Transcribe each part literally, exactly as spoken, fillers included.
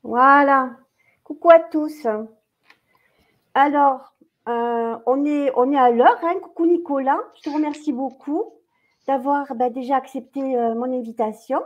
Voilà. Coucou à tous. Alors, euh, on est, on est à l'heure. Hein. Coucou Nicolas. Je te remercie beaucoup d'avoir bah, déjà accepté euh, mon invitation.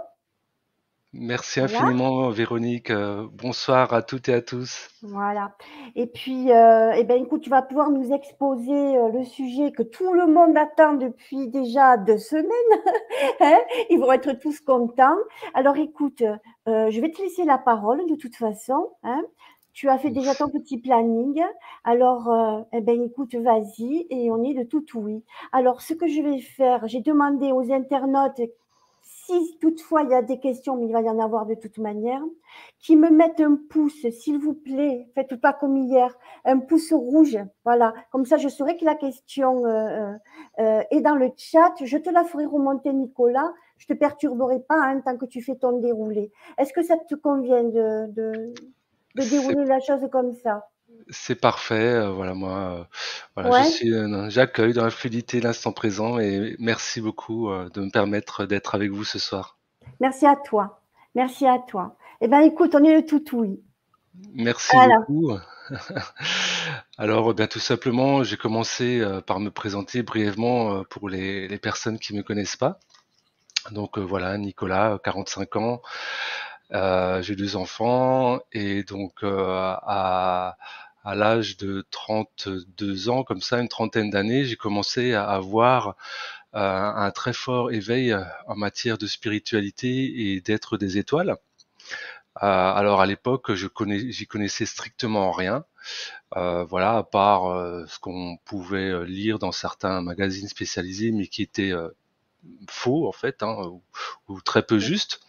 Merci Voilà. infiniment, Véronique. Euh, bonsoir à toutes et à tous. Voilà. Et puis, euh, eh ben, écoute, tu vas pouvoir nous exposer euh, le sujet que tout le monde attend depuis déjà deux semaines. Hein. Ils vont être tous contents. Alors, écoute, euh, je vais te laisser la parole de toute façon. Hein. Tu as fait déjà ton petit planning. Alors, euh, eh ben, écoute, vas-y et on est de tout oui. Alors, ce que je vais faire, j'ai demandé aux internautes, si toutefois il y a des questions, mais il va y en avoir de toute manière, qui me mettent un pouce, s'il vous plaît. Faites pas comme hier, un pouce rouge. Voilà, comme ça, je saurai que la question euh, euh, est dans le chat. Je te la ferai remonter, Nicolas. Je te perturberai pas hein, tant que tu fais ton déroulé. Est-ce que ça te convient de, de, de C'est, dérouler la chose comme ça? c'est parfait. euh, voilà, moi, euh, voilà, je Ouais. suis, euh, j'accueille dans la fluidité l'instant présent et merci beaucoup euh, de me permettre d'être avec vous ce soir. Merci à toi. Merci à toi. Eh bien, écoute, on est le tout oui. Merci Voilà. beaucoup. Alors, eh bien, tout simplement, j'ai commencé euh, par me présenter brièvement euh, pour les, les personnes qui me connaissent pas. Donc euh, voilà, Nicolas, quarante-cinq ans, euh, j'ai deux enfants et donc euh, à, à l'âge de trente-deux ans, comme ça, une trentaine d'années, j'ai commencé à avoir euh, un très fort éveil euh, en matière de spiritualité et d'être des étoiles. Euh, alors à l'époque, je connais, j'y connaissais strictement rien, euh, voilà, à part euh, ce qu'on pouvait euh, lire dans certains magazines spécialisés, mais qui étaient euh, faux en fait, hein, ou, ou très peu juste.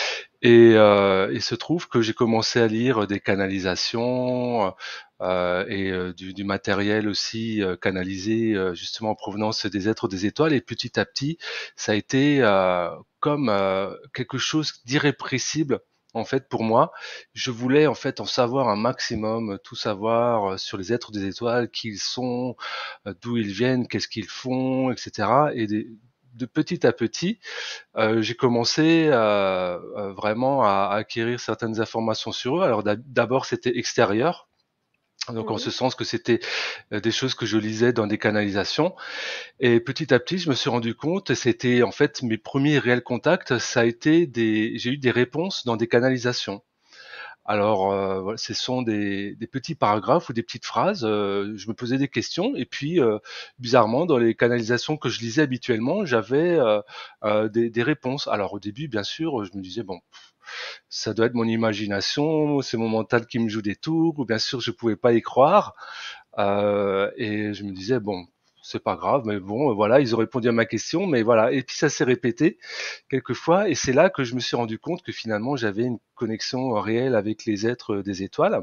Et euh, il se trouve que j'ai commencé à lire des canalisations euh, et euh, du, du matériel aussi euh, canalisé euh, justement en provenance des êtres des étoiles. Et petit à petit, ça a été euh, comme euh, quelque chose d'irrépressible. En fait, pour moi, je voulais en fait en savoir un maximum, tout savoir euh, sur les êtres des étoiles, qui ils sont, euh, d'où ils viennent, qu'est-ce qu'ils font, et cetera. Et des- de petit à petit, euh, j'ai commencé euh, euh, vraiment à, à acquérir certaines informations sur eux. Alors d'abord, c'était extérieur. Donc en ce Mhm. sens que c'était euh, des choses que je lisais dans des canalisations. Et petit à petit, je me suis rendu compte, et c'était en fait mes premiers réels contacts, ça a été des, j'ai eu des réponses dans des canalisations. Alors, euh, voilà, ce sont des, des petits paragraphes ou des petites phrases. euh, je me posais des questions et puis, euh, bizarrement, dans les canalisations que je lisais habituellement, j'avais euh, euh, des, des réponses. Alors, au début, bien sûr, je me disais bon, ça doit être mon imagination, c'est mon mental qui me joue des tours. Ou bien sûr, je pouvais pas y croire. Euh, et je me disais bon, c'est pas grave, mais bon, voilà, ils ont répondu à ma question, mais voilà. Et puis ça s'est répété quelques fois, et c'est là que je me suis rendu compte que finalement j'avais une connexion réelle avec les êtres des étoiles,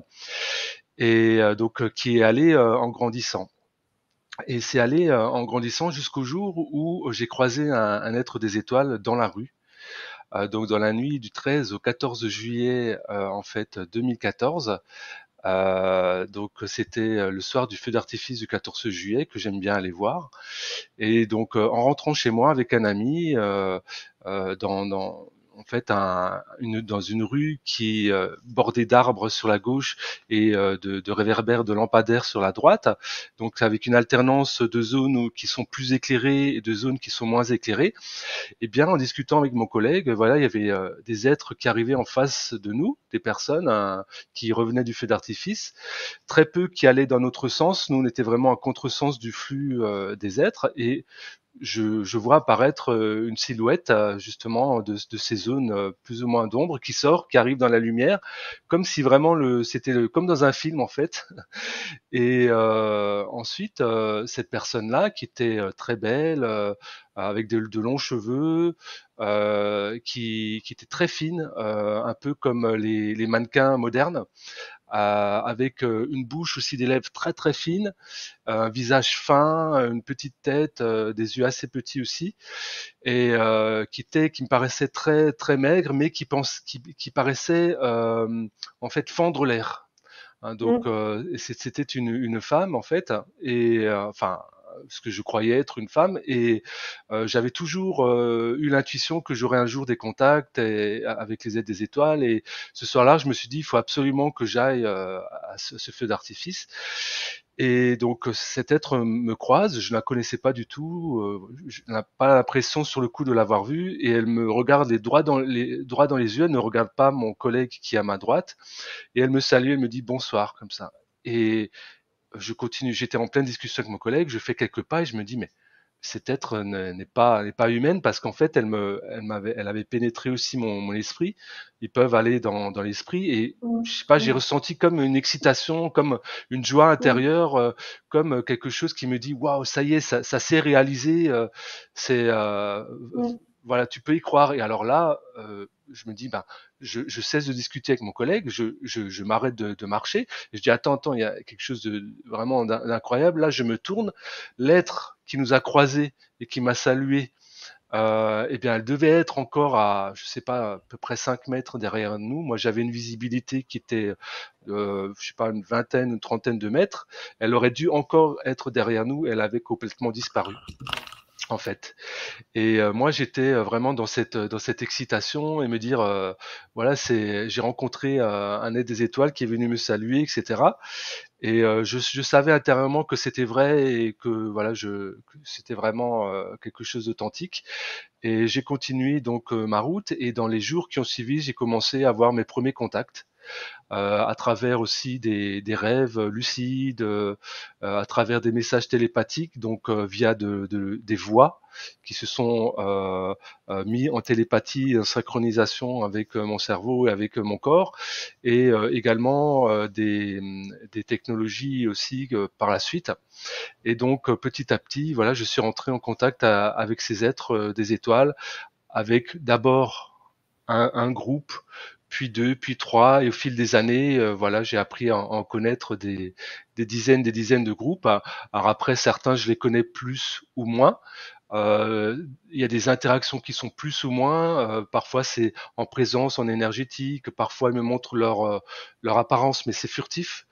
et euh, donc euh, qui est allé euh, en grandissant. Et c'est allé euh, en grandissant jusqu'au jour où j'ai croisé un, un être des étoiles dans la rue. Euh, donc dans la nuit du treize au quatorze juillet euh, en fait deux mille quatorze. Euh, donc c'était le soir du feu d'artifice du quatorze juillet que j'aime bien aller voir. Et donc euh, en rentrant chez moi avec un ami euh, euh, dans, dans en fait un, une, dans une rue qui est euh, bordée d'arbres sur la gauche et euh, de, de réverbères de lampadaires sur la droite, donc avec une alternance de zones où- qui sont plus éclairées et de zones qui sont moins éclairées. Et bien, en discutant avec mon collègue, voilà, il y avait euh, des êtres qui arrivaient en face de nous, des personnes euh, qui revenaient du feu d'artifice, très peu qui allaient dans notre sens. Nous, on était vraiment à contresens du flux euh, des êtres, et je, je vois apparaître euh, une silhouette euh, justement de, de ces zones euh, plus ou moins d'ombre qui sort, qui arrive dans la lumière, comme si vraiment le, c'était le, comme dans un film en fait. Et euh, ensuite, euh, cette personne-là, qui était euh, très belle, euh, avec de, de longs cheveux, euh, qui, qui était très fine, euh, un peu comme les, les mannequins modernes, euh, avec euh, une bouche aussi, des lèvres très très fines, un visage fin, une petite tête, euh, des yeux assez petits aussi, et euh, qui était, qui me paraissait très très maigre, mais qui pense, qui, qui paraissait euh, en fait fendre l'air. Hein, donc Mhm. euh, c'était une, une femme en fait, et euh, enfin ce que je croyais être une femme, et euh, j'avais toujours euh, eu l'intuition que j'aurais un jour des contacts et, avec les aides des étoiles. Et ce soir-là, je me suis dit, il faut absolument que j'aille euh, à ce, ce feu d'artifice. Et donc cet être me croise, je ne la connaissais pas du tout, euh, je n'ai pas l'impression sur le coup de l'avoir vue, et elle me regarde les droits dans les droits dans les yeux, elle ne regarde pas mon collègue qui est à ma droite, et elle me salue, elle me dit bonsoir comme ça. Et je continue, j'étais en pleine discussion avec mon collègue, je fais quelques pas et je me dis mais cet être n'est pas n'est pas humaine, parce qu'en fait elle me elle m'avait elle avait pénétré aussi mon, mon esprit. Ils peuvent aller dans dans l'esprit, et Mm, je sais pas, j'ai mm, ressenti comme une excitation, comme une joie mm, intérieure, euh, comme quelque chose qui me dit waouh, ça y est, ça, ça s'est réalisé, euh, c'est euh, mm. voilà, tu peux y croire. Et alors là, euh, je me dis, ben, je, je cesse de discuter avec mon collègue, je, je, je m'arrête de, de marcher, et je dis, attends, attends, il y a quelque chose de vraiment d'incroyable. Là, je me tourne, l'être qui nous a croisés et qui m'a salué, euh, eh bien, elle devait être encore à, je sais pas, à peu près cinq mètres derrière nous. Moi, j'avais une visibilité qui était, euh, je sais pas, une vingtaine, une trentaine de mètres. Elle aurait dû encore être derrière nous. Elle avait complètement disparu, en fait. Et euh, moi, j'étais euh, vraiment dans cette dans cette excitation, et me dire, euh, voilà, c'est, j'ai rencontré euh, un être des étoiles qui est venu me saluer, et cetera. Et euh, je, je savais intérieurement que c'était vrai, et que voilà, je que c'était vraiment euh, quelque chose d'authentique. Et j'ai continué donc euh, ma route. Et dans les jours qui ont suivi, j'ai commencé à avoir mes premiers contacts, euh, à travers aussi des, des rêves lucides, euh, à travers des messages télépathiques, donc euh, via de, de, des voix qui se sont euh, euh, mis en télépathie, en synchronisation avec euh, mon cerveau et avec euh, mon corps, et euh, également euh, des, des technologies aussi euh, par la suite. Et donc euh, petit à petit, voilà, je suis rentré en contact à- avec ces êtres euh, des étoiles, avec d'abord un, un groupe, puis deux, puis trois, et au fil des années, euh, voilà, j'ai appris à, en connaître des, des dizaines, des dizaines de groupes. Alors après, certains, je les connais plus ou moins. Euh, Il y a des interactions qui sont plus ou moins. Euh, parfois, c'est en présence, en énergétique. Parfois, ils me montrent leur euh, leur apparence, mais c'est furtif.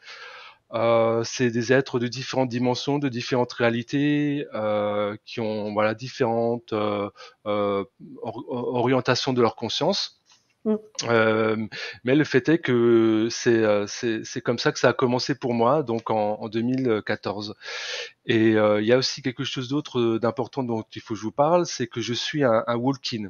Euh, c'est des êtres de différentes dimensions, de différentes réalités, euh, qui ont voilà différentes euh, euh, or- orientations de leur conscience. Mm. Euh, mais le fait est que c'est euh, c'est c'est comme ça que ça a commencé pour moi, donc en, en deux mille quatorze. Et euh, il y a aussi quelque chose d'autre d'important dont il faut que je vous parle, c'est que je suis un, un walk-in.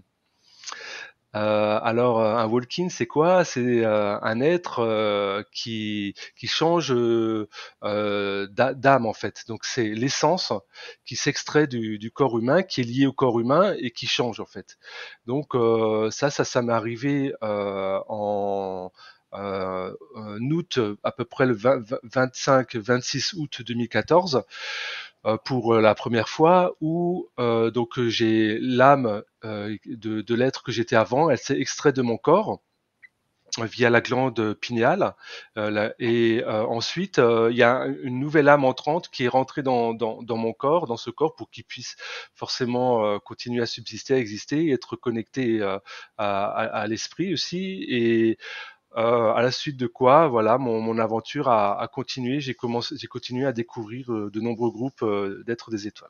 Euh, alors, euh, un walk-in, c'est quoi? C'est euh, un être euh, qui qui change euh, euh, d'a- d'âme, en fait. Donc c'est l'essence qui s'extrait du, du corps humain, qui est lié au corps humain et qui change, en fait. Donc euh, ça, ça, ça m'est arrivé euh, en euh, en août, à peu près le vingt, vingt-cinq, vingt-six août deux mille quatorze, euh, pour la première fois, où euh, donc j'ai l'âme euh, de, de l'être que j'étais avant, elle s'est extraite de mon corps via la glande pinéale, euh, la- et euh, ensuite euh, il y a une nouvelle âme entrante qui est rentrée dans, dans, dans mon corps, dans ce corps, pour qu'il puisse forcément euh, continuer à subsister, à exister, être connecté euh, à, à, à l'esprit aussi. Et euh, à la suite de quoi, voilà, mon, mon aventure a, a continué. J'ai commencé, j'ai continué à découvrir euh, de nombreux groupes euh, d'êtres des étoiles.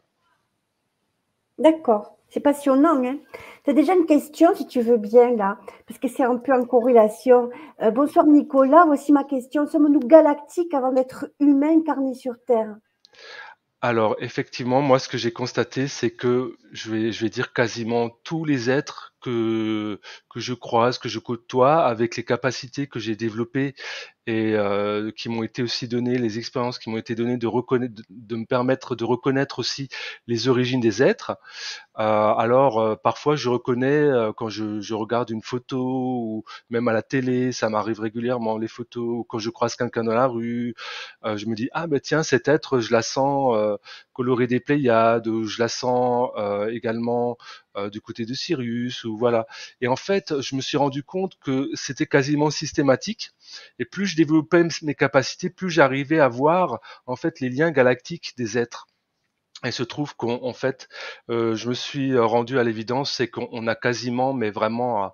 D'accord, c'est passionnant, hein. Tu as déjà une question, si tu veux bien, là, parce que c'est un peu en corrélation. Euh, bonsoir Nicolas, voici ma question. Sommes-nous galactiques avant d'être humains incarnés sur Terre? Alors effectivement, moi ce que j'ai constaté, c'est que je vais, je vais dire quasiment tous les êtres que, que je croise, que je côtoie, avec les capacités que j'ai développées et euh, qui m'ont été aussi données, les expériences qui m'ont été données de reconnaître, de, de me permettre de reconnaître aussi les origines des êtres. Euh, alors euh, parfois je reconnais euh, quand je, je regarde une photo, ou même à la télé, ça m'arrive régulièrement les photos, ou quand je croise quelqu'un dans la rue, euh, je me dis ah ben tiens, cet être je la sens euh, colorée des Pléiades, ou je la sens euh, également euh, du côté de Sirius, ou voilà. Et en fait je me suis rendu compte que c'était quasiment systématique, et plus je développais mes capacités, plus j'arrivais à voir en fait les liens galactiques des êtres. Il se trouve qu'en en fait, euh, je me suis rendu à l'évidence, c'est qu'on on a quasiment, mais vraiment, à,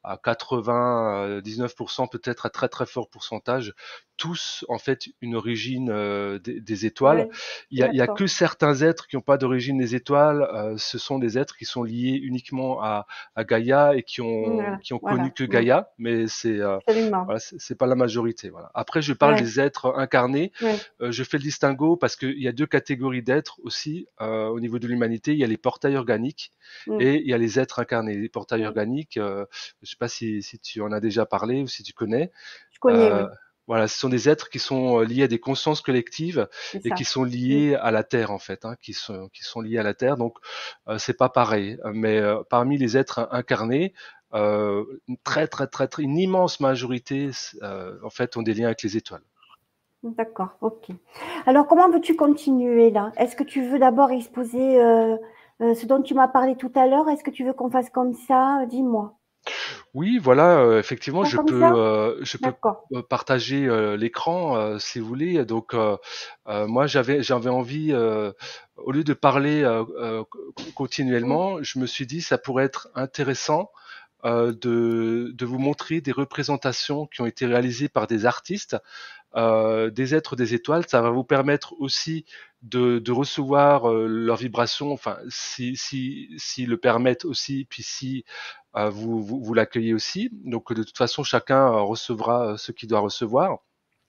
à quatre-vingt-dix-neuf pour cent, peut-être à très très fort pourcentage, tous en fait une origine euh, des, des étoiles. Ouais, Il y a, il y a d'accord. que certains êtres qui n'ont pas d'origine des étoiles. Euh, ce sont des êtres qui sont liés uniquement à, à Gaïa et qui ont Voilà, qui ont connu voilà. que Mm. Gaïa, mais c'est euh, Absolument. voilà, c'est c'est pas la majorité. Voilà. Après, je parle Ouais, des êtres incarnés. ouais. Euh, je fais le distinguo parce qu'il y a deux catégories d'êtres aussi euh, au niveau de l'humanité. Il y a les portails organiques Mm, et il y a les êtres incarnés. Les portails mm. organiques, euh, je sais pas si, si tu en as déjà parlé ou si tu connais. Je connais, Euh, oui, voilà, ce sont des êtres qui sont euh, liés à des consciences collectives c'est et qui ça. sont Mm. liés à la Terre en fait, hein, qui sont qui sont liés à la Terre. Donc euh, c'est pas pareil. Mais euh, parmi les êtres incarnés, euh, une très très très très une immense majorité euh, en fait ont des liens avec les étoiles. D'accord, ok. Alors, comment veux-tu continuer là? Est-ce que tu veux d'abord exposer euh, euh, ce dont tu m'as parlé tout à l'heure? Est-ce que tu veux qu'on fasse comme ça? Dis-moi. Oui, voilà, heu, effectivement, Faire je comme peux, ça? heu, je peux, D'accord. heu, partager, heu, l'écran, heu, si vous voulez. Donc, heu heu, moi, j'avais j'avais envie, heu, au lieu de parler, heu heu, co Mm. continuellement, je me suis dit: «Ça pourrait être intéressant, heu, de de vous montrer des représentations qui ont été réalisées par des artistes, heu, des êtres des étoiles». Ça va vous permettre aussi de de recevoir, heu, leurs vibrations, enfin, si si s'ils le permettent aussi, puis si, heu, vous vous vous l'accueillez aussi. Donc de toute façon, chacun, heu, recevra, heu, ce qu'il doit recevoir.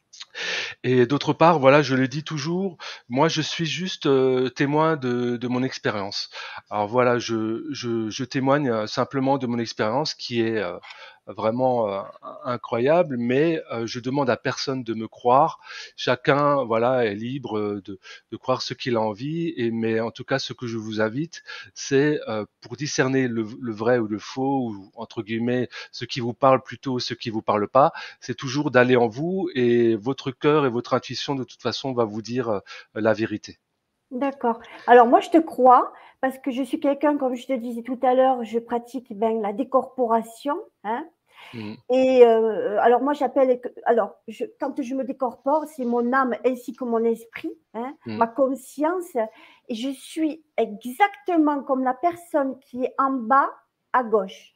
Et d'autre part, voilà, je le dis toujours, moi je suis juste euh, témoin de, de mon expérience. Alors voilà, je, je, je témoigne euh, simplement de mon expérience qui est euh, vraiment euh, incroyable, mais euh, je demande à personne de me croire. Chacun, voilà, est libre euh, de, de croire ce qu'il a envie. Et mais en tout cas, ce que je vous invite, c'est euh, pour discerner le, le vrai ou le faux, ou entre guillemets, ce qui vous parle plutôt, ce qui vous parle pas, c'est toujours d'aller en vous et votre cœur et votre intuition de toute façon va vous dire euh, la vérité. D'accord. Alors, moi, je te crois parce que je suis quelqu'un, comme je te disais tout à l'heure, je pratique ben, la décorporation, hein. Mm, Et euh, alors moi j'appelle, alors je, quand je me décorpore, c'est mon âme ainsi que mon esprit, hein, mm. ma conscience, et je suis exactement comme la personne qui est en bas à gauche.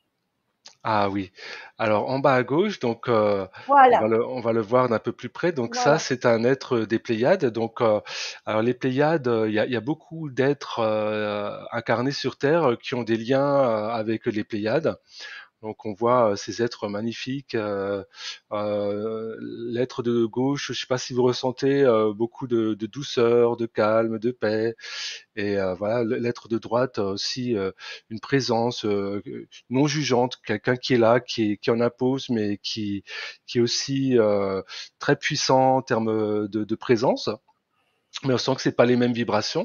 Ah oui. Alors en bas à gauche, donc euh, on va Voilà, le, on va le voir d'un peu plus près. Donc ça, voilà. c'est un être des Pléiades. Donc euh, alors les Pléiades, euh, il y a, il y a beaucoup d'êtres euh, incarnés sur Terre euh, qui ont des liens euh, avec les Pléiades. Donc on voit euh, ces êtres magnifiques. Euh, euh, l'être de gauche, je ne sais pas si vous ressentez euh, beaucoup de, de douceur, de calme, de paix. Et euh, voilà, l'être de droite a aussi euh, une présence euh, non jugeante, quelqu'un qui est là, qui, est, qui en impose, mais qui, qui est aussi euh, très puissant en termes de, de présence. Mais on sent que c'est pas les mêmes vibrations.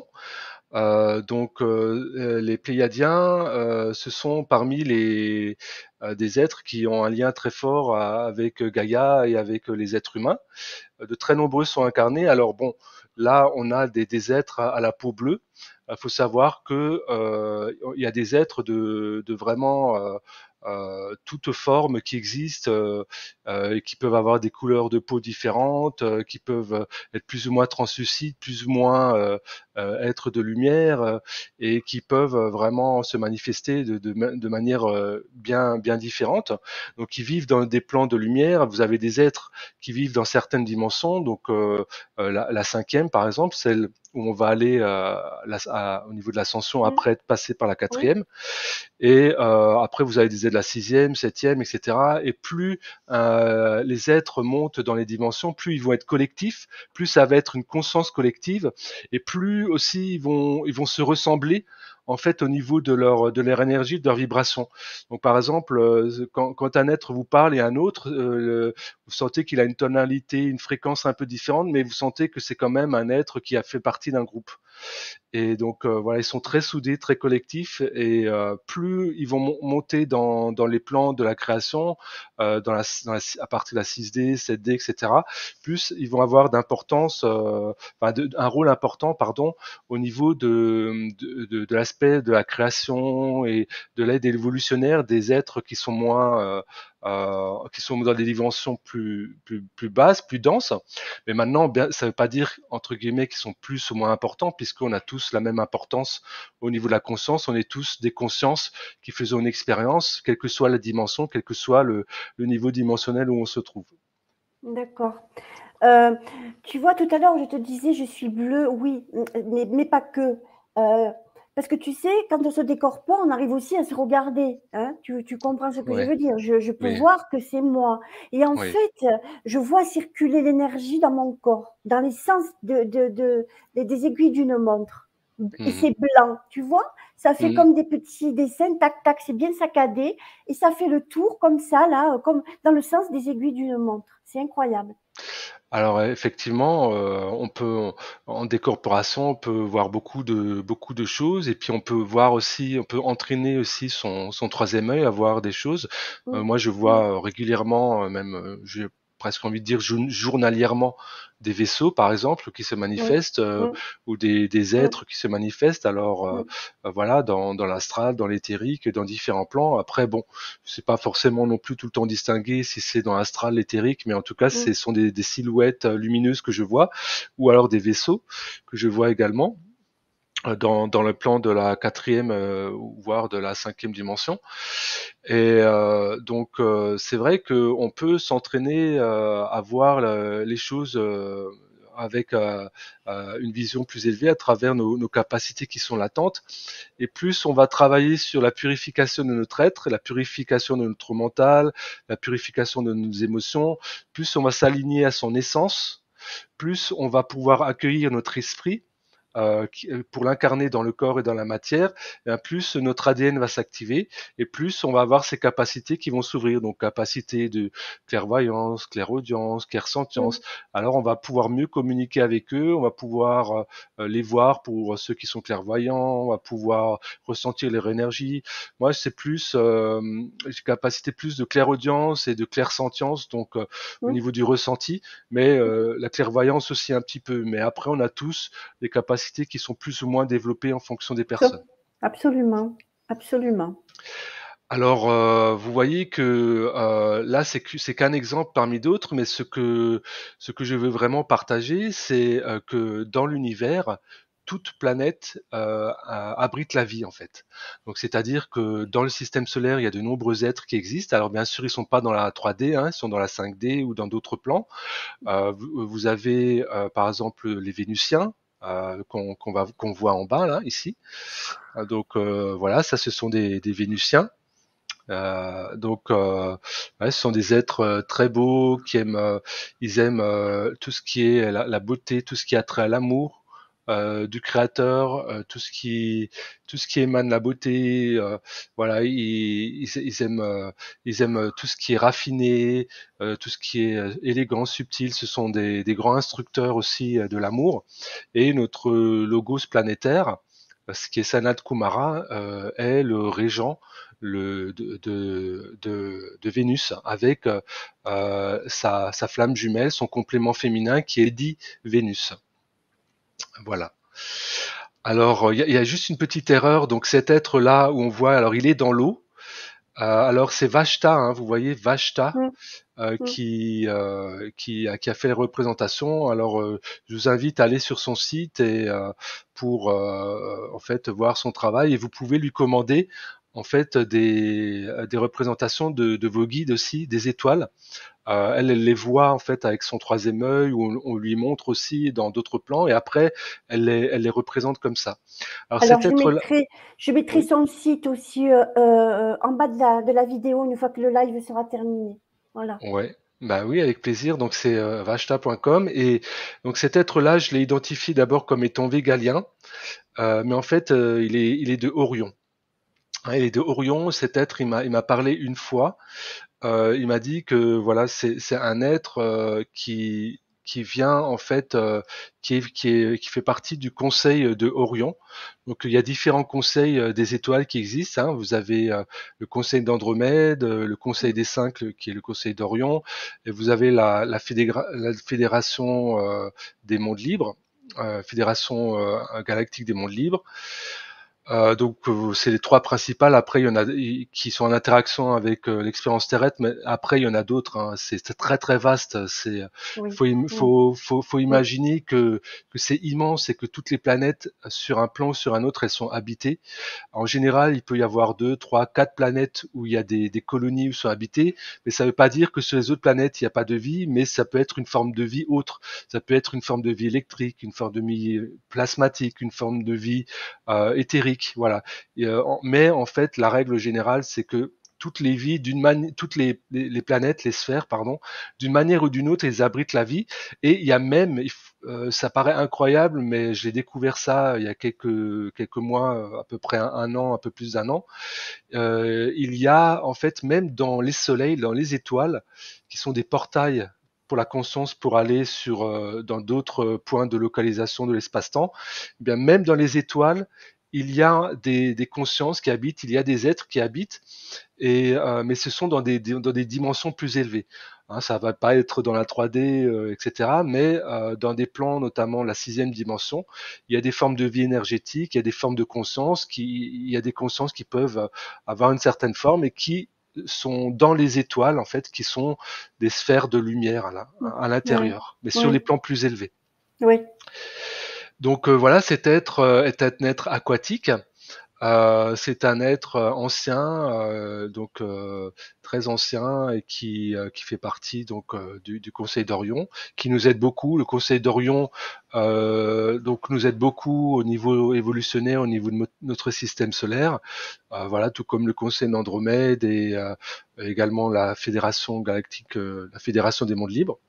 Euh, donc euh, euh, les Pléiadiens, euh, ce sont parmi les euh, des êtres qui ont un lien très fort à- avec Gaïa et avec euh, les êtres humains. Euh, De très nombreux sont incarnés. Alors bon, là on a des, des êtres à, à la peau bleue. Il faut savoir que euh, il y a des êtres de, de vraiment euh, euh, toute forme qui existent euh, euh, et qui peuvent avoir des couleurs de peau différentes, euh, qui peuvent être plus ou moins translucides, plus ou moins euh, euh, être de lumière euh, et qui peuvent vraiment se manifester de, de, de manière euh, bien bien différente. Donc ils vivent dans des plans de lumière. Vous avez des êtres qui vivent dans certaines dimensions. Donc euh, euh, la, la cinquième, par exemple, celle où on va aller euh, la, à, au niveau de l'ascension Mm. après être passé par la Oui, quatrième. Et euh, après, vous avez des êtres de la sixième, septième, et cetera. Et plus euh, les êtres montent dans les dimensions, plus ils vont être collectifs, plus ça va être une conscience collective, et plus aussi ils vont ils vont se ressembler en fait au niveau de leur de leur énergie, de leur vibration. Donc par exemple, euh, quand, quand un être vous parle et un autre, euh, le- vous sentez qu'il a une tonalité, une fréquence un peu différente, mais vous sentez que c'est quand même un être qui a fait partie d'un groupe. Et donc euh, voilà, ils sont très soudés, très collectifs, et euh, plus ils vont mon- monter dans, dans les plans de la création, euh, dans la, dans la- à partir de la six D, sept D, et cetera, plus ils vont avoir d'importance, euh, enfin de, un rôle important, pardon, au niveau de, de, de, de l'aspect de la création et de l'aide évolutionnaire des êtres qui sont moins euh, euh, qui sont dans des dimensions plus, plus, plus basses, plus denses. Mais maintenant, bien, ça ne veut pas dire, entre guillemets, qu'ils sont plus ou moins importants, puisqu'on a tous la même importance au niveau de la conscience. On est tous des consciences qui faisons une expérience, quelle que soit la dimension, quel que soit le, le niveau dimensionnel où on se trouve. D'accord. Euh, tu vois, tout à l'heure, je te disais, je suis bleue, oui, mais, mais pas que. Euh, parce que tu sais, quand on se décore pas, on arrive aussi à se regarder. Hein, tu, tu comprends ce que je Ouais, veux dire? Je, je peux oui, voir que c'est moi. Et en oui. fait, je vois circuler l'énergie dans mon corps, dans les sens de, de, de, des, des aiguilles d'une montre. Et Mhm. c'est blanc, tu vois? Ça fait Mhm. comme des petits dessins, tac, tac, c'est bien saccadé. Et ça fait le tour comme ça, là, comme dans le sens des aiguilles d'une montre. C'est incroyable. Alors effectivement, euh, on peut en décorporation, on peut voir beaucoup de beaucoup de choses et puis on peut voir aussi, on peut entraîner aussi son son troisième œil à voir des choses. Euh, Mm, moi, je mm, vois euh, régulièrement, euh, même euh, j'ai presque envie de dire jour- journalièrement, des vaisseaux, par exemple, qui se mm, manifestent euh, mm. ou des des Mmh, êtres qui se manifestent. Alors euh, mmh, euh, voilà, dans dans l'astral, dans l'éthérique, dans différents plans. Après, bon, c'est pas forcément non plus tout le temps distinguer si c'est dans l'astral, l'éthérique, mais en tout cas, mmh, ce sont des, des silhouettes euh, lumineuses que je vois, ou alors des vaisseaux que je vois également euh, dans, dans le plan de la quatrième, euh, voire de la cinquième dimension. Et euh, donc, euh, c'est vrai qu'on peut s'entraîner euh, à voir le- les choses euh, avec euh, euh, une vision plus élevée à travers nos, nos capacités qui sont latentes. Et plus on va travailler sur la purification de notre être, la purification de notre mental, la purification de nos émotions, plus on va s'aligner à son essence, plus on va pouvoir accueillir notre esprit euh, euh, pour l'incarner dans le corps et dans la matière, et plus notre A D N va s'activer et plus on va avoir ces capacités qui vont s'ouvrir. Donc capacité de clairvoyance, clairaudience, mmh, clairsentience. Alors on va pouvoir mieux communiquer avec eux, on va pouvoir euh, les voir pour ceux qui sont clairvoyants, on va pouvoir ressentir leur énergie. Moi c'est plus euh, j'ai capacité plus de clairaudience et de clairsentience, donc euh, au mmh, niveau du ressenti, mais mmh. euh, la clairvoyance aussi un petit peu. Mais après on a tous des capacités qui sont plus ou moins développées en fonction des Sûr. personnes. Absolument, absolument. Alors, euh, vous voyez que euh, là, c'est que- c'est qu'un exemple parmi d'autres, mais ce que ce que je veux vraiment partager, c'est euh, que dans l'univers, toute planète euh, a- abrite la vie en fait. Donc, c'est-à-dire que dans le système solaire, il y a de nombreux êtres qui existent. Alors, bien sûr, ils sont pas dans la trois D, hein, ils sont dans la cinq D ou dans d'autres plans. Euh, vous, vous avez, euh, par exemple, les Vénusiens. euh, qu'on qu'on va qu'on voit en bas là ici. Euh, Donc euh, voilà, ça ce sont des, des Vénusiens. Euh, donc, euh, ouais, ce sont des êtres euh, très beaux qui aiment, euh, ils aiment euh, tout ce qui est la, la beauté, tout ce qui a trait à l'amour euh, du créateur, euh, tout ce qui, tout ce qui émane la beauté. Euh, voilà, ils, ils, ils aiment, euh, ils aiment euh, tout ce qui est raffiné, euh, tout ce qui est euh, élégant, subtil. Ce sont des, des grands instructeurs aussi euh, de l'amour. Et notre logos planétaire, ce qui est Sanat Kumara, euh, est le régent le, de, de, de, de Vénus avec euh, sa, sa flamme jumelle, son complément féminin qui est dit Vénus. Voilà. Alors, il y, a- y a juste une petite erreur. Donc, cet être-là où on voit, alors il est dans l'eau. Euh, alors, c'est Vashta, hein, vous voyez, Vashta, Mmh, euh, mmh. qui, euh, qui, a, qui a fait les représentations. Alors, euh, je vous invite à aller sur son site et euh, pour euh, en fait voir son travail. Et vous pouvez lui commander en fait des, des représentations de, de vos guides aussi, des étoiles. Euh, elle, elle les voit en fait avec son troisième œil, ou on, on lui montre aussi dans d'autres plans, et après, elle les, elle les représente comme ça. Alors Alors cet je être-là, mettrai je mettrai oui, son site aussi, heu heu, en bas de la de la vidéo une fois que le live sera terminé. Voilà. ouais. Bah oui, avec plaisir. Donc c'est euh, vashta point com et donc cet être-là, je l'ai identifié d'abord comme étant végalien, euh, mais en fait, euh, il est il est de Orion. Hein, il est de Orion. Cet être, il m'a il m'a parlé une fois. Euh, il m'a dit que voilà, c'est c'est un être euh, qui qui vient en fait, euh, qui est, qui est qui fait partie du conseil de Orion. Donc il y a différents conseils euh, des étoiles qui existent. Hein. Vous avez euh, le conseil d'Andromède, euh, le conseil des cinq le- qui est le conseil d'Orion, et vous avez la la, fédéra- la fédération euh, des mondes libres, euh, fédération euh, galactique des mondes libres. Euh, donc euh, c'est les trois principales. Après il y en a qui sont en interaction avec euh, l'expérience terrestre, mais après il y en a d'autres. Hein. C'est très très vaste. C'est Oui, faut, oui, faut faut faut oui, imaginer que que c'est immense et que toutes les planètes sur un plan ou sur un autre elles sont habitées. En général, il peut y avoir deux, trois, quatre planètes où il y a des, des colonies où sont habitées, mais ça ne veut pas dire que sur les autres planètes, il n'y a pas de vie, mais ça peut être une forme de vie autre. Ça peut être une forme de vie électrique, une forme de vie plasmatique, une forme de vie euh, éthérique, voilà. Et, euh, mais en fait, la règle générale, c'est que toutes les vies, d'une manière, toutes les, les, les, planètes, les sphères, pardon, d'une manière ou d'une autre, elles abritent la vie. Et il y a même, euh, ça paraît incroyable, mais j'ai découvert ça il y a quelques quelques mois, à peu près un, un an, un peu plus d'un an. Euh, il y a en fait même dans les soleils, dans les étoiles, qui sont des portails pour la conscience pour aller sur euh, dans d'autres points de localisation de l'espace-temps. Eh bien même dans les étoiles, il y a des, des consciences qui habitent, il y a des êtres qui habitent, et, euh, mais ce sont dans des, dans des dimensions plus élevées. Hein, ça va pas être dans la trois D, euh, et cetera, mais euh, dans des plans, notamment la sixième dimension, il y a des formes de vie énergétique, il y a des formes de conscience, qui, il y a des consciences qui peuvent avoir une certaine forme et qui sont dans les étoiles, en fait, qui sont des sphères de lumière à l'intérieur, mais sur oui, les plans plus élevés. oui. Donc euh, voilà, cet être euh, est un être aquatique. Euh, c'est un être ancien, euh, donc euh, très ancien et qui, euh, qui fait partie donc euh, du, du Conseil d'Orion, qui nous aide beaucoup. Le Conseil d'Orion euh, donc nous aide beaucoup au niveau évolutionnaire, au niveau de notre système solaire. Euh, voilà, tout comme le Conseil d'Andromède et euh, également la Fédération galactique, euh, la Fédération des mondes libres.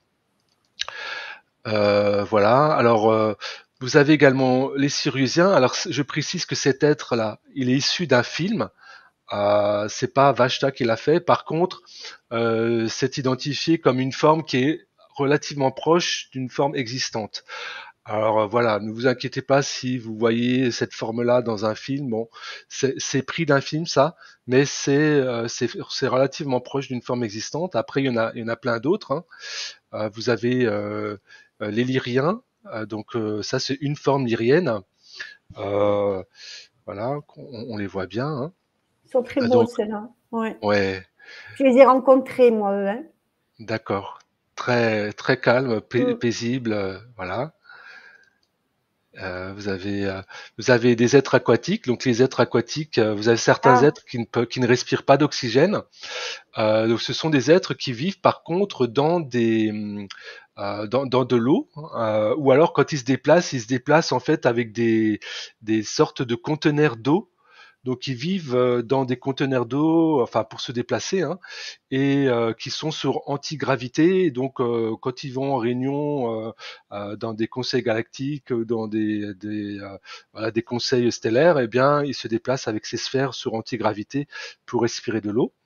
Euh, voilà. Alors, euh, vous avez également les Siriusiens. Alors, je précise que cet être-là, il est issu d'un film. Euh, c'est pas Vashta qui l'a fait. Par contre, euh, c'est identifié comme une forme qui est relativement proche d'une forme existante. Alors euh, voilà, ne vous inquiétez pas si vous voyez cette forme-là dans un film. Bon, c'est pris d'un film ça, mais c'est euh, c'est relativement proche d'une forme existante. Après, il y en a, il y en a plein d'autres. Hein. Euh, vous avez euh, les lyriens, euh, donc euh, ça c'est une forme lyrienne. Euh, voilà, on, on les voit bien. Hein. Ils sont très Ah, beaux, donc, ceux-là. Ouais. ouais, Je les ai rencontrés, moi, eux. Hein. d'accord. Très très calme, Mm. paisible, euh, voilà. Euh, vous avez euh, vous avez des êtres aquatiques. Donc les êtres aquatiques, euh, vous avez certains Ah, êtres qui ne peuvent, qui ne respirent pas d'oxygène. Euh, donc ce sont des êtres qui vivent par contre dans des euh, dans, dans de l'eau, euh, ou alors quand ils se déplacent, ils se déplacent en fait avec des des sortes de conteneurs d'eau. Donc ils vivent euh, dans des conteneurs d'eau, enfin pour se déplacer, hein, et euh, qui sont sur antigravité. Et donc euh, quand ils vont en réunion euh, euh, dans des conseils galactiques, dans des des, euh, voilà, des conseils stellaires, eh bien ils se déplacent avec ces sphères sur antigravité pour respirer de l'eau.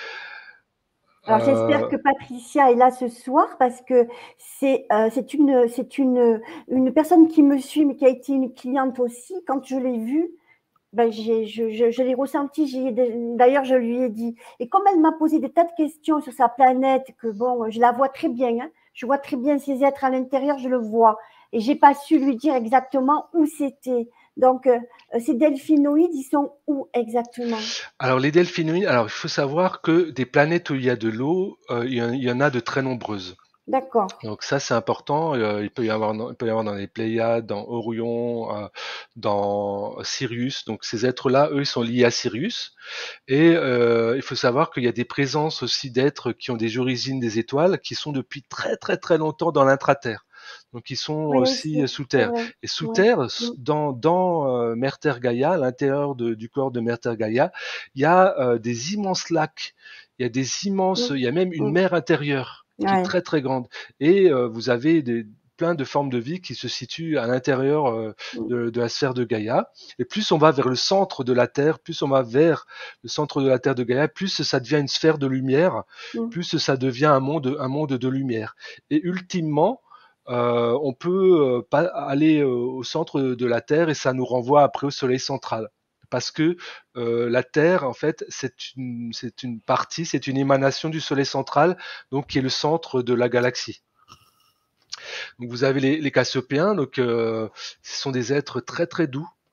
alors j'espère Euh, que Patricia est là ce soir parce que c'est euh, c'est une, c'est une, une personne qui me suit mais qui a été une cliente aussi. Quand je l'ai vue, ben j'ai, je, je, je l'ai ressenti, d'ailleurs je lui ai dit. Et comme elle m'a posé des tas de questions sur sa planète, que bon, je la vois très bien, hein, je vois très bien ces êtres à l'intérieur, je le vois. Et j'ai pas su lui dire exactement où c'était. Donc, euh, ces delphinoïdes, ils sont où exactement? alors les delphinoïdes, alors il faut savoir que des planètes où il y a de l'eau, euh, il, y en, il y en a de très nombreuses. D'accord. Donc ça c'est important. Euh, il peut y avoir, il peut y avoir dans les Pléiades, dans Orion, euh, dans Sirius. Donc ces êtres-là, eux, ils sont liés à Sirius. Et euh, il faut savoir qu'il y a des présences aussi d'êtres qui ont des origines des étoiles, qui sont depuis très très très longtemps dans l'intraterre. Donc ils sont Oui, aussi aussi, euh, sous c'est terre. vrai. Et sous Ouais. terre, Mm. dans, dans euh, Mère Terre Gaïa, à l'intérieur de- du corps de Mère Terre Gaïa, il y a euh, des immenses lacs. Il y a des immenses, Mm. il y a même une Mm. mer intérieure qui est Ouais. très très grande. Et euh, vous avez des, plein de formes de vie qui se situent à l'intérieur euh, Mm. de, de la sphère de Gaïa. Et plus on va vers le centre de la Terre, plus on va vers le centre de la Terre de Gaïa, plus ça devient une sphère de lumière, Mm. plus ça devient un monde, un monde de lumière. Et ultimement, euh, on peut euh, pas aller euh, au centre de la Terre et ça nous renvoie après au Soleil central. Parce que euh, la Terre, en fait, c'est une, c'est une partie, c'est une émanation du Soleil central, donc qui est le centre de la galaxie. Donc vous avez les, les Cassiopéens, donc euh, ce sont des êtres très très doux,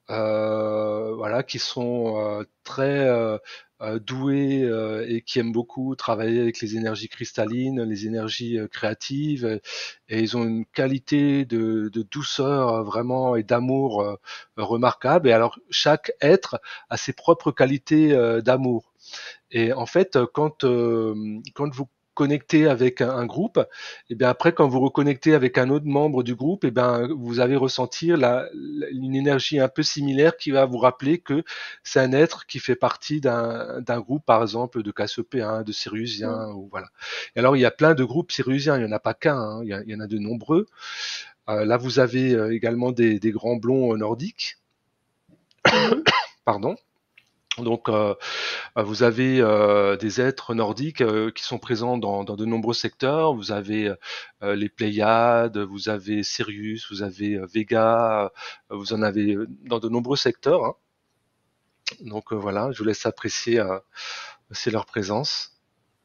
euh, voilà, qui sont euh, très euh, euh, doués euh, et qui aiment beaucoup travailler avec les énergies cristallines, les énergies euh, créatives, et, et ils ont une qualité de, de douceur euh, vraiment et d'amour euh, remarquable. Et alors chaque être a ses propres qualités euh, d'amour. Et en fait, quand, euh, quand vous connectez avec un, un groupe, et bien après, quand vous reconnectez avec un autre membre du groupe, et bien vous allez ressentir la, la- une énergie un peu similaire qui va vous rappeler que c'est un être qui fait partie d'un d'un groupe, par exemple, de Cassiopéens, de Mm. Syrusiens, ou voilà. Et alors, il y a plein de groupes Syrusiens, il n'y en a pas qu'un, hein, il y, a- il y en a de nombreux. Euh, là, vous avez euh, également des, des grands blonds euh, nordiques, Mhm. pardon. Donc, euh, Euh, Vous avez euh, des êtres nordiques euh, qui sont présents dans, dans de nombreux secteurs. Vous avez euh, les Pléiades, vous avez Sirius, vous avez euh, Vega, euh, vous en avez euh, dans de nombreux secteurs, hein. Donc euh, voilà, je vous laisse apprécier euh, aussi leur présence.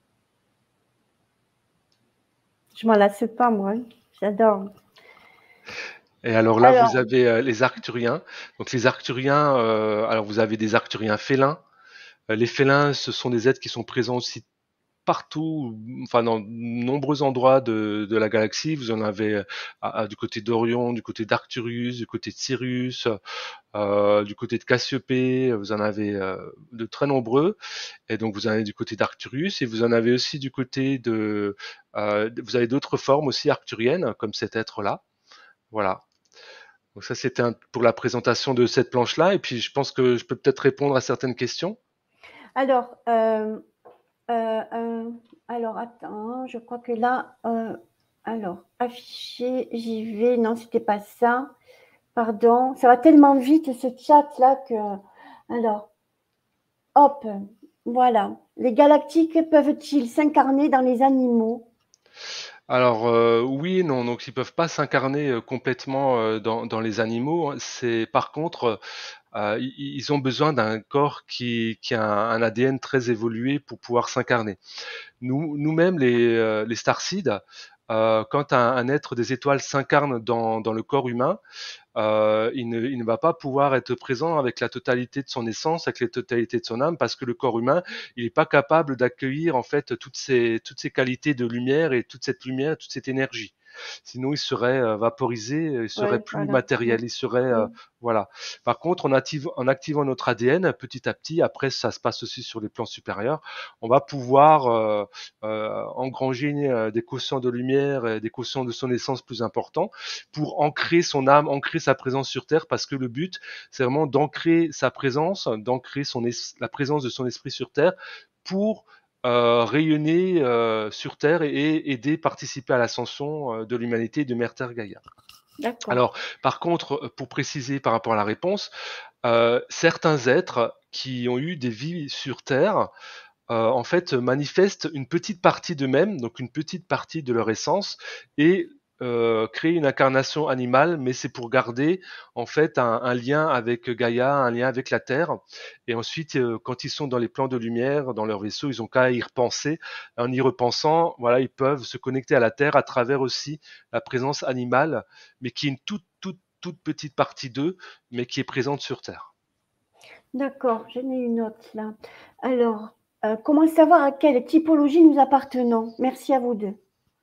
Je m'en lasse pas, moi. Hein. J'adore. Et alors là, vous Alors, avez euh, les Arcturiens. Donc les Arcturiens, euh, alors vous avez des Arcturiens félins. Euh, les félins, ce sont des êtres qui sont présents aussi partout, enfin dans de nombreux endroits de, de la galaxie. Vous en avez euh, à- à- du côté d'Orion, du côté d'Arcturus, du côté de Sirius, euh, du côté de Cassiopée. Vous en avez euh, de très nombreux. Et donc vous en avez du côté d'Arcturus et vous en avez aussi du côté de. Euh, vous avez d'autres formes aussi arcturiennes comme cet être-là. Voilà. Donc ça c'était un- pour la présentation de cette planche-là. Et puis je pense que je peux peut-être répondre à certaines questions. alors, euh, euh, euh, alors, attends, je crois que là, euh, alors, afficher, j'y vais. Non, c'était pas ça. Pardon, ça va tellement vite ce chat-là que. Alors, hop, voilà. Les galactiques peuvent-ils s'incarner dans les animaux? Alors euh, oui et non, donc ils peuvent pas s'incarner euh, complètement euh, dans, dans les animaux. C'est par contre, euh, ils, ils ont besoin d'un corps qui, qui a un, un A D N très évolué pour pouvoir s'incarner. Nous, nous-mêmes, les, euh, les starseeds, euh, quand un, un être des étoiles s'incarne dans, dans le corps humain, euh, il, ne, il ne va pas pouvoir être présent avec la totalité de son essence, avec la totalité de son âme, parce que le corps humain, il n'est pas capable d'accueillir en fait toutes ces, toutes ces qualités de lumière et toute cette lumière, toute cette énergie. Sinon, il serait euh, vaporisé, il serait Oui, plus voilà. Mm, matériel, il serait euh, mm. voilà. Par contre, en, active, en activant notre A D N, petit à petit, après ça se passe aussi sur les plans supérieurs, on va pouvoir euh, euh, engranger euh, des quotients de lumière, et des quotients de son essence plus importants pour ancrer son âme, ancrer sa présence sur Terre, parce que le but, c'est vraiment d'ancrer sa présence, d'ancrer son es- la présence de son esprit sur Terre pour euh, rayonner euh, sur Terre et, et aider, participer à l'ascension euh, de l'humanité et de Mère Terre Gaïa. D'accord. Alors, par contre, pour préciser par rapport à la réponse, euh, certains êtres qui ont eu des vies sur Terre, euh, en fait, manifestent une petite partie d'eux-mêmes, donc une petite partie de leur essence, et euh, créent une incarnation animale, mais c'est pour garder en fait un, un lien avec Gaïa, un lien avec la Terre. Et ensuite, euh, quand ils sont dans les plans de lumière, dans leur vaisseau, ils ont qu'à y repenser. En y repensant, voilà, ils peuvent se connecter à la Terre à travers aussi la présence animale, mais qui est une toute, toute, toute petite partie d'eux, mais qui est présente sur Terre. D'accord, j'en ai une autre là. Alors, euh, comment savoir à quelle typologie nous appartenons? Merci à vous deux.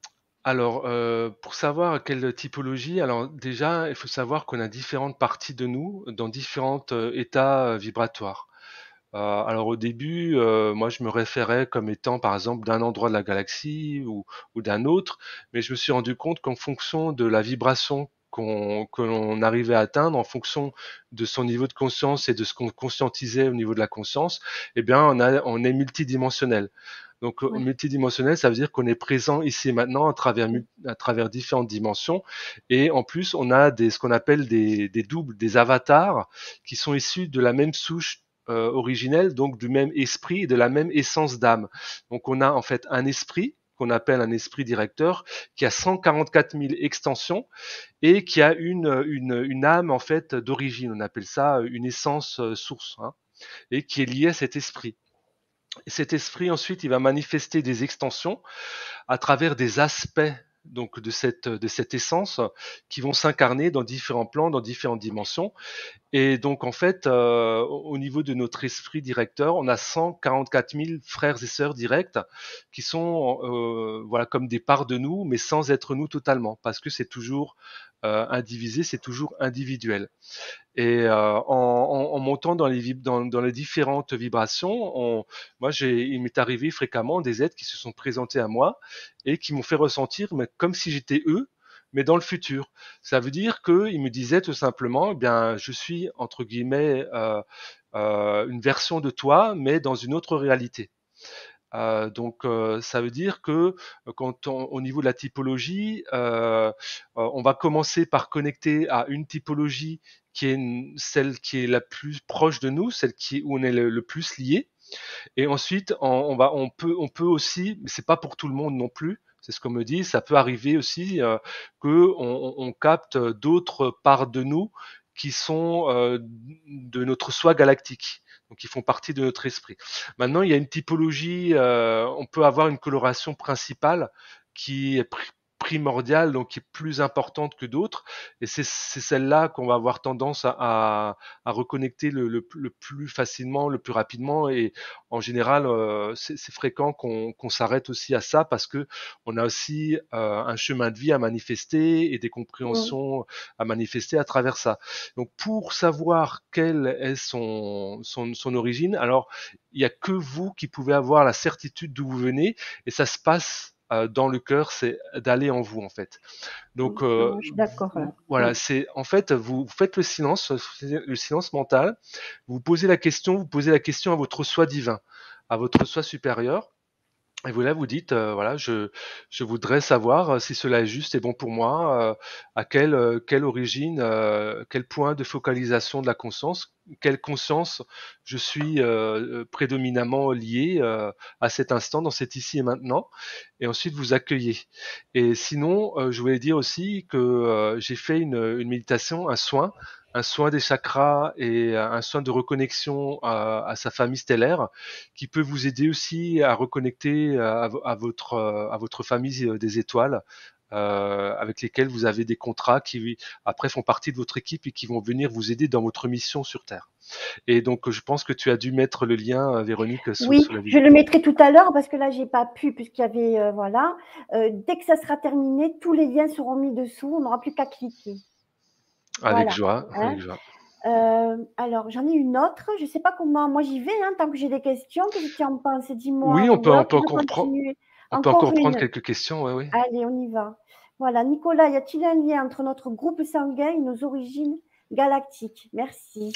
Alors, heu, pour savoir quelle typologie, alors déjà, il faut savoir qu'on a différentes parties de nous dans différentes, heu, états, heu, vibratoires. Heu, alors au début, heu, moi je me référais comme étant par exemple d'un endroit de la galaxie ou ou d'un autre, mais je me suis rendu compte qu'en fonction de la vibration qu'on que l'on arrivait à atteindre, en fonction de son niveau de conscience et de ce qu'on conscientisait au niveau de la conscience, eh bien on a on est multidimensionnel. Donc euh, Ouais. multidimensionnel, ça veut dire qu'on est présent ici et maintenant à travers mul- à travers différentes dimensions et en plus on a des ce qu'on appelle des des doubles, des avatars qui sont issus de la même souche euh, originelle, donc du même esprit et de la même essence d'âme. Donc on a en fait un esprit qu'on appelle un esprit directeur, qui a cent quarante-quatre mille extensions et qui a une, une, une âme en fait d'origine. On appelle ça une essence euh, source, hein, et qui est liée à cet esprit. Et cet esprit ensuite, il va manifester des extensions à travers des aspects donc de cette de cette essence qui vont s'incarner dans différents plans, dans différentes dimensions. Et donc en fait, euh, au niveau de notre esprit directeur, on a cent quarante-quatre mille frères et sœurs directs qui sont euh, voilà comme des parts de nous, mais sans être nous totalement, parce que c'est toujours euh, indivisé, c'est toujours individuel. Et euh, en, en, en, montant dans les, dans, dans les différentes vibrations, on, moi, j'ai, il m'est arrivé fréquemment des êtres qui se sont présentés à moi et qui m'ont fait ressentir, mais comme si j'étais eux, mais dans le futur. Ça veut dire qu'ils me disaient tout simplement, eh bien, je suis entre guillemets euh, euh, une version de toi, mais dans une autre réalité. Euh, donc, euh, ça veut dire que quand on, au niveau de la typologie, euh, on va commencer par connecter à une typologie qui est une, celle qui est la plus proche de nous, celle qui où on est le, le plus lié. Et ensuite, on, on va, on peut, on peut aussi, mais c'est pas pour tout le monde non plus. C'est ce qu'on me dit. Ça peut arriver aussi euh, que on, on capte d'autres parts de nous qui sont euh, de notre soi galactique, donc qui font partie de notre esprit. Maintenant, il y a une typologie, euh, on peut avoir une coloration principale qui est primordiale, donc qui est plus importante que d'autres, et c'est celle-là qu'on va avoir tendance à, à, à reconnecter le, le, le, plus facilement, le plus rapidement, et en général, euh, c'est fréquent qu'on qu'on s'arrête aussi à ça parce que on a aussi euh, un chemin de vie à manifester et des compréhensions mmh. à manifester à travers ça. Donc, pour savoir quelle est son, son, son origine, alors il n'y a que vous qui pouvez avoir la certitude d'où vous venez, et ça se passe euh, dans le cœur, c'est d'aller en vous en fait. Donc euh, je suis d'accord. Voilà, c'est en fait vous faites le silence, le silence mental, vous posez la question, vous posez la question à votre soi divin, à votre soi supérieur. Et vous là, vous dites, euh, voilà, je, je voudrais savoir si cela est juste et bon pour moi, euh, à quelle, euh, quelle origine, euh, quel point de focalisation de la conscience, quelle conscience je suis euh, prédominamment lié euh, à cet instant, dans cet ici et maintenant, et ensuite vous accueillez. Et sinon, euh, je voulais dire aussi que euh, j'ai fait une, une méditation, un soin, un soin des chakras et un soin de reconnexion à, à sa famille stellaire qui peut vous aider aussi à reconnecter à, à votre, à votre famille des étoiles euh, avec lesquelles vous avez des contrats qui après font partie de votre équipe et qui vont venir vous aider dans votre mission sur Terre. Et donc, je pense que tu as dû mettre le lien, Véronique, sous, oui, sous la vidéo. Je le mettrai tout à l'heure parce que là, j'ai pas pu puisqu'il y avait, euh, voilà. Euh, dès que ça sera terminé, tous les liens seront mis dessous. On n'aura plus qu'à cliquer. Avec voilà. joie, hein. avec joie. Euh, alors, j'en ai une autre. Je ne sais pas comment. Moi, j'y vais hein, tant que j'ai des questions. Qu'est-ce que tu en penses? Dis-moi. Oui, on peut, on peut encore, continuer. on peut encore prendre quelques questions. Ouais, ouais. Allez, on y va. Voilà. Nicolas, y a-t-il un lien entre notre groupe sanguin et nos origines galactiques? Merci.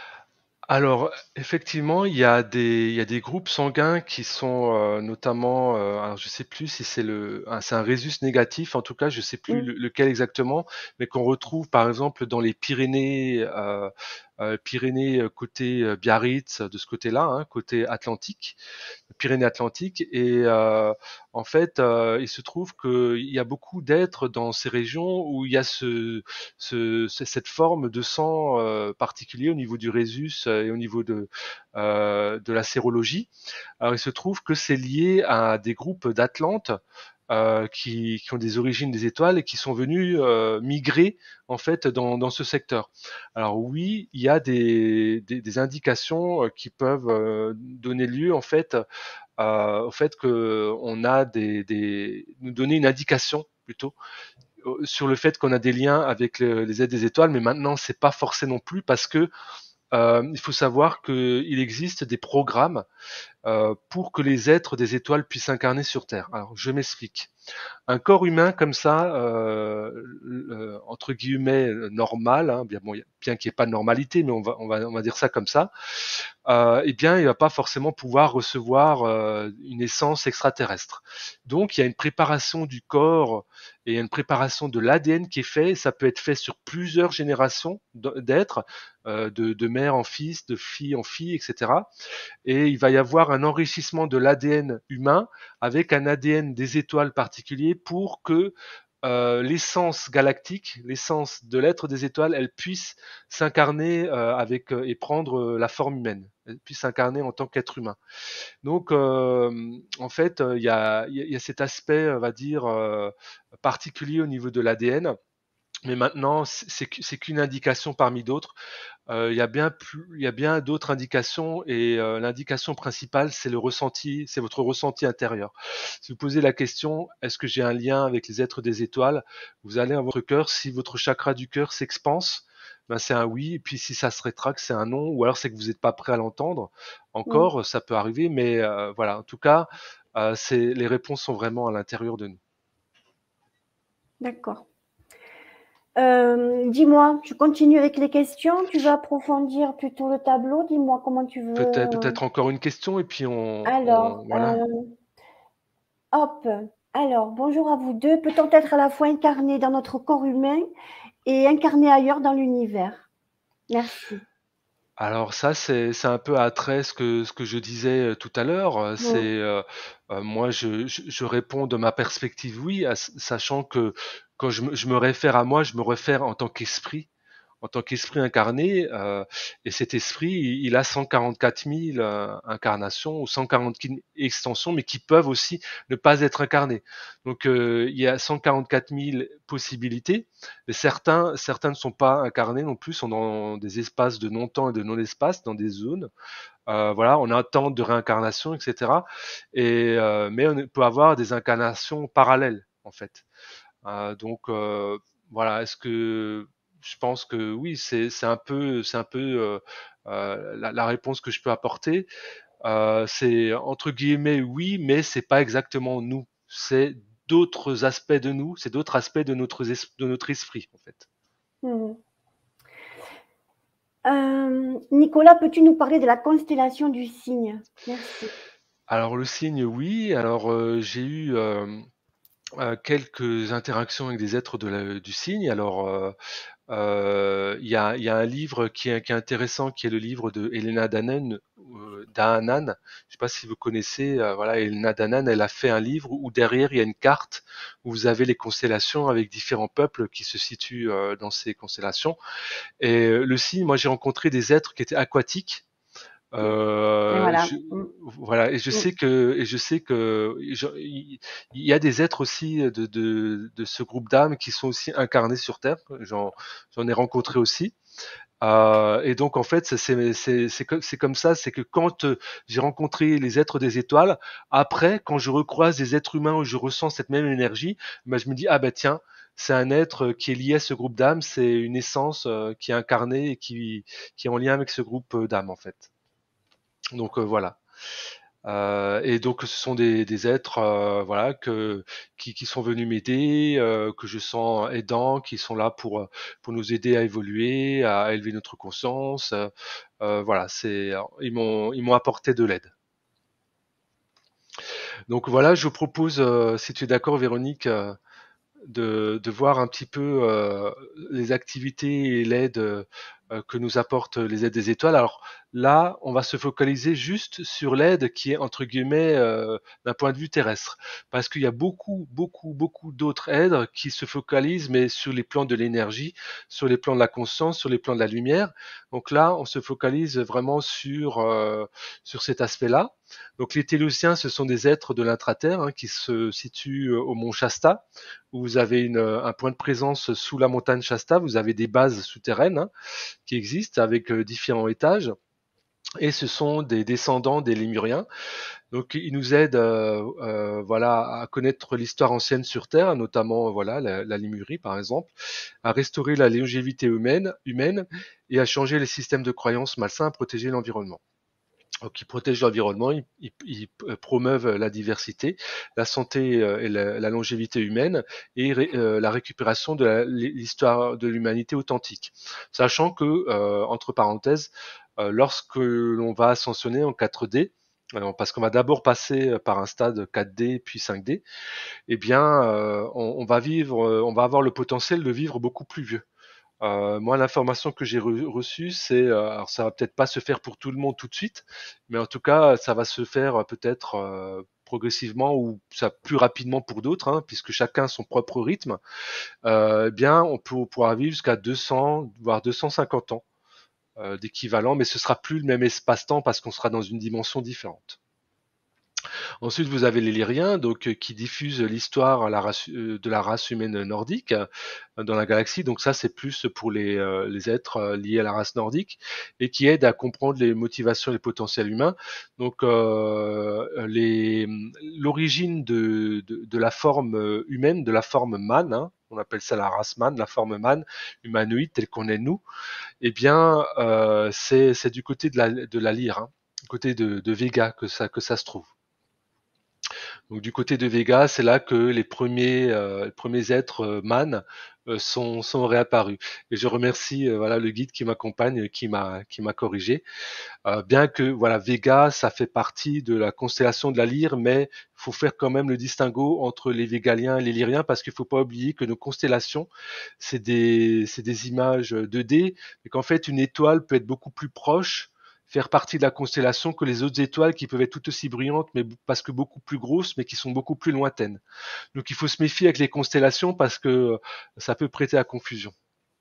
Alors, effectivement, il y a des, il y a des groupes sanguins qui sont euh, notamment, euh, alors je sais plus si c'est le, c'est un rhésus négatif, en tout cas, je sais plus mmh. le, lequel exactement, mais qu'on retrouve par exemple dans les Pyrénées, euh, euh, Pyrénées côté euh, Biarritz, de ce côté-là, hein, côté Atlantique, Pyrénées-Atlantiques, et euh, en fait, euh, il se trouve qu'il y a beaucoup d'êtres dans ces régions où il y a ce, ce, cette forme de sang euh, particulier au niveau du rhésus et au niveau de, euh, de la sérologie. Alors, il se trouve que c'est lié à des groupes d'Atlantes euh, qui, qui ont des origines des étoiles et qui sont venus euh, migrer en fait dans, dans ce secteur. Alors oui, il y a des, des, des indications qui peuvent euh, donner lieu en fait euh, au fait que on a des, des nous donner une indication plutôt sur le fait qu'on a des liens avec le, les aides des étoiles, mais maintenant c'est pas forcé non plus parce que euh, il faut savoir qu'il existe des programmes euh, pour que les êtres des étoiles puissent incarner sur Terre. Alors, je m'explique. Un corps humain comme ça, euh, euh, entre guillemets normal, hein, bien, bon, bien qu'il n'y ait pas de normalité, mais on va, on va, on va dire ça comme ça, euh, eh bien, il va pas forcément pouvoir recevoir euh, une essence extraterrestre. Donc, il y a une préparation du corps et il y a une préparation de l'A D N qui est fait. Ça peut être fait sur plusieurs générations d'êtres, euh, de, de mère en fils, de fille en fille, et cetera. Et il va y avoir un enrichissement de l'A D N humain avec un A D N des étoiles particulier pour que euh, l'essence galactique, l'essence de l'être des étoiles, elle puisse s'incarner euh, avec euh, et prendre euh, la forme humaine, elle puisse s'incarner en tant qu'être humain. Donc, euh, en fait, il y a, y, a, y a cet aspect, on va dire, euh, particulier au niveau de l'A D N. Mais maintenant, c'est c'est qu'une indication parmi d'autres. Euh, Il y a bien plus, il y a bien d'autres indications et euh, l'indication principale, c'est le ressenti, c'est votre ressenti intérieur. Si vous posez la question, est-ce que j'ai un lien avec les êtres des étoiles, vous allez à votre cœur. Si votre chakra du cœur s'expanse, ben c'est un oui. Et puis si ça se rétracte, c'est un non. Ou alors c'est que vous n'êtes pas prêt à l'entendre. Mm. Encore, ça peut arriver, mais euh, voilà. En tout cas, euh, c'est les réponses sont vraiment à l'intérieur de nous. D'accord. Euh, dis-moi, je continue avec les questions. Tu veux approfondir plutôt le tableau? Dis-moi comment tu Peut-être, veux. peut-être encore une question et puis on, on Alors, voilà. euh, hop. Alors, bonjour à vous deux. Peut-on être à la fois incarné dans notre corps humain et incarné ailleurs dans l'univers? Merci. Alors ça, c'est c'est un peu après ce que ce que je disais, heu, tout à l'heure, heu, c'est, Mm. heu heu, moi je je je réponds de ma perspective oui, à sachant que quand je me je me réfère à moi, je me réfère en tant qu'esprit, en tant qu'esprit incarné, heu et cet esprit, il il a cent quarante-quatre mille, heu, incarnations ou cent quarante mille extensions, mais qui peuvent aussi ne pas être incarnées. Donc heu, il y a cent quarante-quatre mille possibilités, mais certains certains ne sont pas incarnés non plus, sont dans des espaces de non-temps et de non-espace, dans des zones. Heu, voilà, on attend de réincarnation et cetera et heu, mais on peut avoir des incarnations parallèles, en fait. Heu, donc heu, voilà, est-ce que je pense que oui, c'est c'est un peu c'est un peu, heu heu, la la réponse que je peux apporter. Heu, c'est entre guillemets «oui», mais c'est pas exactement nous. C'est d'autres aspects de nous, c'est d'autres aspects de notre es de notre esprit, en fait. Mm. Euh, Nicolas, peux-tu nous parler de la constellation du cygne? Merci. Alors le signe, oui. Alors, heu, j'ai eu, hem, heu, quelques interactions avec des êtres de la du signe. Alors, heu heu, il y a il y a un livre qui est qui est intéressant, qui est le livre de Elena Danaan, heu, Dahanan. Je sais pas si vous connaissez, heu, voilà, Elena Danaan, elle a fait un livre où derrière il y a une carte où vous avez les constellations avec différents peuples qui se situent, heu, dans ces constellations et heu, le signe, moi j'ai rencontré des êtres qui étaient aquatiques. Et Heu, voilà. je Mm. voilà et je Mm. sais que et je sais que je il il y a des êtres aussi de de de ce groupe d'âmes qui sont aussi incarnés sur terre. J'en j'en ai rencontré aussi. Heu et donc en fait, c'est c'est c'est c'est co c'est comme ça, c'est que quand, heu, j'ai rencontré les êtres des étoiles, après quand je recroise des êtres humains où je ressens cette même énergie, bah, je me dis: «Ah bah tiens, c'est un être qui est lié à ce groupe d'âmes, c'est une essence, heu, qui est incarnée et qui qui est en lien avec ce groupe, heu, d'âmes, en fait». Donc heu, voilà. Heu et donc ce sont des des êtres, heu, voilà que qui qui sont venus m'aider, heu, que je sens aidants, qui sont là pour, heu, pour nous aider à évoluer, à élever notre conscience, heu heu, voilà, c'est ils m'ont ils m'ont apporté de l'aide. Donc voilà, je vous propose, heu, si tu es d'accord Véronique, heu, de de voir un petit peu, heu, les activités et l'aide, heu heu, que nous apportent les aides des étoiles. Alors là, on va se focaliser juste sur l'aide qui est entre guillemets, heu, d'un point de vue terrestre. Parce qu'il y a beaucoup, beaucoup, beaucoup d'autres aides qui se focalisent, mais sur les plans de l'énergie, sur les plans de la conscience, sur les plans de la lumière. Donc là, on se focalise vraiment sur, heu, sur cet aspect-là. Donc les Télésiens, ce sont des êtres de l'intraterre, hein, qui se situent, au mont Shasta, où vous avez une, un point de présence sous la montagne Shasta, vous avez des bases souterraines, hein, qui existent avec euh, différents étages. Et ce sont des descendants des Lémuriens. Donc ils nous aident euh, euh, voilà, à connaître l'histoire ancienne sur Terre, notamment voilà, la, la Lémurie par exemple, à restaurer la longévité humaine, humaine et à changer les systèmes de croyances malsains, à protéger l'environnement. Donc, ils protègent l'environnement, ils, ils, ils, promeuvent la diversité, la santé euh, et la, la, longévité humaine et ré, euh, la récupération de l'histoire de l'humanité authentique. Sachant que, euh, entre parenthèses, euh, lorsque l'on va ascensionner en quatre D, alors, parce qu'on va d'abord passer par un stade quatre D puis cinq D, eh bien, euh, on, on va vivre, on va avoir le potentiel de vivre beaucoup plus vieux. Euh, moi, l'information que j'ai re reçue, c'est, euh, alors ça va peut-être pas se faire pour tout le monde tout de suite, mais en tout cas, ça va se faire euh, peut-être euh, progressivement ou ça plus rapidement pour d'autres, hein, puisque chacun a son propre rythme, euh, eh bien, on, peut, on pourra vivre jusqu'à deux cents, voire deux cent cinquante ans euh, d'équivalent, mais ce sera plus le même espace-temps parce qu'on sera dans une dimension différente. Ensuite, vous avez les Lyriens, donc euh, qui diffusent l'histoire à la race- euh, de la race humaine nordique euh, dans la galaxie. Donc ça, c'est plus pour les, euh, les êtres euh, liés à la race nordique et qui aident à comprendre les motivations et les potentiels humains. Donc euh, les, l'origine de, de, de la forme euh, humaine, de la forme man, hein, on appelle ça la race man, la forme man, humanoïde telle qu'on est nous, eh bien, euh, c'est, c'est du côté de la, de la lyre, hein, du côté de, de Vega que ça, que ça se trouve. Donc du côté de Vega, c'est là que les premiers, euh, les premiers êtres euh, man euh, sont, sont réapparus. Et je remercie euh, voilà le guide qui m'accompagne, qui m'a qui m'a corrigé. Euh, bien que voilà Vega, ça fait partie de la constellation de la Lyre, mais il faut faire quand même le distinguo entre les Végaliens et les Lyriens parce qu'il faut pas oublier que nos constellations, c'est des c'est des images deux D, et qu'en fait une étoile peut être beaucoup plus proche, faire partie de la constellation que les autres étoiles qui peuvent être tout aussi brillantes, mais parce que beaucoup plus grosses, mais qui sont beaucoup plus lointaines. Donc il faut se méfier avec les constellations parce que ça peut prêter à confusion.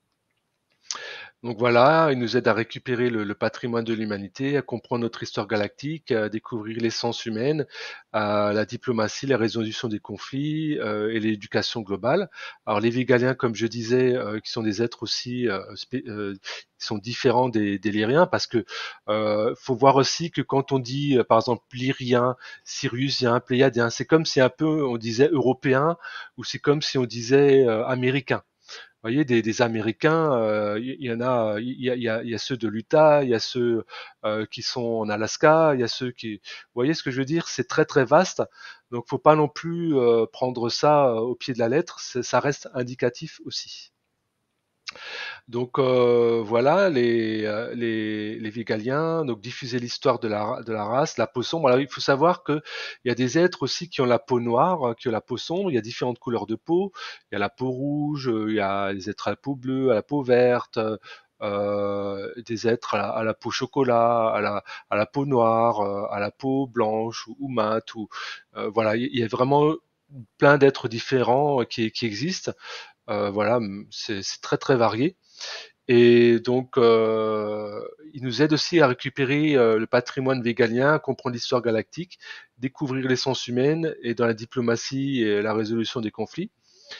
Donc voilà, il nous aide à récupérer le, le patrimoine de l'humanité, à comprendre notre histoire galactique, à découvrir l'essence humaine, à la diplomatie, la résolution des conflits euh, et l'éducation globale. Alors les Végaliens, comme je disais, euh, qui sont des êtres aussi euh, spé- euh, qui sont différents des, des Lyriens, parce que euh, faut voir aussi que quand on dit, euh, par exemple, Lyrien, Siriusien, Pléiadien, c'est comme si un peu on disait européen, ou c'est comme si on disait euh, américain. Vous voyez, des, des Américains, euh, il y, y en a, il y a, il y a, il y a ceux de l'Utah, il y a ceux euh, qui sont en Alaska, il y a ceux qui, vous voyez ce que je veux dire, c'est très très vaste. Donc, faut pas non plus euh, prendre ça euh, au pied de la lettre. C'est- Ça reste indicatif aussi. Donc euh, voilà les, euh, les, les Végaliens, donc diffuser l'histoire de la, de la race, la peau sombre. Alors il faut savoir que il y a des êtres aussi qui ont la peau noire, qui ont la peau sombre. Il y a différentes couleurs de peau. Il y a la peau rouge, il y a des êtres à la peau bleue, à la peau verte, euh, des êtres à la, à la peau chocolat, à la, à la peau noire, euh, à la peau blanche ou, ou mate. Ou euh, voilà, il y a vraiment plein d'êtres différents qui, qui existent. Euh, voilà, c'est c'est très très varié. Et donc, euh, il nous aide aussi à récupérer euh, le patrimoine végalien, comprendre l'histoire galactique, découvrir l'essence humaine et dans la diplomatie et la résolution des conflits.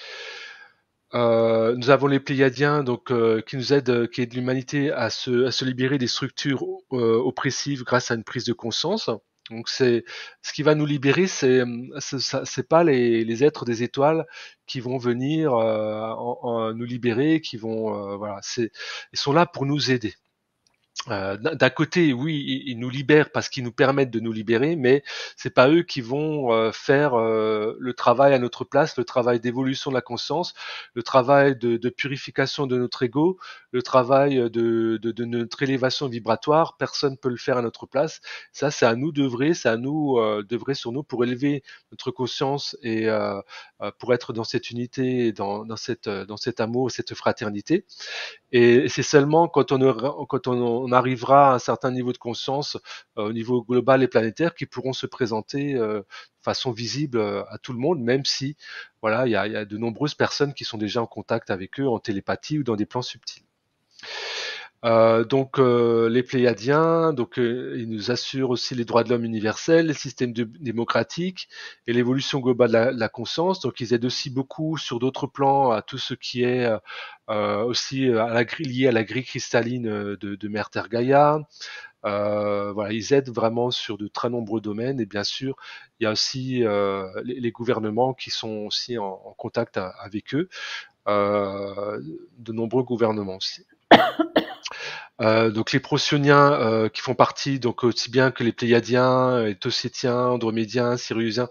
Euh, nous avons les Pléiadiens, donc euh, qui nous aident, euh, qui aident l'humanité à se, à se libérer des structures euh, oppressives grâce à une prise de conscience. Donc c'est ce qui va nous libérer, c'est c'est ça- c'est pas les, les êtres des étoiles qui vont venir euh, en- en nous libérer, qui vont euh, voilà, c'est ils sont là pour nous aider. Euh, d'un d'un côté, oui, ils, ils nous libèrent parce qu'ils nous permettent de nous libérer, mais c'est pas eux qui vont euh, faire euh, le travail à notre place, le travail d'évolution de la conscience, le travail de, de purification de notre ego, le travail de, de, de notre élévation vibratoire. Personne peut le faire à notre place. Ça, c'est à nous d'œuvrer, c'est à nous euh, d'œuvrer sur nous pour élever notre conscience et euh, euh, pour être dans cette unité, dans, dans cette dans cet amour, cette fraternité. Et c'est seulement quand on, aura, quand on, on arrivera à un certain niveau de conscience euh, au niveau global et planétaire qu'ils pourront se présenter euh, de façon visible euh, à tout le monde, même si voilà, il y a, il y a de nombreuses personnes qui sont déjà en contact avec eux en télépathie ou dans des plans subtils. Euh, donc euh, les Pléiadiens, donc euh, ils nous assurent aussi les droits de l'homme universels, le système de, démocratique et l'évolution globale de la, de la conscience. Donc ils aident aussi beaucoup sur d'autres plans à tout ce qui est euh, aussi à la grille, lié à la grille cristalline de, de Mère Terre Gaïa. Euh, voilà, ils aident vraiment sur de très nombreux domaines et bien sûr il y a aussi euh, les, les gouvernements qui sont aussi en, en contact à, avec eux, euh, de nombreux gouvernements aussi. Euh, donc les Procyon euh, qui font partie, donc aussi bien que les Pléiadiens, les Tossétiens, Andromédiens, Siriusiens,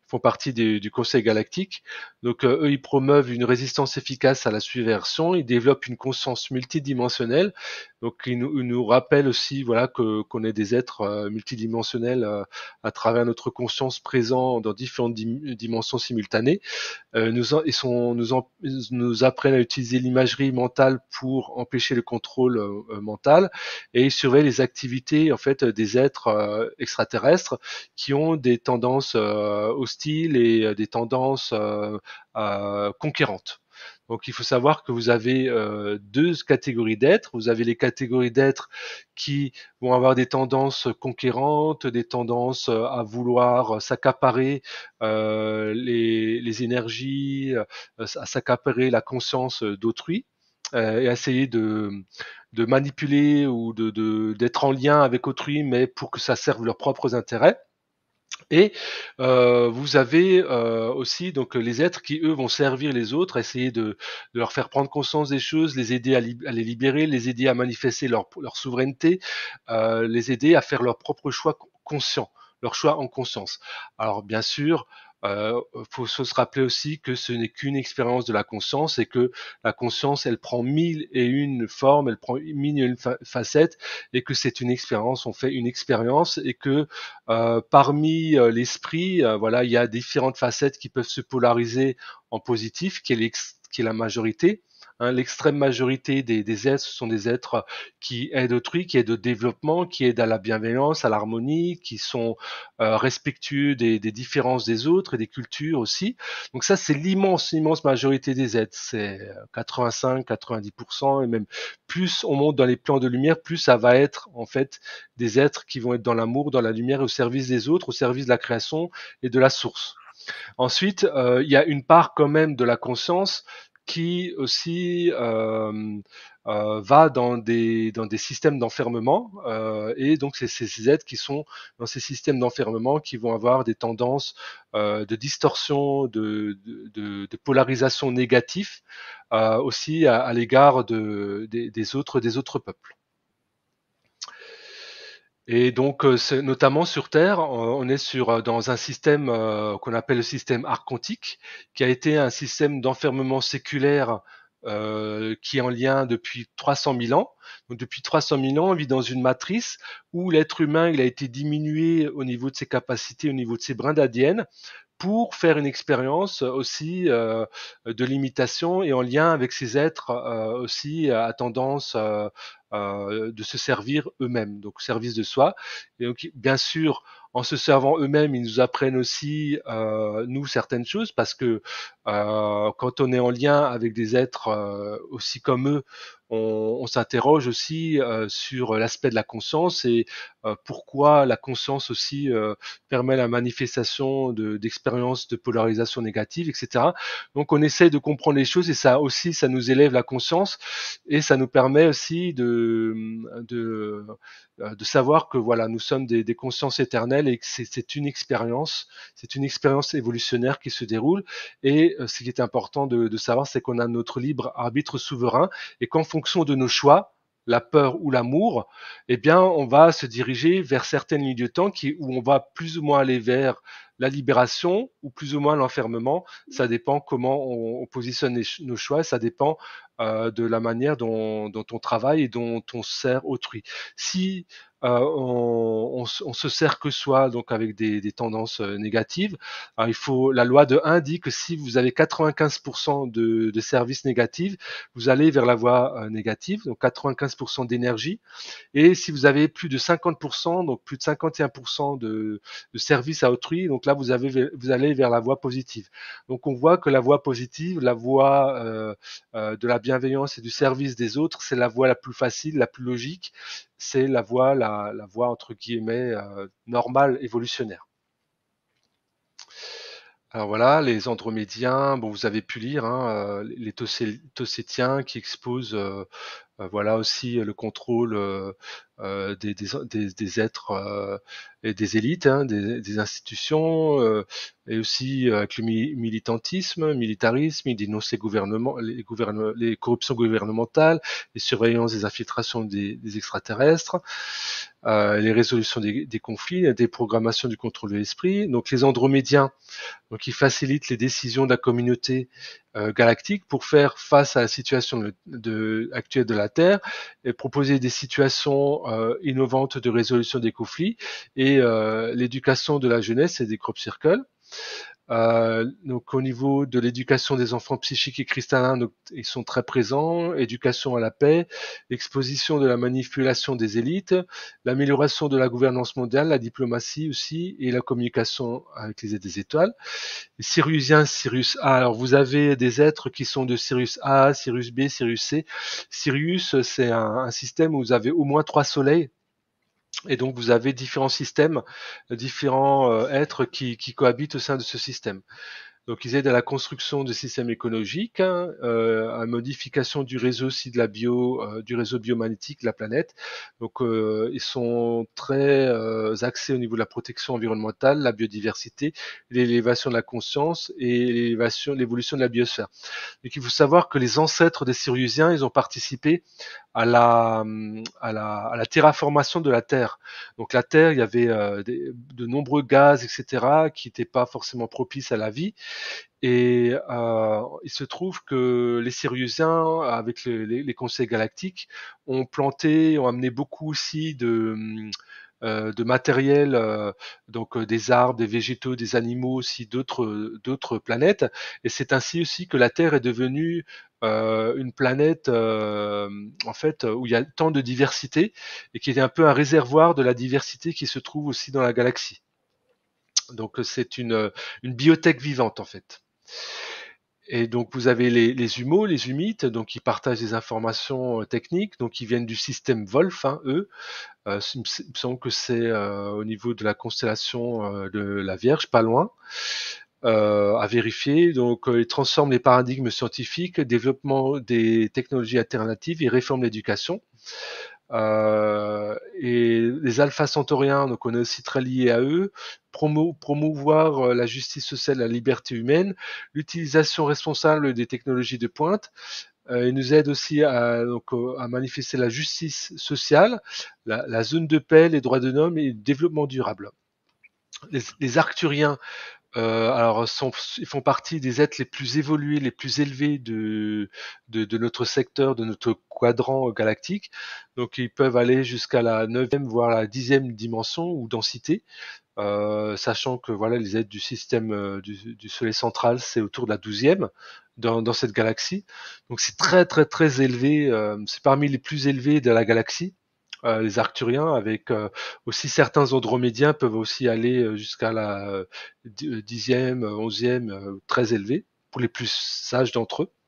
font partie du, du Conseil galactique. Donc euh, eux, ils promeuvent une résistance efficace à la subversion, ils développent une conscience multidimensionnelle. Donc ils nous, ils nous rappellent aussi, voilà, que qu'on est des êtres euh, multidimensionnels euh, à travers notre conscience présent dans différentes dim- dimensions simultanées. Euh, nous, en, ils sont, nous, en, nous apprennent à utiliser l'imagerie mentale pour empêcher le contrôle euh, mental, et ils surveillent les activités en fait des êtres euh, extraterrestres qui ont des tendances euh, hostiles et euh, des tendances euh, euh, conquérantes. Donc il faut savoir que vous avez euh, deux catégories d'êtres. Vous avez les catégories d'êtres qui vont avoir des tendances conquérantes, des tendances euh, à vouloir s'accaparer euh, les, les énergies, euh, à s'accaparer la conscience d'autrui euh, et essayer de, de manipuler ou de, de, d'être en lien avec autrui, mais pour que ça serve leurs propres intérêts. Et euh, vous avez euh, aussi donc les êtres qui eux vont servir les autres, essayer de, de leur faire prendre conscience des choses, les aider à, li- à les libérer, les aider à manifester leur, leur souveraineté, euh, les aider à faire leur propre choix conscient, leur choix en conscience. Alors bien sûr, euh, faut, faut se rappeler aussi que ce n'est qu'une expérience de la conscience et que la conscience, elle prend mille et une formes, elle prend mille et une fa facettes, et que c'est une expérience. On fait une expérience et que euh, parmi euh, l'esprit, euh, voilà, il y a différentes facettes qui peuvent se polariser en positif, qui est, qui est la majorité. Hein, l'extrême majorité des, des êtres, ce sont des êtres qui aident autrui, qui aident au développement, qui aident à la bienveillance, à l'harmonie, qui sont euh, respectueux des, des différences des autres et des cultures aussi. Donc ça, c'est l'immense, immense majorité des êtres. C'est quatre-vingt-cinq, quatre-vingt-dix pour cent, et même plus on monte dans les plans de lumière, plus ça va être en fait des êtres qui vont être dans l'amour, dans la lumière, au service des autres, au service de la création et de la source. Ensuite, euh, il y a une part quand même de la conscience qui aussi euh, euh, va dans des, dans des systèmes d'enfermement, euh, et donc c'est ces êtres qui sont dans ces systèmes d'enfermement qui vont avoir des tendances euh, de distorsion, de, de, de polarisation négative euh, aussi à, à l'égard de, des, des autres des autres peuples. Et donc, euh, notamment sur Terre, on est sur euh, dans un système euh, qu'on appelle le système archontique, qui a été un système d'enfermement séculaire euh, qui est en lien depuis trois cent mille ans. Donc, depuis trois cent mille ans, on vit dans une matrice où l'être humain il a été diminué au niveau de ses capacités, au niveau de ses brins d'A D N, pour faire une expérience aussi euh, de limitation et en lien avec ces êtres euh, aussi à tendance euh, euh, de se servir eux-mêmes, donc au service de soi. Et donc, bien sûr, en se servant eux-mêmes, ils nous apprennent aussi, euh, nous, certaines choses, parce que euh, quand on est en lien avec des êtres euh, aussi comme eux, on, on s'interroge aussi euh, sur l'aspect de la conscience et euh, pourquoi la conscience aussi euh, permet la manifestation de, d'expériences de polarisation négative, et cetera. Donc on essaie de comprendre les choses et ça aussi, ça nous élève la conscience et ça nous permet aussi de, de, de savoir que voilà, nous sommes des, des consciences éternelles et que c'est, c'est une expérience, c'est une expérience évolutionnaire qui se déroule. Et euh, ce qui est important de, de savoir, c'est qu'on a notre libre arbitre souverain et qu'en fonction de nos choix, la peur ou l'amour, eh bien, on va se diriger vers certaines lignes de temps qui, où on va plus ou moins aller vers la libération ou plus ou moins l'enfermement. Ça dépend comment on, on positionne les, nos choix, ça dépend euh, de la manière dont, dont on travaille et dont on sert autrui. Si euh, on, on, on, se sert que soi, donc avec des, des tendances euh, négatives, alors il faut, la loi de un dit que si vous avez quatre-vingt-quinze pour cent de, de services négatifs, vous allez vers la voie euh, négative, donc quatre-vingt-quinze pour cent d'énergie. Et si vous avez plus de cinquante pour cent, donc plus de cinquante et un pour cent de, de services à autrui, donc là vous, avez, vous allez vers la voie positive. Donc on voit que la voie positive, la voie euh, euh, de la bienveillance et du service des autres, c'est la voie la plus facile, la plus logique, c'est la voie, la, la voie entre guillemets euh, normale, évolutionnaire. Alors voilà, les andromédiens, bon, vous avez pu lire hein, euh, les Tossétiens qui exposent euh, Euh, voilà aussi le contrôle euh, euh, des, des, des, des êtres euh, et des élites, hein, des, des institutions, euh, et aussi euh, avec le mi- militantisme, militarisme, il dénonce les gouvernements, les, gouvernements, les corruptions gouvernementales, les surveillances des infiltrations des, des extraterrestres, euh, les résolutions des, des conflits, la déprogrammation du contrôle de l'esprit. Donc les andromédiens, donc ils facilitent les décisions de la communauté euh, galactique pour faire face à la situation de, de, actuelle de la Terre et proposer des situations euh, innovantes de résolution des conflits et euh, l'éducation de la jeunesse et des crop circles. Euh, donc au niveau de l'éducation des enfants psychiques et cristallins, donc, ils sont très présents, éducation à la paix, l'exposition de la manipulation des élites, l'amélioration de la gouvernance mondiale, la diplomatie aussi et la communication avec les des étoiles. Les Siriusiens, Sirius A. Alors vous avez des êtres qui sont de Sirius A, Sirius B, Sirius C. Sirius, c'est un, un système où vous avez au moins trois soleils. Et donc vous avez différents systèmes, différents euh, êtres qui, qui cohabitent au sein de ce système. Donc ils aident à la construction de systèmes écologiques, hein, euh, à la modification du réseau aussi de la bio, euh, du réseau biomagnétique de la planète. Donc euh, ils sont très euh, axés au niveau de la protection environnementale, la biodiversité, l'élévation de la conscience et l'élévation, l'évolution de la biosphère. Donc il faut savoir que les ancêtres des Siriusiens, ils ont participé à la, à la, à la terraformation de la Terre. Donc la Terre, il y avait euh, des, de nombreux gaz, et cetera, qui n'étaient pas forcément propices à la vie. Et euh, il se trouve que les Siriusiens, avec le, les, les conseils galactiques, ont planté, ont amené beaucoup aussi de, euh, de matériel, euh, donc euh, des arbres, des végétaux, des animaux aussi d'autres d'autres planètes. Et c'est ainsi aussi que la Terre est devenue euh, une planète euh, en fait où il y a tant de diversité et qui est un peu un réservoir de la diversité qui se trouve aussi dans la galaxie. Donc c'est une, une bibliothèque vivante en fait. Et donc vous avez les, les humeaux, les humites, donc qui partagent des informations euh, techniques, donc ils viennent du système Wolf, hein, eux. Euh, il me semble que c'est euh, au niveau de la constellation euh, de la Vierge, pas loin. Euh, à vérifier. Donc, euh, ils transforment les paradigmes scientifiques, développement des technologies alternatives et réforment l'éducation. Euh, et les alpha centauriens, donc on est aussi très liés à eux, promo, promouvoir euh, la justice sociale, la liberté humaine, l'utilisation responsable des technologies de pointe. Euh, ils nous aident aussi à, donc, euh, à manifester la justice sociale, la, la zone de paix, les droits de l'homme et le développement durable. Les, les arcturiens, euh, alors, sont, ils font partie des êtres les plus évolués, les plus élevés de, de, de notre secteur, de notre quadrant galactique. Donc, ils peuvent aller jusqu'à la neuvième, voire la dixième dimension ou densité, euh, sachant que voilà, les êtres du système euh, du, du Soleil central, c'est autour de la douzième dans, dans cette galaxie. Donc, c'est très, très, très élevé. Euh, c'est parmi les plus élevés de la galaxie. Euh, les Arcturiens, avec euh, aussi certains Andromédiens peuvent aussi aller euh, jusqu'à la euh, dixième, onzième, euh, très élevés, pour les plus sages d'entre eux.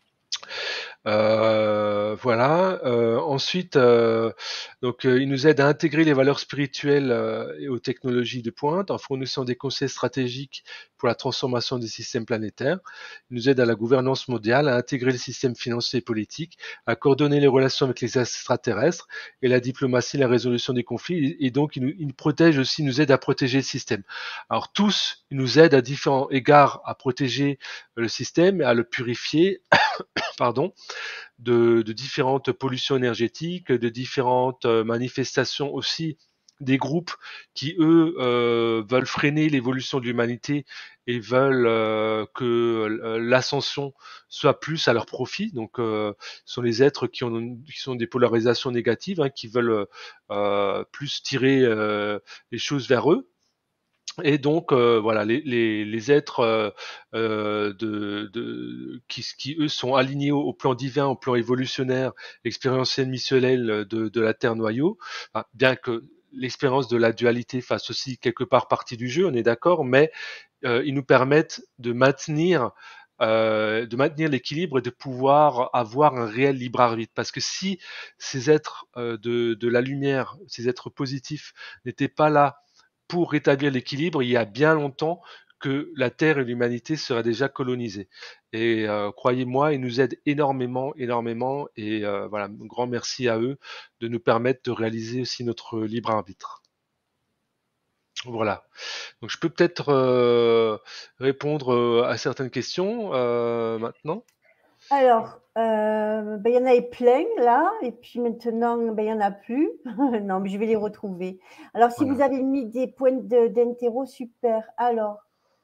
Euh, voilà. Euh, ensuite, euh, donc, euh, il nous aide à intégrer les valeurs spirituelles euh, et aux technologies de pointe en fournissant des conseils stratégiques pour la transformation des systèmes planétaires. Il nous aide à la gouvernance mondiale, à intégrer les systèmes financiers et politiques, à coordonner les relations avec les extraterrestres et la diplomatie, la résolution des conflits. Et donc, il nous, il nous protège aussi, il nous aide à protéger le système. Alors tous, ils nous aident à différents égards à protéger le système, à le purifier, pardon, de, de différentes pollutions énergétiques, de différentes euh, manifestations aussi des groupes qui, eux, euh, veulent freiner l'évolution de l'humanité et veulent euh, que euh, l'ascension soit plus à leur profit. Donc, euh, ce sont les êtres qui, ont, qui sont des polarisations négatives, hein, qui veulent euh, plus tirer euh, les choses vers eux. Et donc euh, voilà, les, les, les êtres euh, euh, de, de, qui, qui eux sont alignés au, au plan divin, au plan évolutionnaire, expérientiel missionnel de, de la Terre noyau, enfin, bien que l'expérience de la dualité fasse aussi quelque part partie du jeu, on est d'accord, mais euh, ils nous permettent de maintenir euh, de maintenir l'équilibre et de pouvoir avoir un réel libre arbitre. Parce que si ces êtres euh, de, de la lumière, ces êtres positifs n'étaient pas là pour rétablir l'équilibre, il y a bien longtemps que la Terre et l'humanité seraient déjà colonisées. Et euh, croyez-moi, ils nous aident énormément, énormément. Et euh, voilà, un grand merci à eux de nous permettre de réaliser aussi notre libre arbitre. Voilà. Donc je peux peut-être euh, répondre euh, à certaines questions euh, maintenant. Alors, euh, ben, il y en avait plein là, et puis maintenant, ben, il n'y en a plus. Non, mais je vais les retrouver. Alors, si vous Voilà. avez mis des points de- d'interro, super. Alors,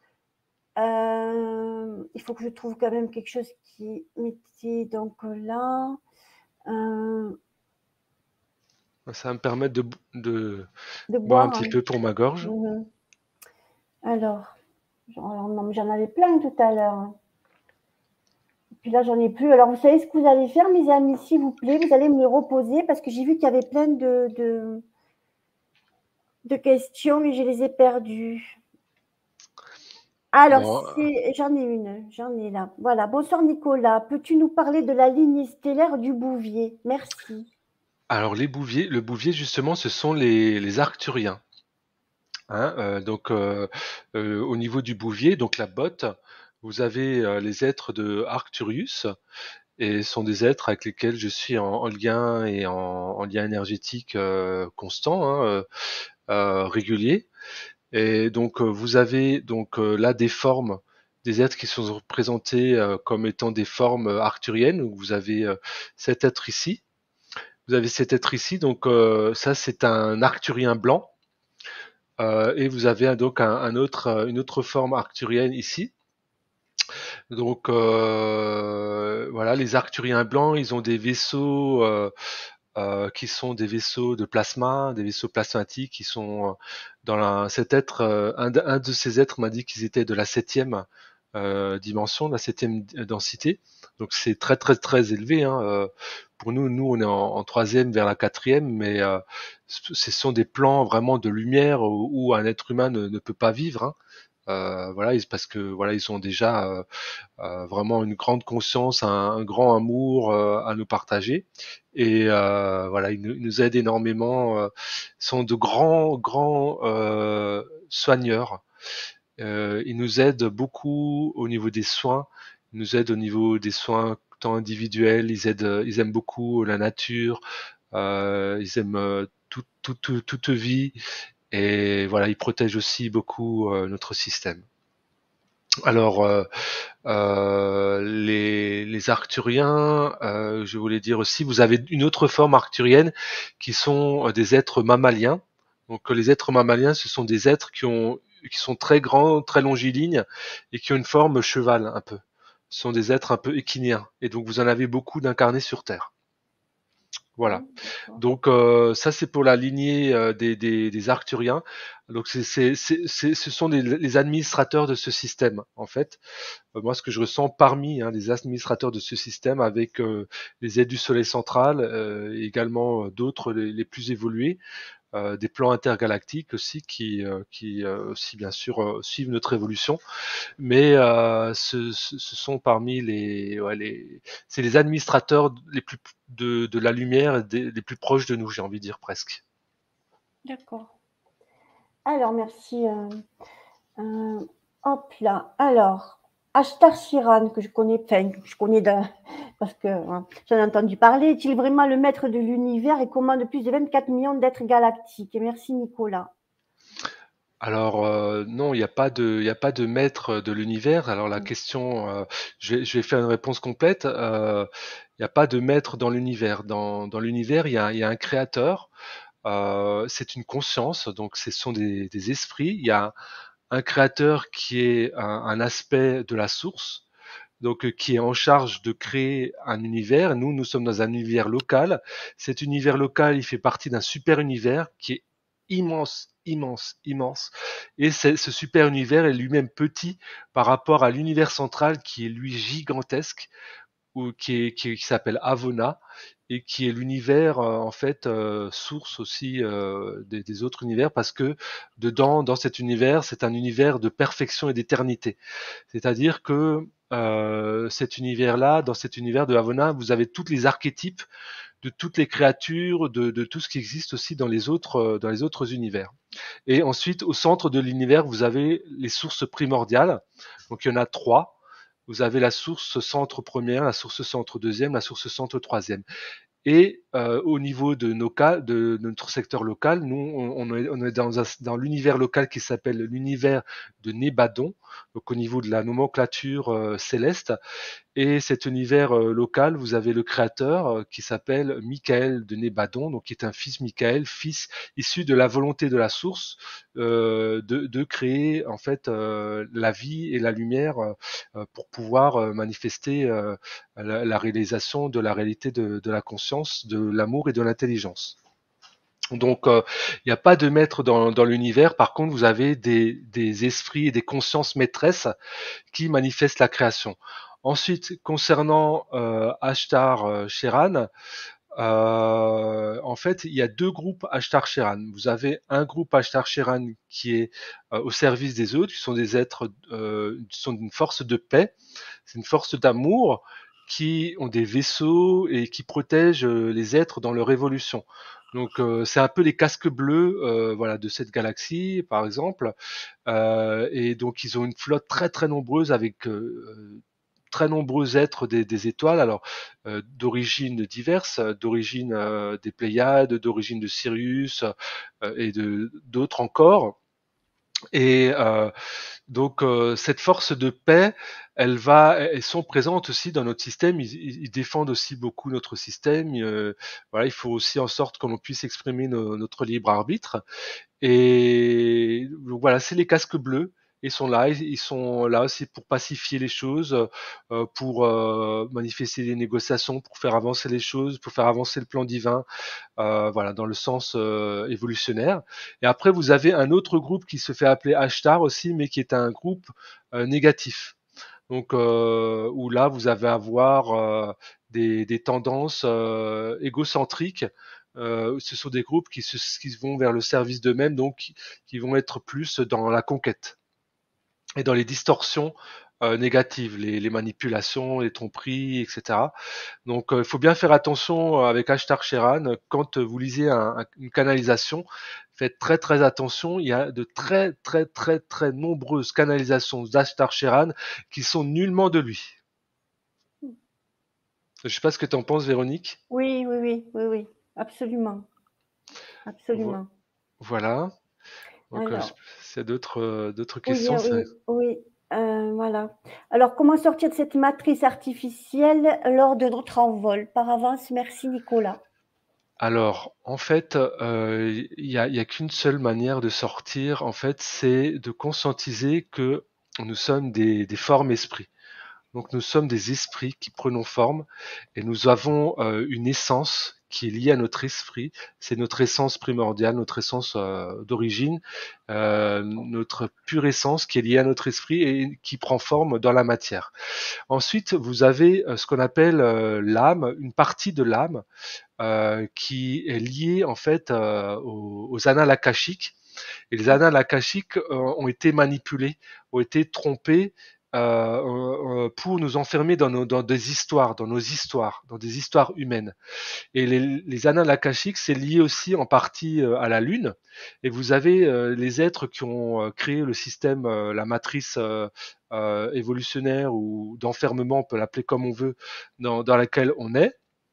euh, il faut que je trouve quand même quelque chose qui mettait donc là. Euh, Ça va me permettre de, de de boire un boire, petit hein. peu pour ma gorge. Mhm. Alors, alors, non, mais j'en avais plein tout à l'heure, hein. Et puis là, j'en ai plus. Alors, vous savez ce que vous allez faire, mes amis, s'il vous plaît, vous allez me les reposer parce que j'ai vu qu'il y avait plein de, de, de questions et je les ai perdues. Alors, Bon, c'est, j'en ai une, j'en ai là. Voilà. Bonsoir Nicolas. Peux-tu nous parler de la lignée stellaire du Bouvier? Merci. alors les bouviers, le bouvier justement, ce sont les, les arcturiens. Hein, euh, donc euh, euh, au niveau du bouvier, donc la botte, vous avez euh, les êtres de Arcturius, et ce sont des êtres avec lesquels je suis en, en lien et en, en lien énergétique euh, constant, hein, euh, euh, régulier. Et donc euh, vous avez donc euh, là des formes, des êtres qui sont représentés euh, comme étant des formes arcturiennes. Donc, vous avez euh, cet être ici. Vous avez cet être ici, donc euh, ça c'est un arcturien blanc. Euh, et vous avez un- donc un, un autre, une autre forme arcturienne ici. Donc euh, voilà, les arcturiens blancs, ils ont des vaisseaux euh, euh, qui sont des vaisseaux de plasma, des vaisseaux plasmatiques qui sont euh, dans la, cet être. Euh, un, de, un de ces êtres m'a dit qu'ils étaient de la septième euh, dimension, de la septième densité. Donc c'est très très très élevé, hein. Euh, pour nous, nous on est en, en troisième vers la quatrième, mais euh, ce sont des plans vraiment de lumière où, où un être humain ne, ne peut pas vivre, hein. Euh, voilà, parce que voilà, ils ont déjà euh, euh, vraiment une grande conscience, un, un grand amour euh, à nous partager, et euh, voilà, ils nous, ils nous aident énormément. Euh, sont de grands grands euh, soigneurs. Euh, ils nous aident beaucoup au niveau des soins. Ils nous aident au niveau des soins tant individuels. Ils aident, ils aiment beaucoup la nature. Euh, ils aiment euh, tout, tout, tout, toute vie. Et voilà, ils protègent aussi beaucoup euh, notre système. Alors, euh, euh, les, les arcturiens, euh, je voulais dire aussi, vous avez une autre forme arcturienne qui sont euh, des êtres mammaliens. Donc, les êtres mammaliens, ce sont des êtres qui ont, qui sont très grands, très longilignes et qui ont une forme cheval un peu. Ce sont des êtres un peu équiniens. Et donc, vous en avez beaucoup d'incarnés sur Terre. Voilà. Mmh, d'accord. Donc euh, ça c'est pour la lignée euh, des, des, des Arcturiens. Donc c'est, c'est, c'est, c'est- ce sont les, les administrateurs de ce système en fait. Euh, moi ce que je ressens parmi hein, les administrateurs de ce système avec euh, les aides du Soleil central, euh, et également euh, d'autres les, les plus évolués, euh, des plans intergalactiques aussi qui, euh, qui euh, aussi bien sûr euh, suivent notre évolution, mais euh, ce, ce, ce sont parmi les, ouais, les c'est les administrateurs les plus de, de la lumière, des, les plus proches de nous, j'ai envie de dire presque. D'accord. Alors, merci. euh, euh, hop là. Alors, Ashtar Shiran, que je connais, enfin, que je connais d'un- parce que hein, j'en ai entendu parler, est-il vraiment le maître de l'univers et commande plus de vingt-quatre millions d'êtres galactiques? Et merci Nicolas. Alors euh, non, il n'y a pas de, il y a pas de maître de l'univers. Alors la Mm. question, euh, je vais, je vais faire une réponse complète. Euh, il n'y a pas de maître dans l'univers. Dans, dans l'univers, il y a, il y a un créateur. Euh, c'est une conscience, donc ce sont des, des esprits. Il y a un créateur qui est un, un aspect de la source, donc euh, qui est en charge de créer un univers. Nous, nous sommes dans un univers local. Cet univers local, il fait partie d'un super univers qui est immense, immense, immense. Et c'est- ce super univers est lui-même petit par rapport à l'univers central qui est lui gigantesque, ou qui est qui, qui s'appelle Avona, et qui est l'univers euh, en fait euh, source aussi euh, des, des autres univers, parce que dedans dans cet univers c'est un univers de perfection et d'éternité. C'est-à-dire que euh, cet univers-là, dans cet univers de Havona, vous avez tous les archétypes de toutes les créatures, de, de tout ce qui existe aussi dans les autres, euh, dans les autres univers. Et ensuite, au centre de l'univers, vous avez les sources primordiales. Donc il y en a trois. Vous avez la source centre première, la source centre deuxième, la source centre troisième. Et euh, au niveau de, nos cas, de, de notre secteur local, nous, on, on est, on est dans, un, dans l'univers local qui s'appelle l'univers de Nébadon, donc au niveau de la nomenclature euh, céleste. Et cet univers euh, local, vous avez le créateur euh, qui s'appelle Michael de Nébadon, donc qui est un fils Michael, fils issu de la volonté de la source euh, de, de créer en fait euh, la vie et la lumière euh, pour pouvoir euh, manifester euh, la, la réalisation de la réalité de, de la conscience, de l'amour et de l'intelligence. Donc, euh, il n'y a pas de maître dans, dans l'univers. Par contre, vous avez des, des esprits et des consciences maîtresses qui manifestent la création. Ensuite, concernant euh, Ashtar euh, Sheran, euh, en fait, il y a deux groupes Ashtar Sheran. Vous avez un groupe Ashtar Sheran qui est euh, au service des autres, qui sont des êtres, euh, qui sont d'une force de paix, c'est une force d'amour, qui ont des vaisseaux et qui protègent euh, les êtres dans leur évolution. Donc, euh, c'est un peu les casques bleus, euh, voilà, de cette galaxie, par exemple. Euh, et donc, ils ont une flotte très très nombreuse avec euh, très nombreux êtres des, des étoiles, alors euh, d'origine diverses, d'origine euh, des Pléiades, d'origine de Sirius euh, et de d'autres encore. Et euh, donc euh, cette force de paix, elle va, elles sont présentes aussi dans notre système. Ils, ils défendent aussi beaucoup notre système. Euh, voilà, il faut aussi en sorte qu'on puisse exprimer nos, notre libre arbitre. Et donc voilà, c'est les casques bleus. Ils sont là, ils sont là aussi pour pacifier les choses, euh, pour euh, manifester les négociations, pour faire avancer les choses, pour faire avancer le plan divin, euh, voilà, dans le sens euh, évolutionnaire. Et après, vous avez un autre groupe qui se fait appeler Ashtar aussi, mais qui est un groupe euh, négatif. Donc, euh, où là, vous avez à voir euh, des, des tendances euh, égocentriques. Euh, ce sont des groupes qui, se, qui vont vers le service d'eux-mêmes, donc qui, qui vont être plus dans la conquête et dans les distorsions euh, négatives, les, les manipulations, les tromperies, et cetera. Donc, il euh, faut bien faire attention avec Ashtar Sheran quand vous lisez un, un, une canalisation. Faites très très attention. Il y a de très très très très nombreuses canalisations d'Ashtar Sheran qui sont nullement de lui. Je ne sais pas ce que tu en penses, Véronique. Oui, oui, oui, oui, oui, absolument, absolument. Voilà. Donc, euh, Alors, c'est d'autres euh, d'autres oui, questions. oui, oui, euh, voilà. Alors, comment sortir de cette matrice artificielle lors de notre envol? Par avance, merci Nicolas. Alors, en fait, euh, il y a, y a qu'une seule manière de sortir, en fait, c'est de conscientiser que nous sommes des, des formes esprits. Donc, nous sommes des esprits qui prenons forme et nous avons euh, une essence qui est liée à notre esprit. C'est notre essence primordiale, notre essence euh, d'origine, euh, notre pure essence qui est liée à notre esprit et qui prend forme dans la matière. Ensuite, vous avez euh, ce qu'on appelle euh, l'âme, une partie de l'âme euh, qui est liée en fait euh, aux, aux annales akashiques. Et les annales akashiques euh, ont été manipulés, ont été trompés euh, euh, pour nous enfermer dans, nos, dans des histoires, dans nos histoires, dans des histoires humaines. Et les, les annales akashiques, c'est lié aussi en partie euh, à la Lune. Et vous avez euh, les êtres qui ont euh, créé le système, euh, la matrice euh, euh, évolutionnaire ou d'enfermement, on peut l'appeler comme on veut, dans, dans laquelle on est.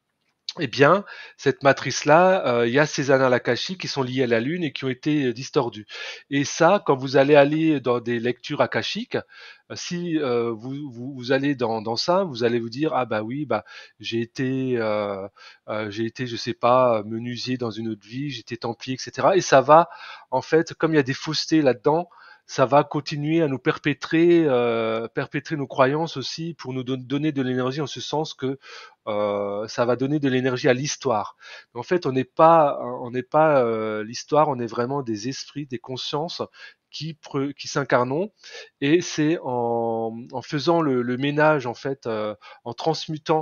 Eh bien, cette matrice-là, euh, il y a ces annales akashiques qui sont liées à la Lune et qui ont été euh, distordues. Et ça, quand vous allez aller dans des lectures akashiques, euh, si euh, vous, vous, vous allez dans, dans ça, vous allez vous dire ah bah oui, bah j'ai été, euh, euh, j'ai été, je sais pas, menuisier dans une autre vie, j'étais templier, et cetera. Et ça va, en fait, comme il y a des faussetés là-dedans, ça va continuer à nous perpétrer, euh, perpétrer nos croyances aussi pour nous don- donner de l'énergie en ce sens que euh, ça va donner de l'énergie à l'histoire. Mais en fait, on n'est pas, on n'est pas euh, l'histoire, on est vraiment des esprits, des consciences qui, pre, qui s'incarnons, et c'est en, en faisant le, le ménage en fait, euh, en transmutant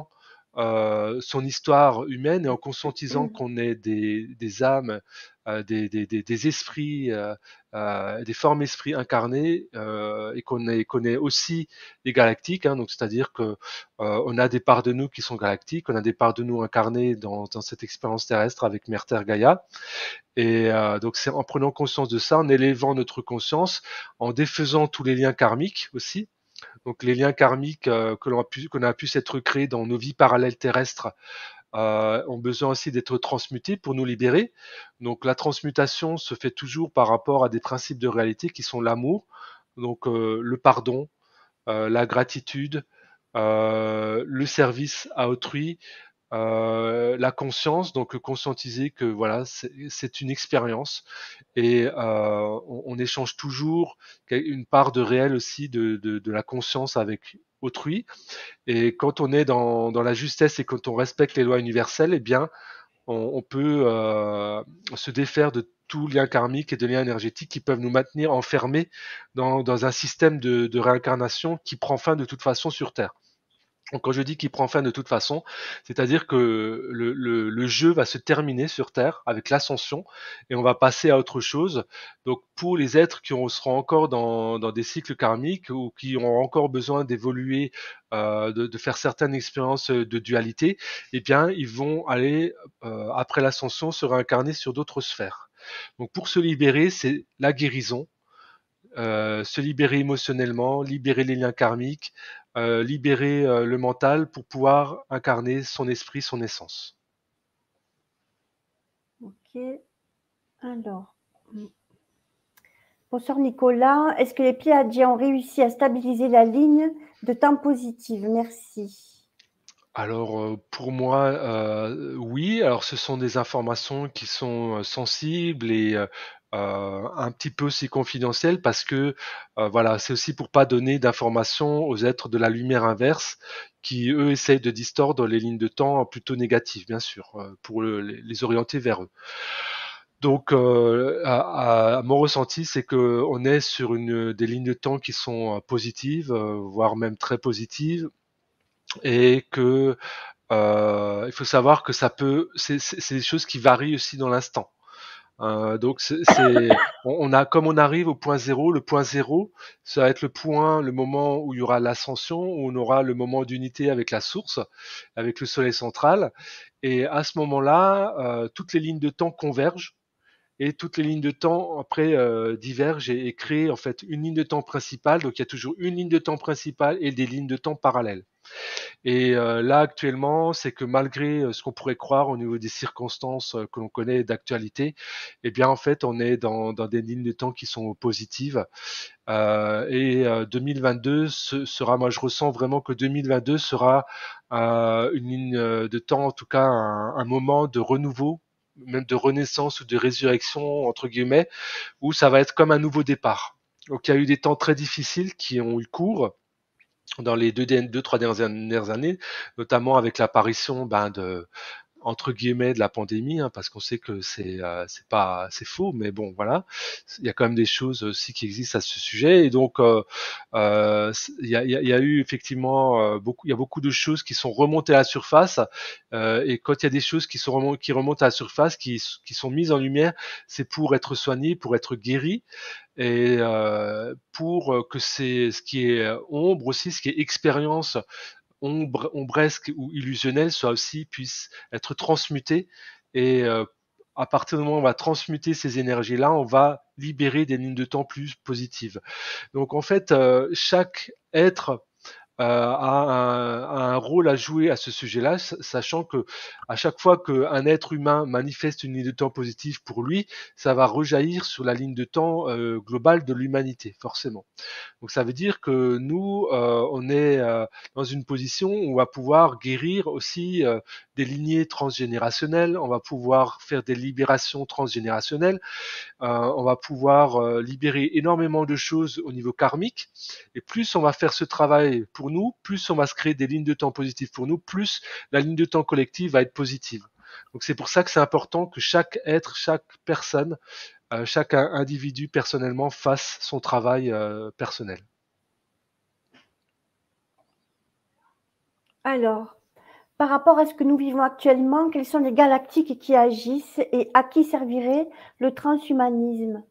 euh, son histoire humaine et en conscientisant qu'on est des, des âmes, euh, des, des, des, des esprits, euh, euh, des formes esprits incarnés euh, et qu'on est, qu'on est aussi des galactiques. Hein, donc c'est-à-dire que euh, on a des parts de nous qui sont galactiques, on a des parts de nous incarnées dans, dans cette expérience terrestre avec Mère Terre Gaïa. Et euh, donc c'est en prenant conscience de ça, en élevant notre conscience, en défaisant tous les liens karmiques aussi. Donc les liens karmiques euh, que l'on a pu qu'on a pu s'être créés dans nos vies parallèles terrestres euh, ont besoin aussi d'être transmutés pour nous libérer. Donc la transmutation se fait toujours par rapport à des principes de réalité qui sont l'amour, donc euh, le pardon, euh, la gratitude, euh, le service à autrui, euh, la conscience, donc conscientiser que voilà, c'est une expérience et euh, on, on, échange toujours une part de réel aussi de, de, de la conscience avec autrui. Et quand on est dans, dans la justesse et quand on respecte les lois universelles, eh bien, on, on peut euh, se défaire de tout lien karmique et de liens énergétiques qui peuvent nous maintenir enfermés dans, dans un système de, de réincarnation qui prend fin de toute façon sur Terre. Donc quand je dis qu'il prend fin de toute façon, c'est-à-dire que le, le, le jeu va se terminer sur Terre avec l'ascension et on va passer à autre chose. Donc pour les êtres qui seront encore dans, dans des cycles karmiques ou qui auront encore besoin d'évoluer, euh, de, de faire certaines expériences de dualité, eh bien ils vont aller, euh, après l'ascension, se réincarner sur d'autres sphères. Donc pour se libérer, c'est la guérison, euh, se libérer émotionnellement, libérer les liens karmiques, euh, libérer euh, le mental pour pouvoir incarner son esprit, son essence. Ok. Alors, bonsoir Nicolas. Est-ce que les Pléiadiens ont réussi à stabiliser la ligne de temps positive? Merci. Alors pour moi, euh, oui. Alors ce sont des informations qui sont sensibles et euh, un petit peu aussi confidentielles parce que euh, voilà, c'est aussi pour pas donner d'informations aux êtres de la lumière inverse qui eux essayent de distordre les lignes de temps plutôt négatives, bien sûr, pour le, les orienter vers eux. Donc, euh, à, à mon ressenti, c'est que on est sur une des lignes de temps qui sont positives, euh, voire même très positives, et que euh, il faut savoir que ça peut, c'est des choses qui varient aussi dans l'instant. Euh, donc c'est, on, on a comme on arrive au point zéro, le point zéro, ça va être le point, le moment où il y aura l'ascension, où on aura le moment d'unité avec la source, avec le soleil central, et à ce moment-là, euh, toutes les lignes de temps convergent. Et toutes les lignes de temps après euh, divergent et, et créent en fait une ligne de temps principale. Donc il y a toujours une ligne de temps principale et des lignes de temps parallèles. Et euh, là, actuellement, c'est que malgré euh, ce qu'on pourrait croire au niveau des circonstances euh, que l'on connaît d'actualité, eh bien, en fait, on est dans, dans des lignes de temps qui sont positives. Euh, et euh, deux mille vingt-deux ce, sera, moi, je ressens vraiment que deux mille vingt-deux sera euh, une ligne de temps, en tout cas, un, un moment de renouveau, même de renaissance ou de résurrection, entre guillemets, où ça va être comme un nouveau départ. Donc, il y a eu des temps très difficiles qui ont eu cours dans les deux, deux trois dernières années, notamment avec l'apparition ben, de entre guillemets de la pandémie, hein, parce qu'on sait que c'est euh, c'est pas c'est faux, mais bon voilà, il y a quand même des choses aussi qui existent à ce sujet, et donc euh, euh, il y, a, il y a eu effectivement euh, beaucoup, il y a beaucoup de choses qui sont remontées à la surface, euh, et quand il y a des choses qui sont remont- qui remontent à la surface, qui qui sont mises en lumière, c'est pour être soigné, pour être guéri, et euh, pour que c'est ce qui est ombre aussi, ce qui est expérience ombre, ombresque ou illusionnelle soit aussi puisse être transmuté, et euh, à partir du moment où on va transmuter ces énergies-là, on va libérer des lignes de temps plus positives. Donc en fait, euh, chaque être euh, a, un, a un rôle à jouer à ce sujet-là, sachant que à chaque fois qu'un être humain manifeste une ligne de temps positive pour lui, ça va rejaillir sur la ligne de temps euh, globale de l'humanité, forcément. Donc ça veut dire que nous, euh, on est euh, dans une position où on va pouvoir guérir aussi euh, des lignées transgénérationnelles, on va pouvoir faire des libérations transgénérationnelles, euh, on va pouvoir euh, libérer énormément de choses au niveau karmique, et plus on va faire ce travail pour nous, plus on va se créer des lignes de temps positives pour nous, plus la ligne de temps collective va être positive. Donc c'est pour ça que c'est important que chaque être, chaque personne, euh, chaque individu personnellement fasse son travail euh, personnel. Alors, par rapport à ce que nous vivons actuellement, quelles sont les galactiques qui agissent et à qui servirait le transhumanisme?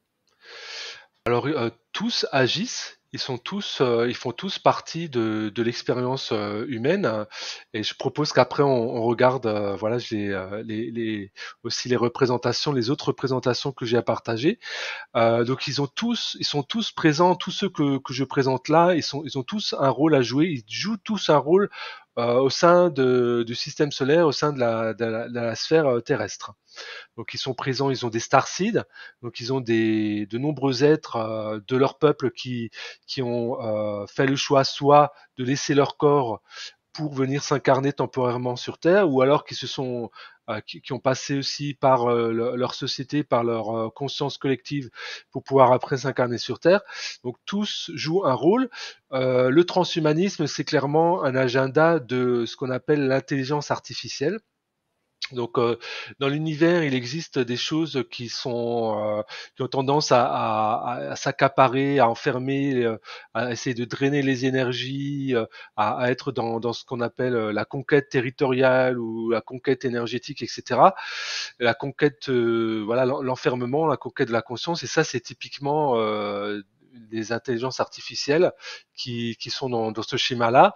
Alors, euh, tous agissent, ils sont tous, euh, ils font tous partie de, de l'expérience euh, humaine. euh, Et je propose qu'après on, on regarde, euh, voilà, j'ai euh, les, les, aussi les représentations, les autres représentations que j'ai à partager. Euh, donc ils ont tous, ils sont tous présents, tous ceux que, que je présente là, ils sont, ils ont tous un rôle à jouer. Ils jouent tous un rôle euh, au sein de, du système solaire, au sein de la, de la, de la sphère euh, terrestre. Donc ils sont présents, ils ont des starseeds, donc ils ont des, de nombreux êtres euh, de leur peuple qui, qui ont euh, fait le choix soit de laisser leur corps pour venir s'incarner temporairement sur Terre, ou alors qui se sont euh, qui, qui, ont passé aussi par euh, le, leur société, par leur euh, conscience collective pour pouvoir après s'incarner sur Terre. Donc tous jouent un rôle. Euh, le transhumanisme, c'est clairement un agenda de ce qu'on appelle l'intelligence artificielle. Donc, euh, dans l'univers, il existe des choses qui sont euh, qui ont tendance à, à, à s'accaparer, à enfermer, euh, à essayer de drainer les énergies, euh, à, à être dans, dans ce qu'on appelle euh, la conquête territoriale ou la conquête énergétique, et cetera. La conquête, euh, voilà, l'enfermement, la conquête de la conscience, et ça, c'est typiquement euh, des intelligences artificielles qui, qui sont dans, dans ce schéma-là.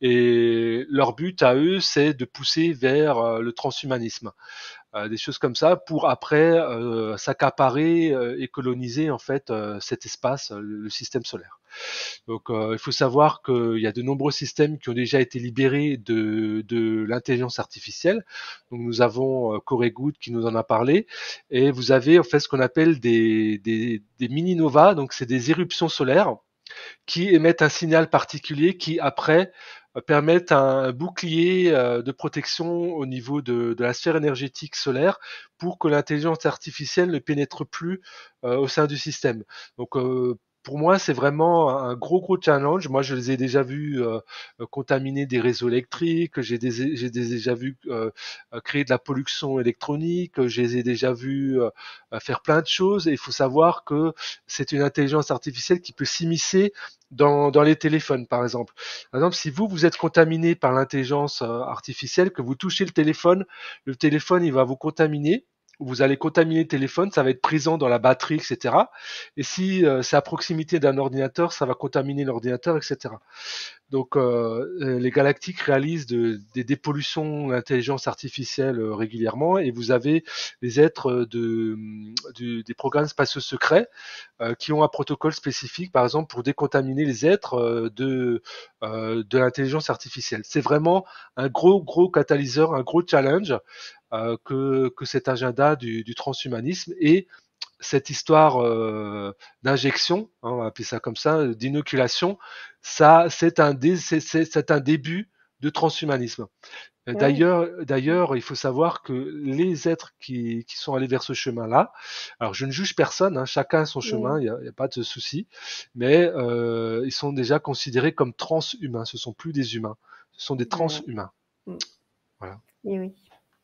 Et leur but à eux, c'est de pousser vers euh, le transhumanisme. Euh, des choses comme ça pour après euh, s'accaparer euh, et coloniser en fait euh, cet espace, euh, le système solaire. Donc euh, il faut savoir qu'il y a de nombreux systèmes qui ont déjà été libérés de, de l'intelligence artificielle. Donc nous avons euh, Corey Goode qui nous en a parlé, et vous avez en fait ce qu'on appelle des, des, des mini-novas, donc c'est des éruptions solaires qui émettent un signal particulier qui après euh, permettent un bouclier euh, de protection au niveau de, de la sphère énergétique solaire pour que l'intelligence artificielle ne pénètre plus euh, au sein du système. Donc euh, pour moi, c'est vraiment un gros gros challenge. Moi, je les ai déjà vus euh, contaminer des réseaux électriques, j'ai des- j'ai déjà vu euh, créer de la pollution électronique, je les ai déjà vus euh, faire plein de choses. Et il faut savoir que c'est une intelligence artificielle qui peut s'immiscer dans, dans les téléphones, par exemple. Par exemple, si vous, vous êtes contaminé par l'intelligence euh, artificielle, que vous touchez le téléphone, le téléphone, il va vous contaminer. Vous allez contaminer le téléphone, ça va être présent dans la batterie, et cetera. Et si euh, c'est à proximité d'un ordinateur, ça va contaminer l'ordinateur, et cetera. Donc, euh, euh, les galactiques réalisent de, des dépollutions d'intelligence artificielle euh, régulièrement, et vous avez les êtres de, de- des programmes spatiaux secrets euh, qui ont un protocole spécifique, par exemple, pour décontaminer les êtres euh, de, euh, de l'intelligence artificielle. C'est vraiment un gros, gros catalyseur, un gros challenge euh, que, que cet agenda du, du transhumanisme, et cette histoire euh, d'injection, hein, on va appeler ça comme ça, d'inoculation, ça, c'est un, dé- c'est, c'est- c'est un début de transhumanisme. Oui, D'ailleurs, d'ailleurs, il faut savoir que les êtres qui, qui sont allés vers ce chemin-là, alors je ne juge personne, hein, chacun a son chemin, oui, il n'y a, y a pas de souci, mais euh, ils sont déjà considérés comme transhumains. Ce sont plus des humains, ce sont des voilà. transhumains. Mm. Voilà. Et oui.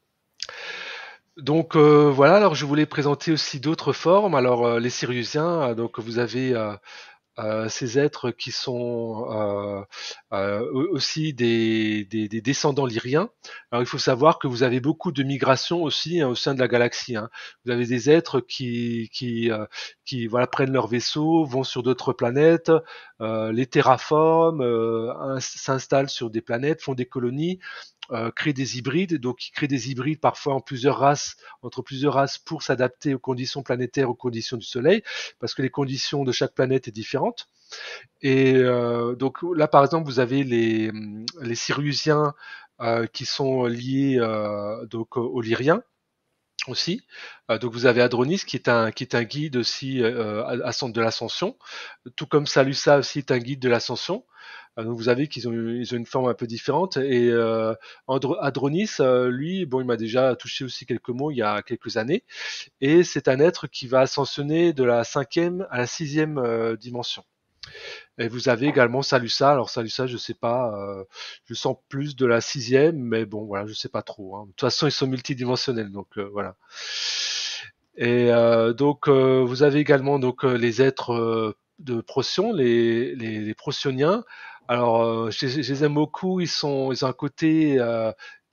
Donc euh, voilà. Alors je voulais présenter aussi d'autres formes. Alors euh, les Siriusiens, euh, donc vous avez euh, euh, ces êtres qui sont euh, euh, aussi des, des, des descendants lyriens. Alors il faut savoir que vous avez beaucoup de migrations aussi hein, au sein de la galaxie. Hein. Vous avez des êtres qui qui euh, qui voilà prennent leur vaisseau, vont sur d'autres planètes, euh, les terraforment, euh, s'installent sur des planètes, font des colonies, euh, créent des hybrides. Donc ils créent des hybrides parfois en plusieurs races, entre plusieurs races pour s'adapter aux conditions planétaires, aux conditions du Soleil, parce que les conditions de chaque planète est différente. Et euh, donc là, par exemple, vous avez les, les Siriusiens euh, qui sont liés euh, donc aux Lyriens aussi. Euh, donc vous avez Adronis qui est un qui est un guide aussi euh, à, à de l'ascension, tout comme Salusa aussi est un guide de l'ascension. Euh, donc vous avez qu'ils ont ils ont une forme un peu différente, et euh, Andro, Adronis euh, lui bon il m'a déjà touché aussi quelques mots il y a quelques années, et c'est un être qui va ascensionner de la cinquième à la sixième euh, dimension. Et vous avez également Salusa. Alors Salusa, je sais pas, euh, je sens plus de la sixième, mais bon, voilà, je sais pas trop. Hein. De toute façon, ils sont multidimensionnels, donc euh, voilà. Et euh, donc, euh, vous avez également donc euh, les êtres euh, de Procyon, les, les, les Procyoniens. Alors, euh, je, je les aime beaucoup. Ils sont, ils ont un côté euh,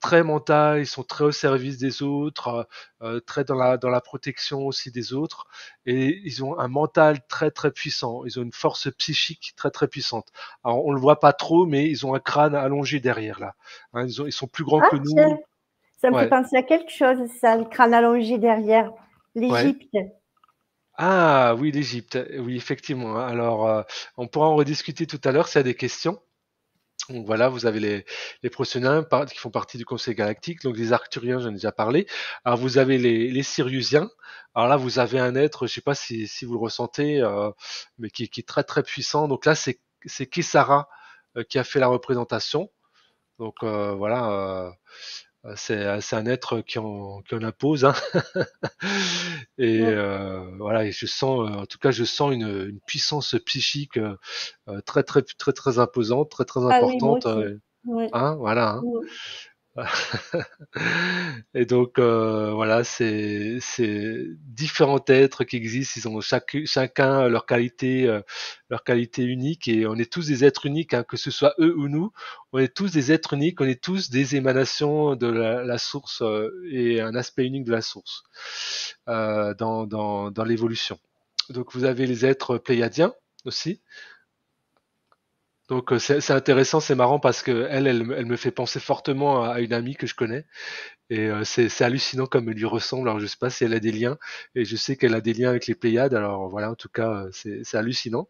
très mental, ils sont très au service des autres, euh, très dans la, dans la protection aussi des autres, et ils ont un mental très très puissant, ils ont une force psychique très très puissante. Alors on le voit pas trop, mais ils ont un crâne allongé derrière là. Hein, ils, ont, ils sont plus grands Ah, que tiens, nous. ça me fait Ouais, penser à quelque chose, ça, le crâne allongé derrière. ouais. L'Égypte. Ah oui, l'Égypte, oui effectivement. Hein. Alors euh, on pourra en rediscuter tout à l'heure s'il y a des questions. Donc voilà, vous avez les, les Procyon par- qui font partie du Conseil galactique, donc les Arcturiens, j'en ai déjà parlé. Alors vous avez les, les Siriusiens. Alors là, vous avez un être, je sais pas si, si vous le ressentez, euh, mais qui, qui est très très puissant. Donc là, c'est c'est Kessara euh, qui a fait la représentation. Donc euh, voilà, euh, c'est c'est un être qui en, qui en impose. Hein. Et Mm. euh, voilà, et je sens, euh, en tout cas, je sens une, une puissance psychique euh, euh, très très très très imposante, très très Ah oui, moi importante. aussi. euh, Oui. Hein, voilà. Hein. Mm. Et donc euh, voilà, c'est c'est différents êtres qui existent. Ils ont chaque, chacun leur qualité, euh, leur qualité unique, et on est tous des êtres uniques, hein, que ce soit eux ou nous. On est tous des êtres uniques. On est tous des émanations de la, la source euh, et un aspect unique de la source euh, dans dans dans l'évolution. Donc vous avez les êtres pléiadiens aussi. Donc euh, c'est c'est intéressant, c'est marrant parce que elle, elle, me- elle me fait penser fortement à à une amie que je connais. Et euh, c'est c'est hallucinant comme elle lui ressemble. Alors je sais pas si elle a des liens, et je sais qu'elle a des liens avec les Pléiades. Alors voilà, en tout cas, euh, c'est c'est hallucinant.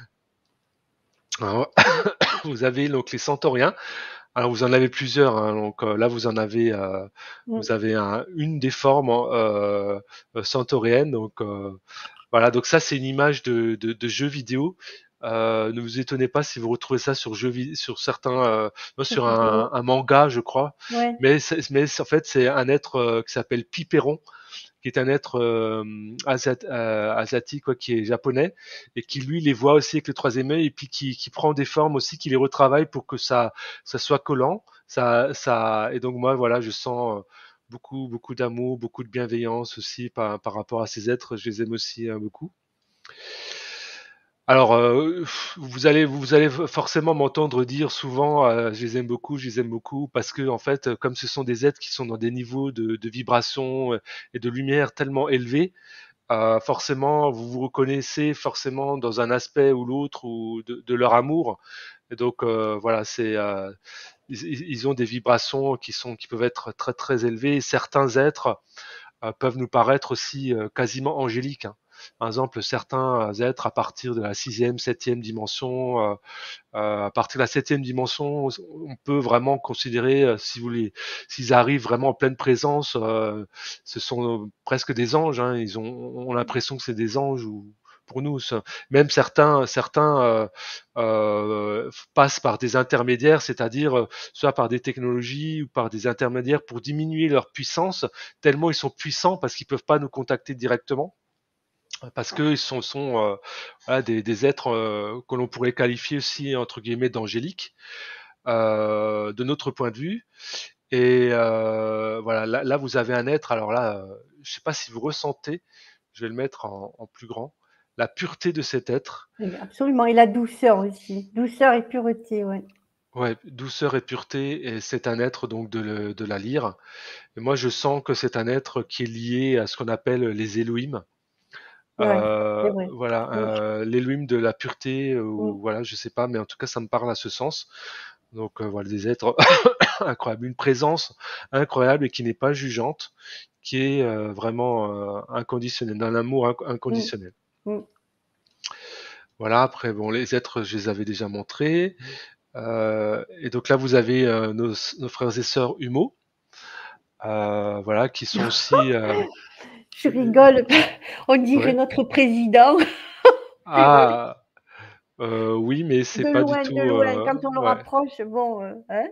Alors, vous avez donc les Centauriens. Alors vous en avez plusieurs. Hein. Donc euh, là, vous en avez, euh, Mm. vous avez un- une des formes euh, euh, centauriennes. Donc euh, voilà. Donc ça, c'est une image de, de, de jeu vidéo. Euh, ne vous étonnez pas si vous retrouvez ça sur jeux vid- sur certains, euh, non, Jeux sur un, vidéo. un manga, je crois. Ouais. Mais, c'est- mais c'est- en fait, c'est un être euh, qui s'appelle Piperon, qui est un être euh, asiat- euh, asiatique, quoi, qui est japonais, et qui lui les voit aussi avec le troisième œil, et puis qui, qui prend des formes aussi, qui les retravaille pour que ça, ça soit collant. Ça, ça, et donc moi, voilà, je sens euh, beaucoup, beaucoup d'amour, beaucoup de bienveillance aussi par, par rapport à ces êtres. Je les aime aussi hein, beaucoup. Alors, euh, vous allez, vous allez forcément m'entendre dire souvent, euh, je les aime beaucoup, je les aime beaucoup, parce que en fait, comme ce sont des êtres qui sont dans des niveaux de, de vibration euh, et de lumière tellement élevés, euh, forcément, vous vous reconnaissez forcément dans un aspect ou l'autre ou de, de leur amour. Et donc, euh, voilà, c'est, euh, ils, ils ont des vibrations qui sont, qui peuvent être très très élevées. Et certains êtres euh, peuvent nous paraître aussi euh, quasiment angéliques. Hein. Par exemple, certains êtres à partir de la sixième, septième dimension, euh, euh, à partir de la septième dimension, on peut vraiment considérer, euh, si vous voulez, s'ils arrivent vraiment en pleine présence, euh, ce sont presque des anges. Hein, ils ont, ont l'impression que c'est des anges ou pour nous, ça, même certains, certains euh, euh, passent par des intermédiaires, c'est-à-dire euh, soit par des technologies ou par des intermédiaires pour diminuer leur puissance, tellement ils sont puissants parce qu'ils peuvent pas nous contacter directement parce qu'ils sont, sont euh, voilà, des, des êtres euh, que l'on pourrait qualifier aussi entre guillemets d'angéliques euh, de notre point de vue. Et euh, voilà, là, là, vous avez un être. Alors là, euh, je sais pas si vous ressentez, je vais le mettre en, en plus grand, la pureté de cet être. Absolument. Et la douceur aussi. Douceur et pureté, ouais. Ouais, douceur et pureté, et c'est un être donc de, le, de la lyre. Et moi, je sens que c'est un être qui est lié à ce qu'on appelle les Elohim. Ouais, c'est Euh, vrai. voilà, Mm. euh, l'élume de la pureté, euh, ou Mm. voilà, je sais pas, mais en tout cas, ça me parle à ce sens. Donc euh, voilà, des êtres incroyables, une présence incroyable et qui n'est pas jugeante, qui est euh, vraiment euh, inconditionnelle, d'un amour inc- Mm. inconditionnel. Mm. Voilà, après, bon, les êtres, je les avais déjà montrés. Euh, et donc là, vous avez euh, nos, nos frères et sœurs Humo, euh, voilà, qui sont aussi. Euh, Je rigole. On dirait ouais. notre président. Ah, euh, oui, mais c'est De pas du loin, de tout. loin. Euh, Quand on le ouais, rapproche, bon, euh, hein.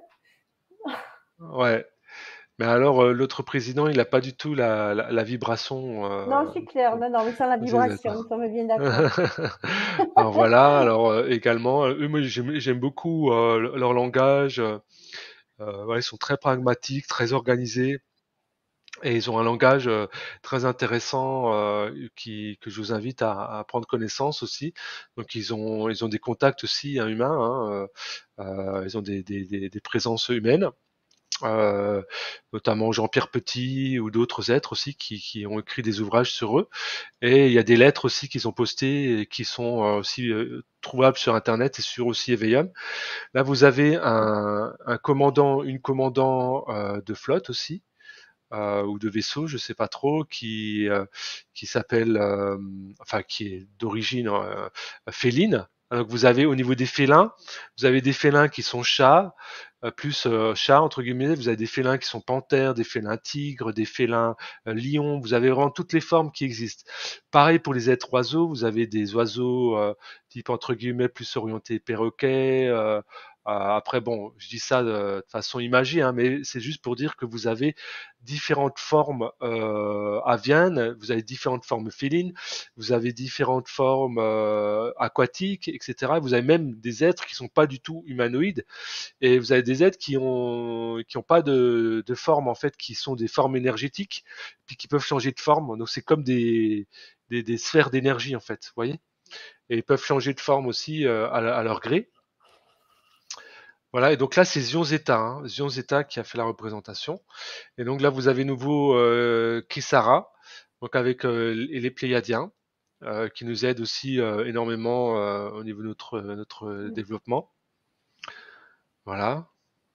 ouais. Mais alors, euh, l'autre président, il n'a pas du tout la, la, la vibration Non, euh, c'est clair. qu'ont Non, non, mais sans la qu'ont ces vibration, nous êtres. sommes bien d'accord. Alors voilà, alors euh, également, eux, moi j'aime j'aime beaucoup euh, le- leur langage. Euh, euh, ouais, ils sont très pragmatiques, très organisés, et ils ont un langage euh, très intéressant euh, qui, que je vous invite à, à prendre connaissance aussi. Donc ils ont, ils ont des contacts aussi hein, humains, hein, euh, euh, ils ont des, des, des, des présences humaines. euh, notamment Jean-Pierre Petit ou d'autres êtres aussi qui, qui ont écrit des ouvrages sur eux. Et il y a des lettres aussi qui sont postées et qui sont euh, aussi euh, trouvables sur Internet et sur aussi Eveium. Là, vous avez un, un commandant, une commandant euh, de flotte aussi, euh, ou de vaisseau, je sais pas trop, qui euh, qui s'appelle, euh, enfin qui est d'origine euh, féline. Donc vous avez au niveau des félins, vous avez des félins qui sont chats, euh, plus euh, chats entre guillemets. Vous avez des félins qui sont panthères, des félins tigres, des félins euh, lions. Vous avez vraiment toutes les formes qui existent. Pareil pour les êtres oiseaux. Vous avez des oiseaux euh, type entre guillemets plus orientés perroquets. Euh, euh, après bon, je dis ça de, de façon imagée, hein, mais c'est juste pour dire que vous avez différentes formes euh, aviennes, vous avez différentes formes félines, vous avez différentes formes euh, aquatiques, et cetera. Vous avez même des êtres qui sont pas du tout humanoïdes, et vous avez des êtres qui ont qui ont pas de, de forme en fait, qui sont des formes énergétiques, puis qui peuvent changer de forme. Donc c'est comme des des, des sphères d'énergie en fait, vous voyez. Et ils peuvent changer de forme aussi euh, à, à leur gré. Voilà, et donc là, c'est Zion Zeta, hein, Zion Zeta qui a fait la représentation. Et donc là, vous avez nouveau euh, Kisara, donc avec euh, les Pléiadiens, euh, qui nous aident aussi euh, énormément euh, au niveau de notre, notre développement. Voilà.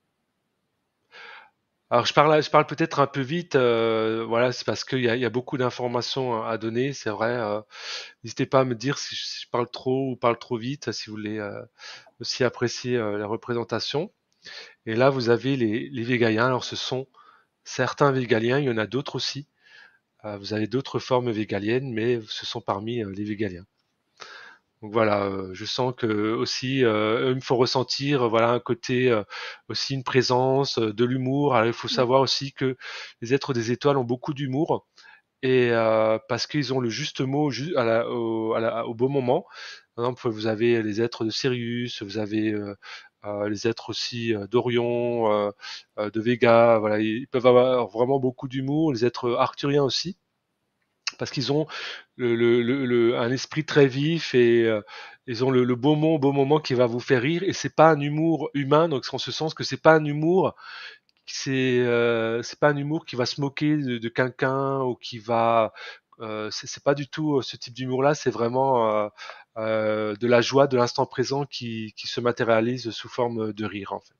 Alors je parle, je parle peut-être un peu vite, euh, voilà, c'est parce qu'il y a, il y a beaucoup d'informations à donner, c'est vrai. euh, N'hésitez pas à me dire si je, si je parle trop ou parle trop vite, si vous voulez euh, aussi apprécier euh, la représentation. Et là, vous avez les, les Végaliens. Alors ce sont certains Végaliens, il y en a d'autres aussi. Euh, vous avez d'autres formes végaliennes, mais ce sont parmi euh, les végaliens. Donc voilà, euh, je sens que aussi euh, il me faut ressentir, euh, voilà, un côté euh, aussi une présence, euh, de l'humour. Alors il faut savoir aussi que les êtres des étoiles ont beaucoup d'humour et euh, parce qu'ils ont le juste mot ju- à la- au, à la- au bon moment. Par exemple, vous avez les êtres de Sirius, vous avez euh, euh, les êtres aussi euh, d'Orion, euh, euh, de Vega. Voilà, ils peuvent avoir vraiment beaucoup d'humour. Les êtres arthuriens aussi parce qu'ils ont le, le, le, le- un esprit très vif et euh, ils ont le, le beau mot, beau moment qui va vous faire rire. Et c'est pas un humour humain, donc en ce sens que c'est pas un humour, c'est euh, c'est pas un humour qui va se moquer de, de quelqu'un ou qui va, euh, c'est c'est pas du tout euh, ce type d'humour-là. C'est vraiment euh, euh, de la joie de l'instant présent qui, qui se matérialise sous forme de rire en fait.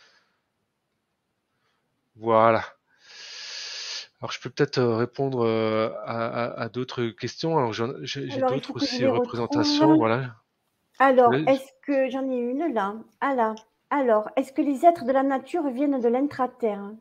Voilà. Alors, je peux peut-être euh, répondre euh, à, à- à d'autres questions. Alors, j'en- j'ai j'ai Alors, il faut d'autres que je aussi les retrouve. représentations. Voilà. Alors, Oui. est-ce que j'en ai une là? Ah là. Alors, est-ce que les êtres de la nature viennent de l'intraterre?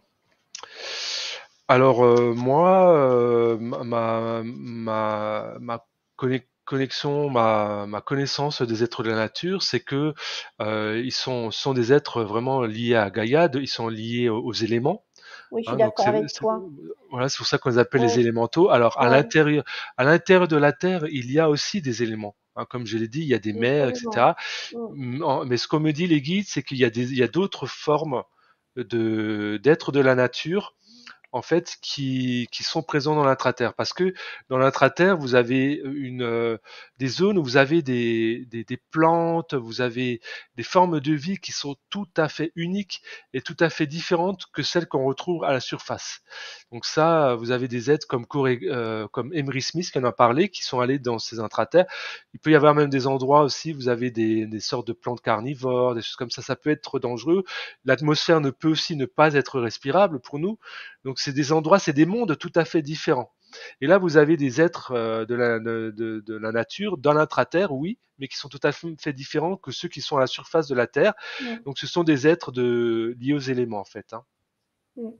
Alors, euh, moi, euh, ma, ma, ma, ma conne- connexion, ma, ma connaissance des êtres de la nature, c'est que euh, ils sont, sont des êtres vraiment liés à Gaïa, de- ils sont liés aux, aux éléments. Oui, je suis Hein, donc d'accord c'est avec c'est- toi. voilà, c'est pour ça qu'on les appelle les Oui, élémentaux. Alors à oui, l'intérieur, à l'intérieur de la Terre, il y a aussi des éléments. Hein, comme je l'ai dit, il y a des mers, absolument. et cetera. Mm. Mm, en- Mais ce qu'on me dit les guides, c'est qu'il y a des, il y a d'autres formes de d'êtres de la nature en fait, qui, qui sont présents dans l'intraterre. Parce que dans l'intraterre, vous avez une, euh, des zones où vous avez des, des, des plantes, vous avez des formes de vie qui sont tout à fait uniques et tout à fait différentes que celles qu'on retrouve à la surface. Donc ça, vous avez des êtres comme, Coré, euh, comme Emery Smith qui en a parlé, qui sont allés dans ces intraterres. Il peut y avoir même des endroits aussi, vous avez des, des sortes de plantes carnivores, des choses comme ça, ça peut être dangereux. L'atmosphère ne peut aussi ne pas être respirable pour nous. Donc c'est des endroits, c'est des mondes tout à fait différents. Et là, vous avez des êtres euh, de, la, de, de, de la nature dans l'intraterre, oui, mais qui sont tout à fait différents que ceux qui sont à la surface de la Terre. Mm. Donc ce sont des êtres de, liés aux éléments, en fait. Hein. Mm.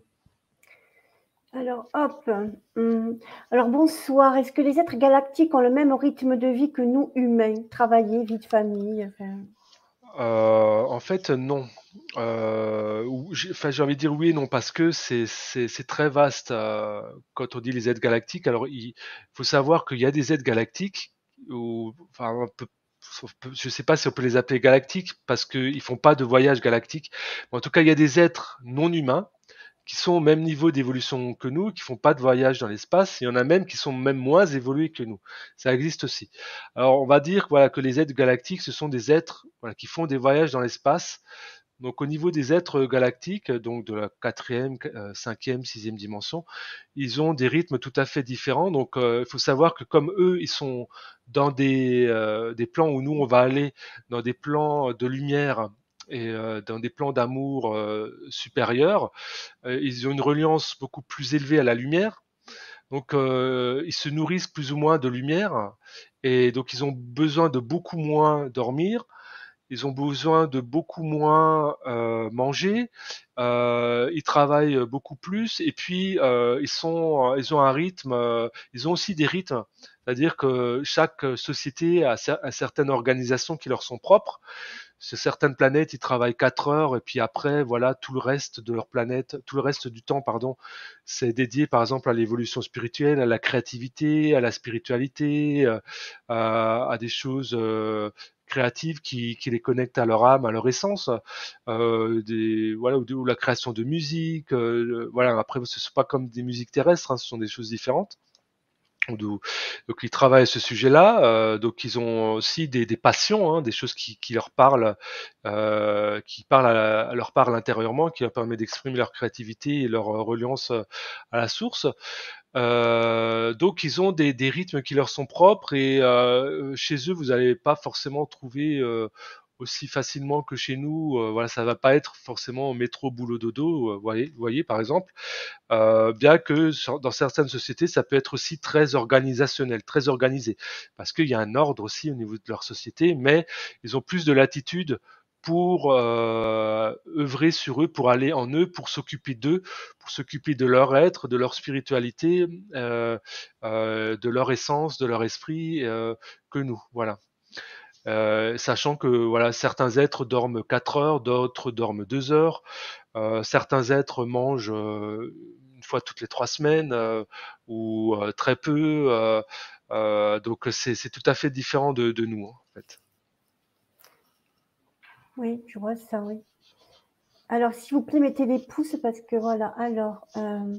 Alors, hop. Hum. Alors, bonsoir. Est-ce que les êtres galactiques ont le même rythme de vie que nous, humains? Travailler, vie de famille, enfin... Euh, en fait, non. Euh, j'ai enfin, j'ai envie de dire oui et non, parce que c'est c'est- c'est très vaste. Euh, quand on dit les aides galactiques, alors il faut savoir qu'il y a des aides galactiques, ou, enfin, on peut- je ne sais pas si on peut les appeler galactiques, parce qu'ils font pas de voyage galactique. Mais en tout cas, il y a des êtres non humains qui sont au même niveau d'évolution que nous, qui font pas de voyage dans l'espace. Il y en a même qui sont même moins évolués que nous. Ça existe aussi. Alors on va dire voilà que les êtres galactiques, ce sont des êtres voilà, qui font des voyages dans l'espace, Donc au niveau des êtres galactiques, donc de la quatrième, euh, cinquième, sixième dimension, ils ont des rythmes tout à fait différents. Donc euh, il faut savoir que comme eux, ils sont dans des, euh, des plans où nous, on va aller dans des plans de lumière et euh, dans des plans d'amour euh, supérieurs, euh, ils ont une reliance beaucoup plus élevée à la lumière. Donc euh, ils se nourrissent plus ou moins de lumière et donc ils ont besoin de beaucoup moins dormir, ils ont besoin de beaucoup moins euh, manger, euh, ils travaillent beaucoup plus et puis euh, ils sont, ils ont un rythme, euh, ils ont aussi des rythmes, c'est-à-dire que chaque société a, a certaines organisations qui leur sont propres. Sur certaines planètes, ils travaillent quatre heures et puis après, voilà, tout le reste de leur planète, tout le reste du temps, pardon, c'est dédié par exemple à l'évolution spirituelle, à la créativité, à la spiritualité, euh, à, à des choses euh, créatives qui, qui les connectent à leur âme, à leur essence, euh, des, voilà, ou, de, ou la création de musique, euh, voilà. Après, ce sont pas comme des musiques terrestres, hein, ce sont des choses différentes. Donc ils travaillent à ce sujet-là, euh, donc ils ont aussi des, des passions, hein, des choses qui, qui leur parlent, euh, qui parlent à, à leur parlent intérieurement, qui leur permet d'exprimer leur créativité et leur reliance à la source. Euh, donc ils ont des, des rythmes qui leur sont propres et euh, chez eux vous n'allez pas forcément trouver euh, aussi facilement que chez nous. Euh, voilà, ça va pas être forcément métro boulot dodo. Euh, vous voyez, vous voyez par exemple. Euh, bien que sur- dans certaines sociétés, ça peut être aussi très organisationnel, très organisé, parce qu'il y a un ordre aussi au niveau de leur société, mais ils ont plus de latitude pour euh, œuvrer sur eux, pour aller en eux, pour s'occuper d'eux, pour s'occuper de leur être, de leur spiritualité, euh, euh, de leur essence, de leur esprit, euh, que nous. Voilà. Euh, sachant que voilà, certains êtres dorment quatre heures, d'autres dorment deux heures. Euh, certains êtres mangent euh, une fois toutes les trois semaines euh, ou euh, très peu. Euh, euh, donc c'est c'est tout à fait différent de, de nous en fait. Oui, je vois ça, oui. Alors, s'il vous plaît, mettez des pouces parce que voilà. Alors, euh,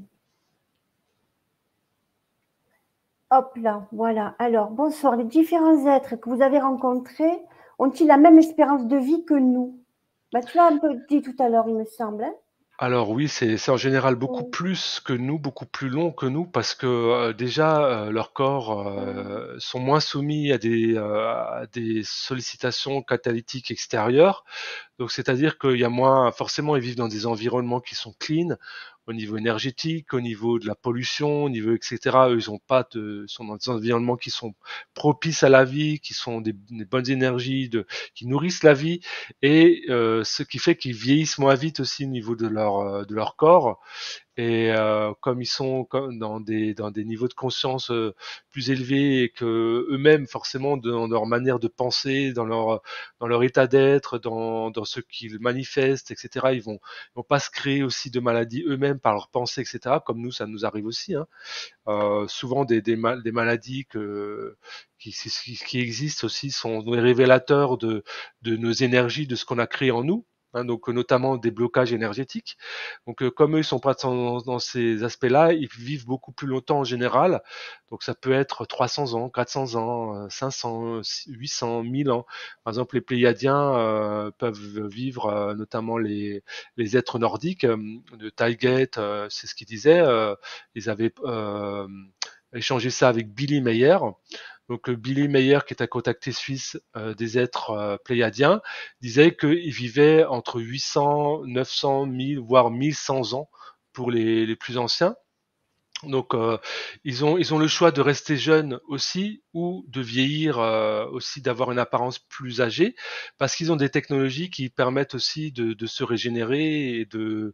hop là, voilà. Alors, bonsoir. Les différents êtres que vous avez rencontrés ont-ils la même espérance de vie que nous? Bah, tu l'as un peu dit tout à l'heure, il me semble. Hein. Alors oui, c'est c'est en général beaucoup Oui. plus que nous, beaucoup plus long que nous, parce que euh, déjà euh, leurs corps Oui. euh, sont moins soumis à des, euh, à des sollicitations catalytiques extérieures. Donc c'est-à-dire qu'il y a moins, forcément, ils vivent dans des environnements qui sont clean au niveau énergétique, au niveau de la pollution, au niveau et cetera. Eux, ils ont pas de, sont dans des environnements qui sont propices à la vie, qui sont des, des bonnes énergies, de, qui nourrissent la vie, et euh, ce qui fait qu'ils vieillissent moins vite aussi au niveau de leur euh, de leur corps. Et euh, comme ils sont comme dans des dans des niveaux de conscience euh, plus élevés et que eux-mêmes forcément dans leur manière de penser, dans leur dans leur état d'être, dans dans ce qu'ils manifestent, et cetera. Ils vont ils vont pas se créer aussi de maladies eux-mêmes par leurs pensées, et cetera. Comme nous, ça nous arrive aussi. Hein. Euh, souvent des des, mal, des maladies que qui, qui, qui existent aussi sont des révélateurs de de nos énergies, de ce qu'on a créé en nous. Hein, donc notamment des blocages énergétiques. Donc euh, comme eux ils sont pas dans, dans ces aspects-là, ils vivent beaucoup plus longtemps en général. Donc ça peut être trois cents ans, quatre cents ans, cinq cents, huit cents, mille ans. Par exemple, les Pléiadiens euh, peuvent vivre, euh, notamment les, les êtres nordiques, euh, de Tailgate, euh, c'est ce qu'ils disaient. Euh, ils avaient euh, échangé ça avec Billy Meyer. Donc euh, Billy Meyer, qui est un contacté suisse euh, des êtres euh, pléiadiens, disait qu'ils vivaient entre huit cents, neuf cents, mille, voire mille cent ans pour les, les plus anciens. Donc euh, ils ont ils ont le choix de rester jeunes aussi ou de vieillir euh, aussi, d'avoir une apparence plus âgée, parce qu'ils ont des technologies qui permettent aussi de, de se régénérer et de,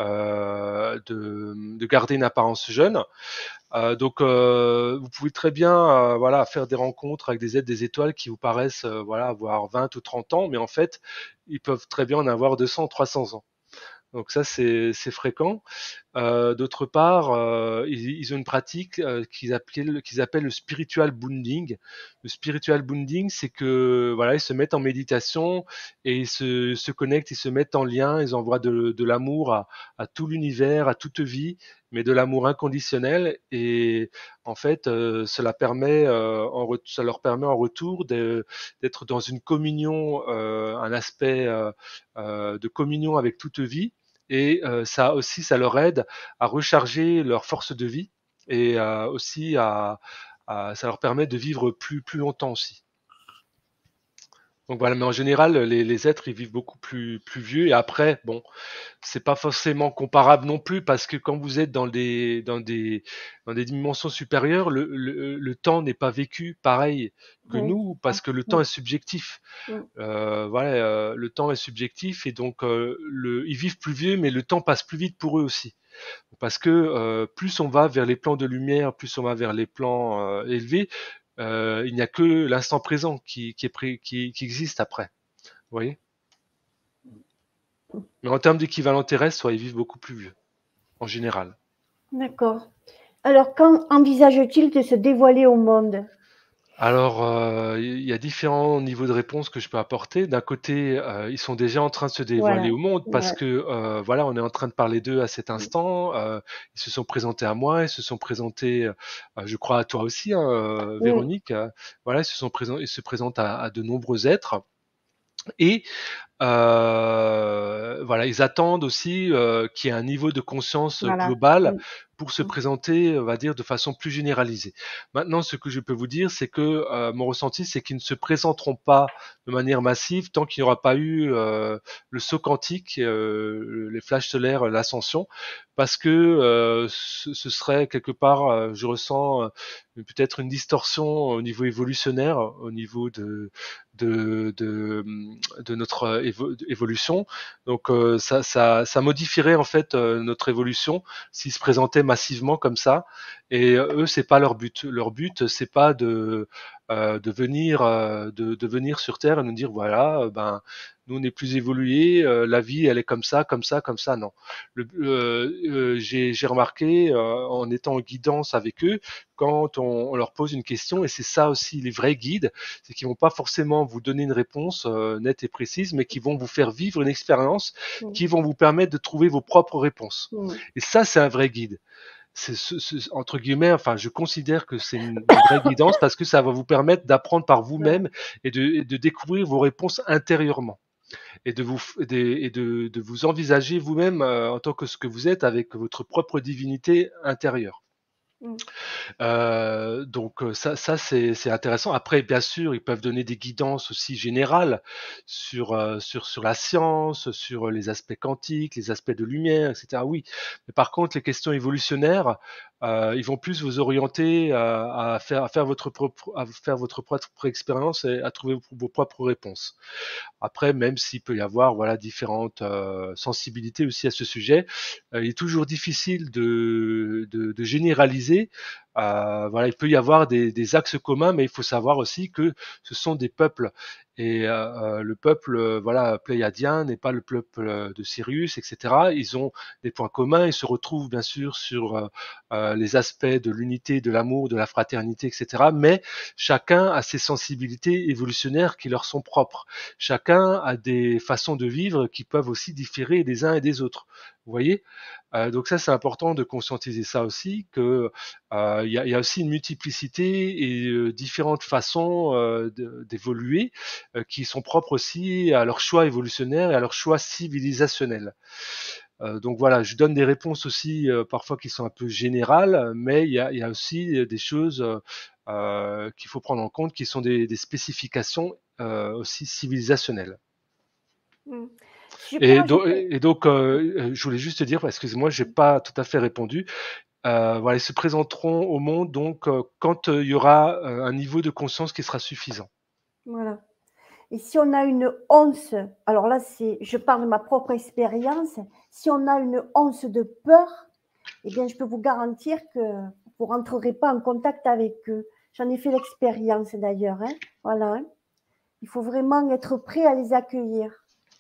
euh, de de garder une apparence jeune. Euh, donc euh, vous pouvez très bien euh, voilà faire des rencontres avec des êtres des étoiles qui vous paraissent euh, voilà avoir vingt ou trente ans, mais en fait ils peuvent très bien en avoir deux cents, trois cents ans. Donc ça c'est c'est fréquent. Euh, d'autre part, euh, ils, ils ont une pratique euh, qu'ils appellent, qu'ils appellent le spiritual bounding. Le spiritual bounding, c'est que voilà, ils se mettent en méditation et ils se, se connectent, ils se mettent en lien, ils envoient de, de l'amour à, à tout l'univers, à toute vie, mais de l'amour inconditionnel. Et en fait, euh, cela permet, euh, en re- ça leur permet en retour de- d'être dans une communion, euh, un aspect euh, euh, de communion avec toute vie. Et euh, ça aussi, ça leur aide à recharger leur force de vie et euh, aussi à, à- ça leur permet de vivre plus, plus longtemps aussi. Donc voilà, mais en général, les, les êtres, ils vivent beaucoup plus, plus vieux. Et après, bon, c'est pas forcément comparable non plus parce que quand vous êtes dans des, dans des, dans des dimensions supérieures, le, le, le temps n'est pas vécu pareil que Oui, nous parce que le temps est subjectif. mm, Euh, voilà, euh, le temps est subjectif et donc euh, le, ils vivent plus vieux, mais le temps passe plus vite pour eux aussi. Parce que euh, plus on va vers les plans de lumière, plus on va vers les plans euh, élevés, euh, il n'y a que l'instant présent qui, qui, est pré- qui, qui existe après. Vous voyez. Mais en termes d'équivalent terrestre, ouais, ils vivent beaucoup plus vieux, en général. d'accord. Alors, quand envisage-t-il de se dévoiler au monde? Alors, euh, il y a différents niveaux de réponse que je peux apporter. D'un côté, euh, ils sont déjà en train de se dévoiler Voilà. au monde parce Ouais. que, euh, voilà, on est en train de parler d'eux à cet Mm. instant. Euh, ils se sont présentés à moi, ils se sont présentés, euh, je crois à toi aussi, hein, euh, Mm. Véronique. Euh, voilà, ils se sont présent- ils se présentent à, à de nombreux êtres. Et euh, voilà, ils attendent aussi euh, qu'il y ait un niveau de conscience Voilà. global Mm. pour se présenter, on va dire, de façon plus généralisée. Maintenant, ce que je peux vous dire, c'est que euh, mon ressenti, c'est qu'ils ne se présenteront pas de manière massive tant qu'il n'y aura pas eu euh, le saut quantique, euh, les flashs solaires, l'ascension, parce que euh, ce, ce serait quelque part, euh, je ressens euh, peut-être une distorsion au niveau évolutionnaire, au niveau de de, de, de notre évo évolution. Donc euh, ça, ça, ça modifierait en fait euh, notre évolution s'ils se présentaient massivement comme ça. Et euh, eux, c'est pas leur but. Leur but, c'est pas de euh, de venir euh, de, de venir sur Terre et nous dire voilà, euh, ben nous on est plus évolués, euh, la vie elle est comme ça, comme ça, comme ça. Non. Le, euh, euh, j'ai remarqué euh, en étant en guidance avec eux, quand on, on leur pose une question, et c'est ça aussi les vrais guides, c'est qu'ils vont pas forcément vous donner une réponse euh, nette et précise, mais qui vont vous faire vivre une expérience Mm. qui vont vous permettre de trouver vos propres réponses. Mm. Et ça, c'est un vrai guide. C'est ce, ce, entre guillemets, enfin, je considère que c'est une, une vraie guidance parce que ça va vous permettre d'apprendre par Ouais. vous-même et de, et de découvrir vos réponses intérieurement et de vous et de, et de, de vous envisager vous-même euh, en tant que ce que vous êtes avec votre propre divinité intérieure. Mm. Euh, donc euh, ça, ça c'est c'est intéressant. Après, bien sûr, ils peuvent donner des guidances aussi générales sur euh, sur sur la science, sur les aspects quantiques, les aspects de lumière, et cetera. Oui, mais par contre, les questions évolutionnaires, euh, ils vont plus vous orienter à, à faire à faire votre propre à faire votre propre expérience et à trouver vos, vos propres réponses. Après, même s'il peut y avoir voilà différentes euh, sensibilités aussi à ce sujet, euh, il est toujours difficile de, de, de généraliser. Euh, voilà, il peut y avoir des, des axes communs, mais il faut savoir aussi que ce sont des peuples. Et euh, le peuple, euh, voilà, pléiadien n'est pas le peuple de Sirius, et cetera. Ils ont des points communs. Ils se retrouvent bien sûr sur euh, euh, les aspects de l'unité, de l'amour, de la fraternité, et cetera. Mais chacun a ses sensibilités évolutionnaires qui leur sont propres. Chacun a des façons de vivre qui peuvent aussi différer des uns et des autres. Vous voyez? Euh, donc ça, c'est important de conscientiser ça aussi, que euh, il y, a, y a aussi une multiplicité et euh, différentes façons euh, d'évoluer euh, qui sont propres aussi à leur choix évolutionnaire et à leur choix civilisationnel. Euh, donc voilà, je donne des réponses aussi euh, parfois qui sont un peu générales, mais il y a, y a aussi des choses euh, euh, qu'il faut prendre en compte qui sont des, des spécifications euh, aussi civilisationnelles. Mm. Si je peux Et, do- rajouter, et donc, euh, je voulais juste te dire, excusez-moi, j'ai pas tout à fait répondu. Euh, voilà, ils se présenteront au monde donc euh, quand euh, il y aura euh, un niveau de conscience qui sera suffisant. voilà. Et si on a une once, alors là, c'est, je parle de ma propre expérience, si on a une once de peur, eh bien, je peux vous garantir que vous ne rentrerez pas en contact avec eux. J'en ai fait l'expérience d'ailleurs. Hein. Voilà. Hein. Il faut vraiment être prêt à les accueillir.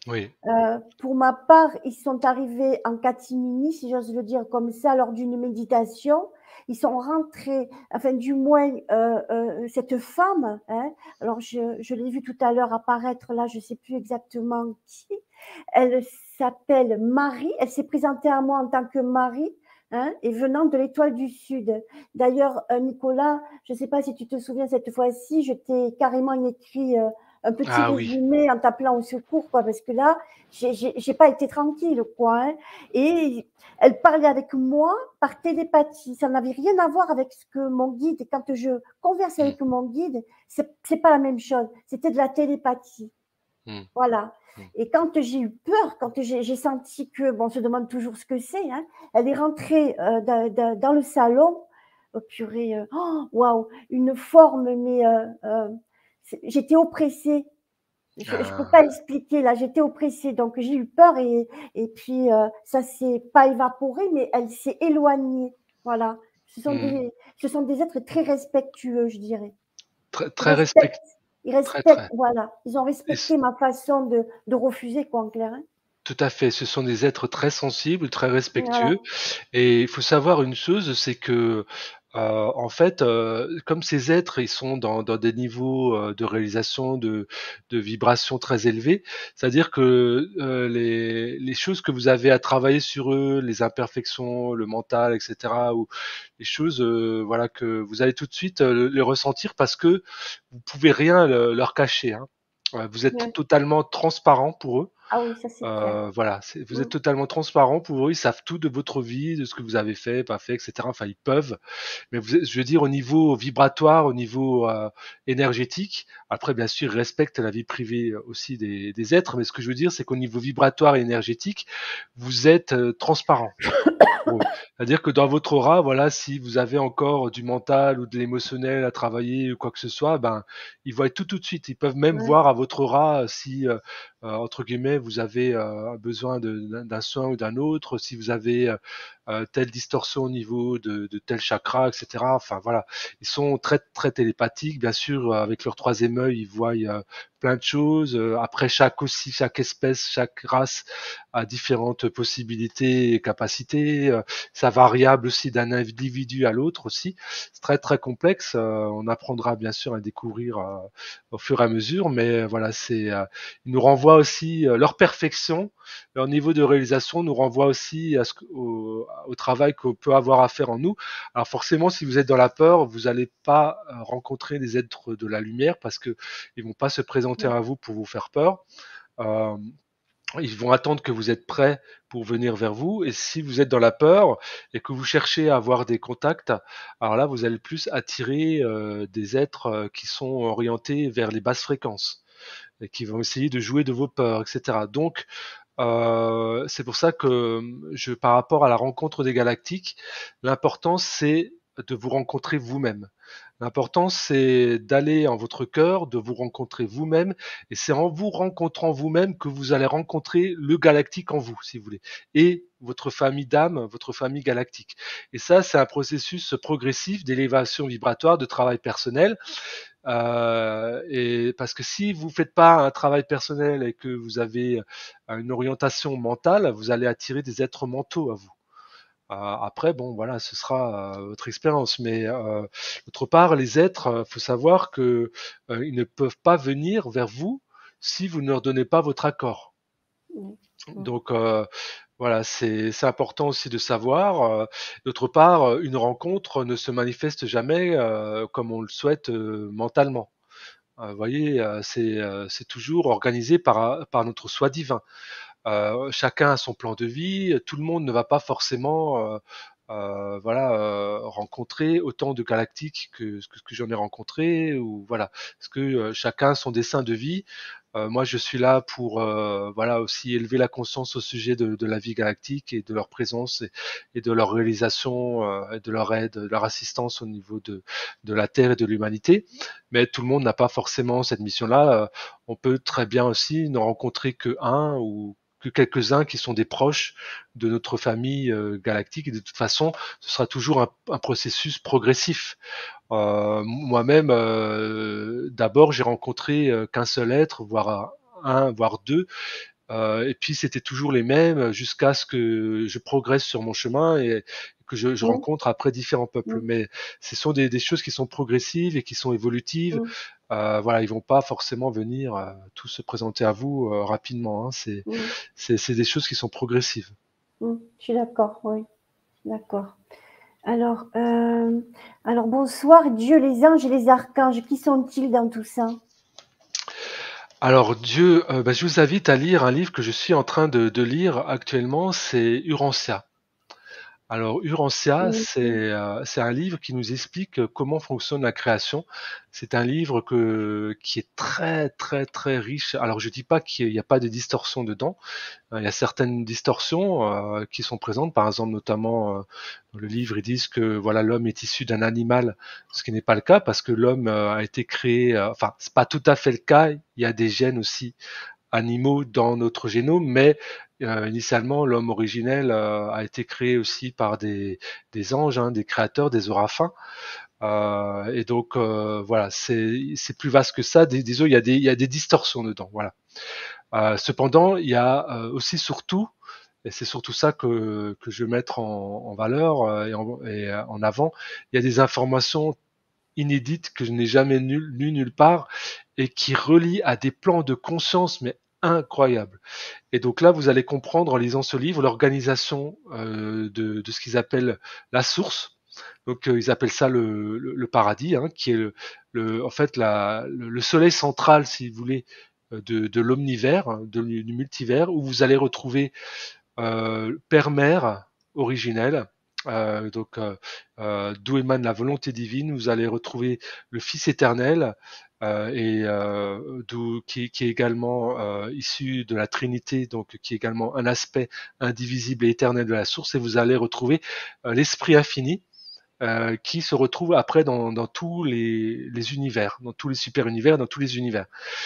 Oui. Euh, pour ma part, ils sont arrivés en catimini, si j'ose le dire comme ça, lors d'une méditation. Ils sont rentrés, enfin du moins euh, euh, cette femme, hein, alors je, je l'ai vue tout à l'heure apparaître là, je ne sais plus exactement qui, elle s'appelle Marie, elle s'est présentée à moi en tant que Marie, hein, et venant de l'Étoile du Sud. D'ailleurs, euh, Nicolas, je ne sais pas si tu te souviens cette fois-ci, je t'ai carrément écrit euh, un petit Ah oui. résumé en t'appelant au secours, quoi, parce que là, j'ai pas été tranquille, quoi. Hein. Et elle parlait avec moi par télépathie. Ça n'avait rien à voir avec ce que mon guide, et quand je converse Mmh. avec mon guide, c'est pas la même chose. C'était de la télépathie. Mmh. Voilà. Mmh. Et quand j'ai eu peur, quand j'ai senti que, bon, on se demande toujours ce que c'est, hein, elle est rentrée euh, dans, dans, dans, le salon, oh purée, euh, oh, waouh, une forme, mais euh, euh, j'étais oppressée. Je ne peux pas Ah. expliquer, là, j'étais oppressée, donc j'ai eu peur et, et puis euh, ça s'est pas évaporé, mais elle s'est éloignée. Voilà. Ce sont, Mmh. des, ce sont des êtres très respectueux, je dirais. Très Ils très respect respectent, ils très, respectent, très voilà. Ils ont et c respecté ma façon de, de refuser, quoi, en clair. Hein. tout à fait, ce sont des êtres très sensibles, très Voilà. respectueux et il faut savoir une chose, c'est que, heu, en fait, heu, comme ces êtres, ils sont dans dans des niveaux, heu, de réalisation, de de vibrations très élevés, c'est-à-dire que, heu, les les choses que vous avez à travailler sur eux, les imperfections, le mental et cetera ou les choses, heu, voilà, que vous allez tout de suite, heu, les ressentir parce que vous pouvez rien le leur cacher, hein. Heu, vous êtes Ouais. totalement transparent pour eux. Ah oui, ça c'est clair. Heu, voilà, c'est vous Mm. êtes totalement transparent pour eux, ils savent tout de votre vie, de ce que vous avez fait, pas fait et cetera. Enfin, ils peuvent, mais vous êtes je veux dire au niveau vibratoire, au niveau, heu, énergétique. Après bien sûr, ils respectent la vie privée, heu, aussi des des êtres, mais ce que je veux dire, c'est qu'au niveau vibratoire et énergétique, vous êtes, heu, transparent. Bon, c'est-à-dire que dans votre aura, voilà, si vous avez encore du mental ou de l'émotionnel à travailler ou quoi que ce soit, ben, ils voient tout, tout de suite. Ils peuvent même Ouais. voir à votre aura si, heu heu, entre guillemets, vous avez, heu, besoin de d'un d'un soin ou d'un autre, si vous avez, heu heu, telle distorsion au niveau de de tel chakra et cetera. Enfin voilà, ils sont très, très télépathiques. Bien sûr, avec leur troisième œil, ils voient, heu, plein de choses. Heu, après chaque aussi, chaque espèce, chaque race a différentes possibilités et capacités. Heu, ça variable aussi d'un individu à l'autre aussi. C'est très, très complexe. Heu, on apprendra bien sûr à découvrir, heu, au fur et à mesure, mais voilà, c'est, heu, ils nous renvoient aussi, heu, leur perfection, leur niveau de réalisation nous renvoie aussi à ce que au au travail qu'on peut avoir à faire en nous. Alors forcément, si vous êtes dans la peur, vous allez pas, heu, rencontrer des êtres de la lumière parce qu'ils vont pas se présenter Ouais. à vous pour vous faire peur. Hem Ils vont attendre que vous êtes prêt pour venir vers vous et si vous êtes dans la peur et que vous cherchez à avoir des contacts, alors là, vous allez plus attirer, heu, des êtres, heu, qui sont orientés vers les basses fréquences et qui vont essayer de jouer de vos peurs et cetera. Donc, heu, c'est pour ça que, mmh, je par rapport à la rencontre des galactiques, l'important c'est de vous rencontrer vous-même. L'important, c'est d'aller en votre cœur, de vous rencontrer vous-même, et c'est en vous rencontrant vous-même que vous allez rencontrer le galactique en vous, si vous voulez, et votre famille d'âme, votre famille galactique. Et ça, c'est un processus progressif d'élévation vibratoire, de travail personnel. Euh, et parce que si vous faites pas un travail personnel et que vous avez une orientation mentale, vous allez attirer des êtres mentaux à vous. Euh, après, bon, voilà, ce sera euh, votre expérience. Mais euh, d'autre part, les êtres, euh, faut savoir que euh, ils ne peuvent pas venir vers vous si vous ne leur donnez pas votre accord. Mm. Mm. Donc euh, voilà, c'est c'est important aussi de savoir. Euh, d'autre part, euh, une rencontre ne se manifeste jamais euh, comme on le souhaite euh, mentalement. Euh, vous voyez, euh, c'est euh, c'est toujours organisé par par notre soi divin. Euh, chacun a son plan de vie. Tout le monde ne va pas forcément, euh, euh, voilà, euh, rencontrer autant de galactiques que ce que, que j'en ai rencontré. Ou voilà, parce que euh, chacun a son dessin de vie. Euh, moi, je suis là pour, euh, voilà, aussi élever la conscience au sujet de, de la vie galactique et de leur présence et, et de leur réalisation, euh, et de leur aide, de leur assistance au niveau de, de la Terre et de l'humanité. Mais tout le monde n'a pas forcément cette mission-là. Euh, on peut très bien aussi ne rencontrer que un ou que quelques-uns qui sont des proches de notre famille euh, galactique. Et de toute façon, ce sera toujours un, un processus progressif. Euh, moi-même, euh, d'abord, j'ai rencontré euh, qu'un seul être, voire un, voire deux, Euh, et puis c'était toujours les mêmes jusqu'à ce que je progresse sur mon chemin et que je, je mm, rencontre après différents peuples. mm, Mais ce sont des, des choses qui sont progressives et qui sont évolutives. mm, Euh, voilà, ils vont pas forcément venir euh, tous se présenter à vous euh, rapidement. Hein. C'est, mm, c'est, c'est des choses qui sont progressives. mm. Je suis d'accord, oui, d'accord. Alors, euh, alors bonsoir, Dieu, les anges et les archanges, qui sont-ils dans tout ça? Alors Dieu, euh, bah, je vous invite à lire un livre que je suis en train de, de lire actuellement, c'est Urantia. Alors Urantia, Mm, c'est euh, c'est un livre qui nous explique euh, comment fonctionne la création. C'est un livre que, qui est très très très riche. Alors je dis pas qu'il n'y a pas de distorsion dedans. Euh, Il y a certaines distorsions euh, qui sont présentes. Par exemple, notamment euh, dans le livre, ils disent que voilà l'homme est issu d'un animal, ce qui n'est pas le cas parce que l'homme euh, a été créé. euh, Enfin, c'est pas tout à fait le cas. Il y a des gènes aussi animaux dans notre génome, mais euh, initialement, l'homme originel euh, a été créé aussi par des, des anges, hein, des créateurs, des oraphins. Euh, et donc, euh, voilà, c'est c'est plus vaste que ça. Disons, il y a des, il y a des distorsions dedans. Voilà. Euh, cependant, il y a euh, aussi surtout, et c'est surtout ça que, que je veux mettre en, en valeur euh, et, en, et euh, en avant, il y a des informations inédites que je n'ai jamais lues nul, nulle part et qui relient à des plans de conscience, mais incroyables. Et donc là, vous allez comprendre en lisant ce livre l'organisation euh, de, de ce qu'ils appellent la source. Donc euh, ils appellent ça le, le, le paradis, hein, qui est le, le, en fait la, le, le soleil central, si vous voulez, euh, de, de l'omnivers, hein, de, du multivers, où vous allez retrouver euh, Père-Mère originel, euh, donc euh, euh, d'où émane la volonté divine. Vous allez retrouver le Fils éternel euh, et euh, d'où qui, qui est également euh, issu de la Trinité, donc qui est également un aspect indivisible et éternel de la source. Et vous allez retrouver euh, l'Esprit infini. Euh, qui se retrouve après dans, dans tous les, les univers, dans tous les super univers, dans tous les univers.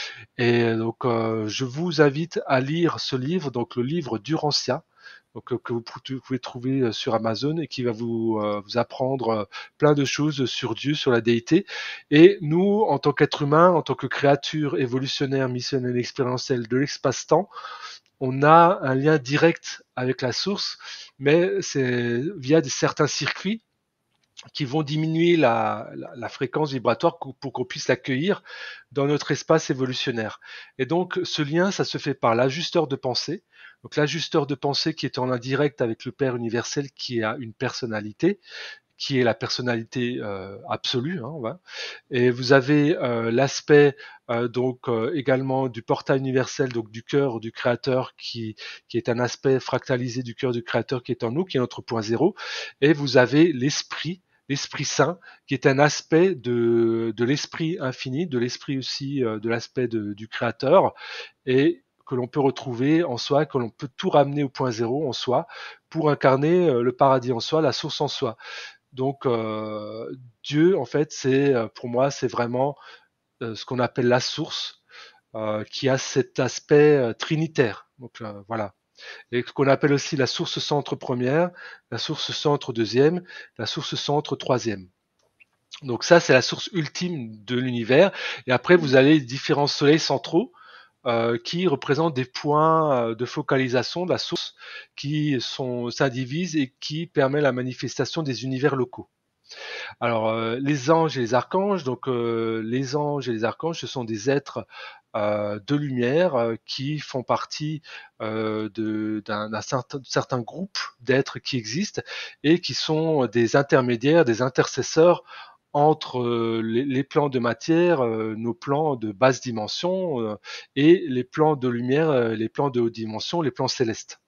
Et donc, euh, je vous invite à lire ce livre, donc le livre d'Urantia, donc, euh, que vous pouvez trouver euh, sur Amazon et qui va vous, euh, vous apprendre euh, plein de choses sur Dieu, sur la déité. Et nous, en tant qu'êtres humains, en tant que créatures évolutionnaires, missionnaires, expérientielles de l'espace-temps, on a un lien direct avec la source, mais c'est via des, certains circuits qui vont diminuer la, la, la fréquence vibratoire pour qu'on puisse l'accueillir dans notre espace évolutionnaire. Et donc, ce lien, ça se fait par l'ajusteur de pensée. Donc, l'ajusteur de pensée qui est en lien direct avec le Père universel qui a une personnalité, qui est la personnalité euh, absolue. Hein, ouais. Et vous avez euh, l'aspect euh, donc euh, également du portail universel, donc du cœur du créateur, qui, qui est un aspect fractalisé du cœur du créateur qui est en nous, qui est notre point zéro. Et vous avez l'esprit, l'Esprit Saint, qui est un aspect de, de l'esprit infini, de l'esprit aussi, euh, de l'aspect de, du créateur, et que l'on peut retrouver en soi, que l'on peut tout ramener au point zéro en soi, pour incarner euh, le paradis en soi, la source en soi. Donc euh, Dieu, en fait, c'est pour moi, c'est vraiment euh, ce qu'on appelle la source, euh, qui a cet aspect euh, trinitaire. Donc euh, voilà. Et ce qu'on appelle aussi la source centre première, la source centre deuxième, la source centre troisième. Donc ça, c'est la source ultime de l'univers. Et après, vous avez différents soleils centraux euh, qui représentent des points euh, de focalisation de la source qui sont s'indivisent et qui permet la manifestation des univers locaux. Alors, euh, les anges et les archanges, donc euh, les anges et les archanges, ce sont des êtres euh, de lumière euh, qui font partie euh, de- d'un d'un certain, certain groupe d'êtres qui existent et qui sont des intermédiaires, des intercesseurs entre euh, les, les plans de matière, euh, nos plans de basse dimension euh, et les plans de lumière, euh, les plans de haute dimension, les plans célestes.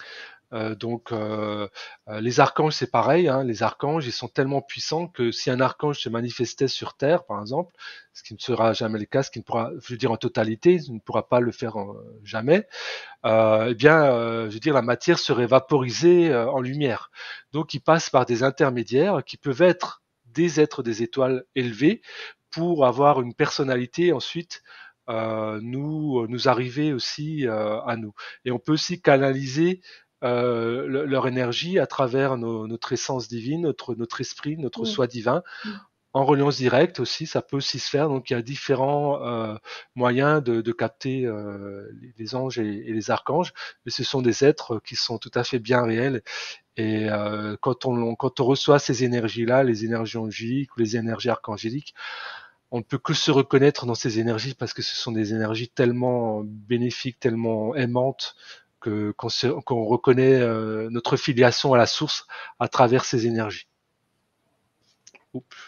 Euh, donc euh, euh, les archanges c'est pareil, hein, les archanges ils sont tellement puissants que si un archange se manifestait sur Terre par exemple, ce qui ne sera jamais le cas, ce qui ne pourra, je veux dire en totalité, ne pourra pas le faire en, jamais, euh, eh bien euh, je veux dire la matière serait vaporisée euh, en lumière. Donc ils passent par des intermédiaires qui peuvent être des êtres des étoiles élevés pour avoir une personnalité ensuite euh, nous nous arriver aussi euh, à nous. Et on peut aussi canaliser euh, le- leur énergie à travers nos- notre essence divine, notre, notre esprit, notre mm, soi divin, mm. en reliance directe aussi, ça peut aussi se faire. Donc il y a différents euh, moyens de, de capter euh, les, les anges et, et les archanges, mais ce sont des êtres qui sont tout à fait bien réels. Et euh, quand, on, quand on reçoit ces énergies-là, les énergies angéliques ou les énergies archangéliques, on ne peut que se reconnaître dans ces énergies parce que ce sont des énergies tellement bénéfiques, tellement aimantes que qu'on se- qu'on reconnaît euh, notre filiation à la source à travers ces énergies. Oups.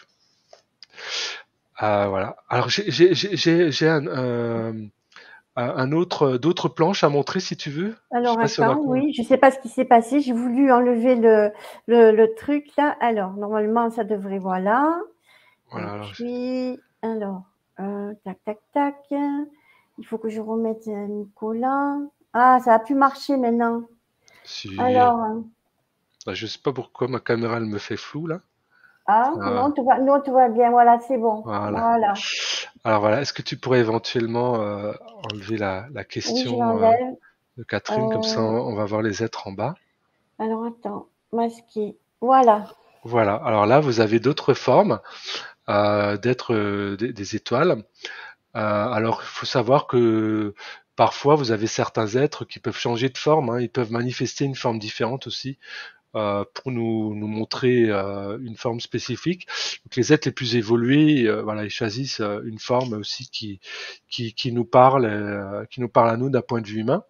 Ah, voilà. Alors j'ai j'ai j'ai j'ai un, euh, un autre d'autres planches à montrer si tu veux. Je sais Alors pas si on a. attends, oui, je ne sais pas ce qui s'est passé. J'ai voulu enlever le, le, le truc là. Alors, normalement, ça devrait, voilà. Et Voilà. Alors, puis, alors, euh, tac, tac, tac. Il faut que je remette euh, Nicolas. Ah, ça a pu marcher maintenant. si, Alors, euh, bah, je sais pas pourquoi ma caméra elle me fait flou là. ah, Ah, non, tout va, non, tout va bien. Voilà, c'est bon. voilà. Voilà. Alors voilà, est-ce que tu pourrais éventuellement euh, enlever la, la Oui, je question euh, l'enlève. de Catherine, comme ça Euh, on va voir les êtres en bas. alors, attends, masquer. Voilà. Voilà, alors là vous avez d'autres formes euh, d'êtres euh, des, des étoiles. Euh, alors il faut savoir que parfois vous avez certains êtres qui peuvent changer de forme, hein, ils peuvent manifester une forme différente aussi euh, pour nous, nous montrer euh, une forme spécifique. Donc les êtres les plus évolués, euh, voilà, ils choisissent euh, une forme aussi qui, qui, qui nous parle, euh, qui nous parle à nous d'un point de vue humain.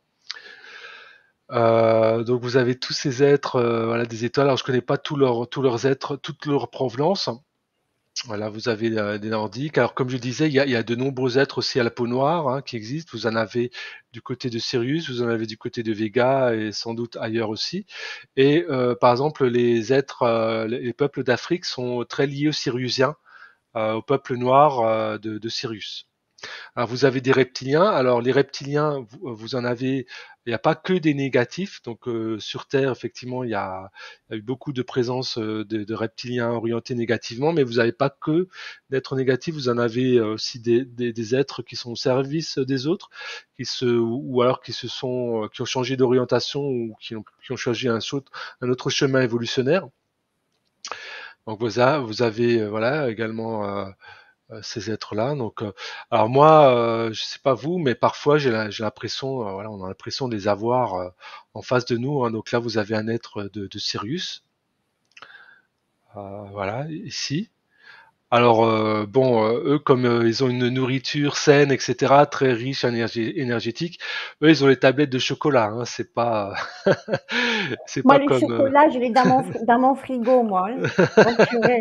Euh, donc vous avez tous ces êtres, euh, voilà, des étoiles. Alors je connais pas tous leurs tous leurs êtres, toute leur provenance. Voilà, vous avez euh, des Nordiques. Alors comme je disais, il y a, il y a de nombreux êtres aussi à la peau noire hein, qui existent. Vous en avez du côté de Sirius, vous en avez du côté de Vega et sans doute ailleurs aussi. Et euh, par exemple, les êtres, euh, les les peuples d'Afrique sont très liés aux Siriusiens, euh, au peuple noir euh, de, de Sirius. Alors vous avez des reptiliens. Alors les reptiliens, vous, vous en avez. Il n'y a pas que des négatifs. Donc euh, sur Terre, effectivement, il y a, il y a eu beaucoup de présence euh, de, de reptiliens orientés négativement, mais vous n'avez pas que d'êtres négatifs. Vous en avez euh, aussi des, des, des êtres qui sont au service des autres, qui se, ou alors qui se sont, euh, qui ont changé d'orientation ou qui ont, qui ont choisi un, saut- un autre chemin évolutionnaire. Donc vous, a- vous avez euh, voilà également euh, euh, ces êtres-là. Donc, euh, alors moi, euh, je sais pas vous, mais parfois j'ai la- j'ai l'impression, euh, voilà, on a l'impression de les avoir euh, en face de nous. Hein. Donc là, vous avez un être de, de Sirius, euh, voilà, ici. Alors euh, bon, euh, eux comme euh, ils ont une nourriture saine, et cetera, très riche en énergie énergétique, eux ils ont les tablettes de chocolat. Hein, c'est pas, c'est Moi, pas le comme. euh, chocolat, je l'ai dans mon, fri- dans mon frigo, moi. Hein. Donc, purée.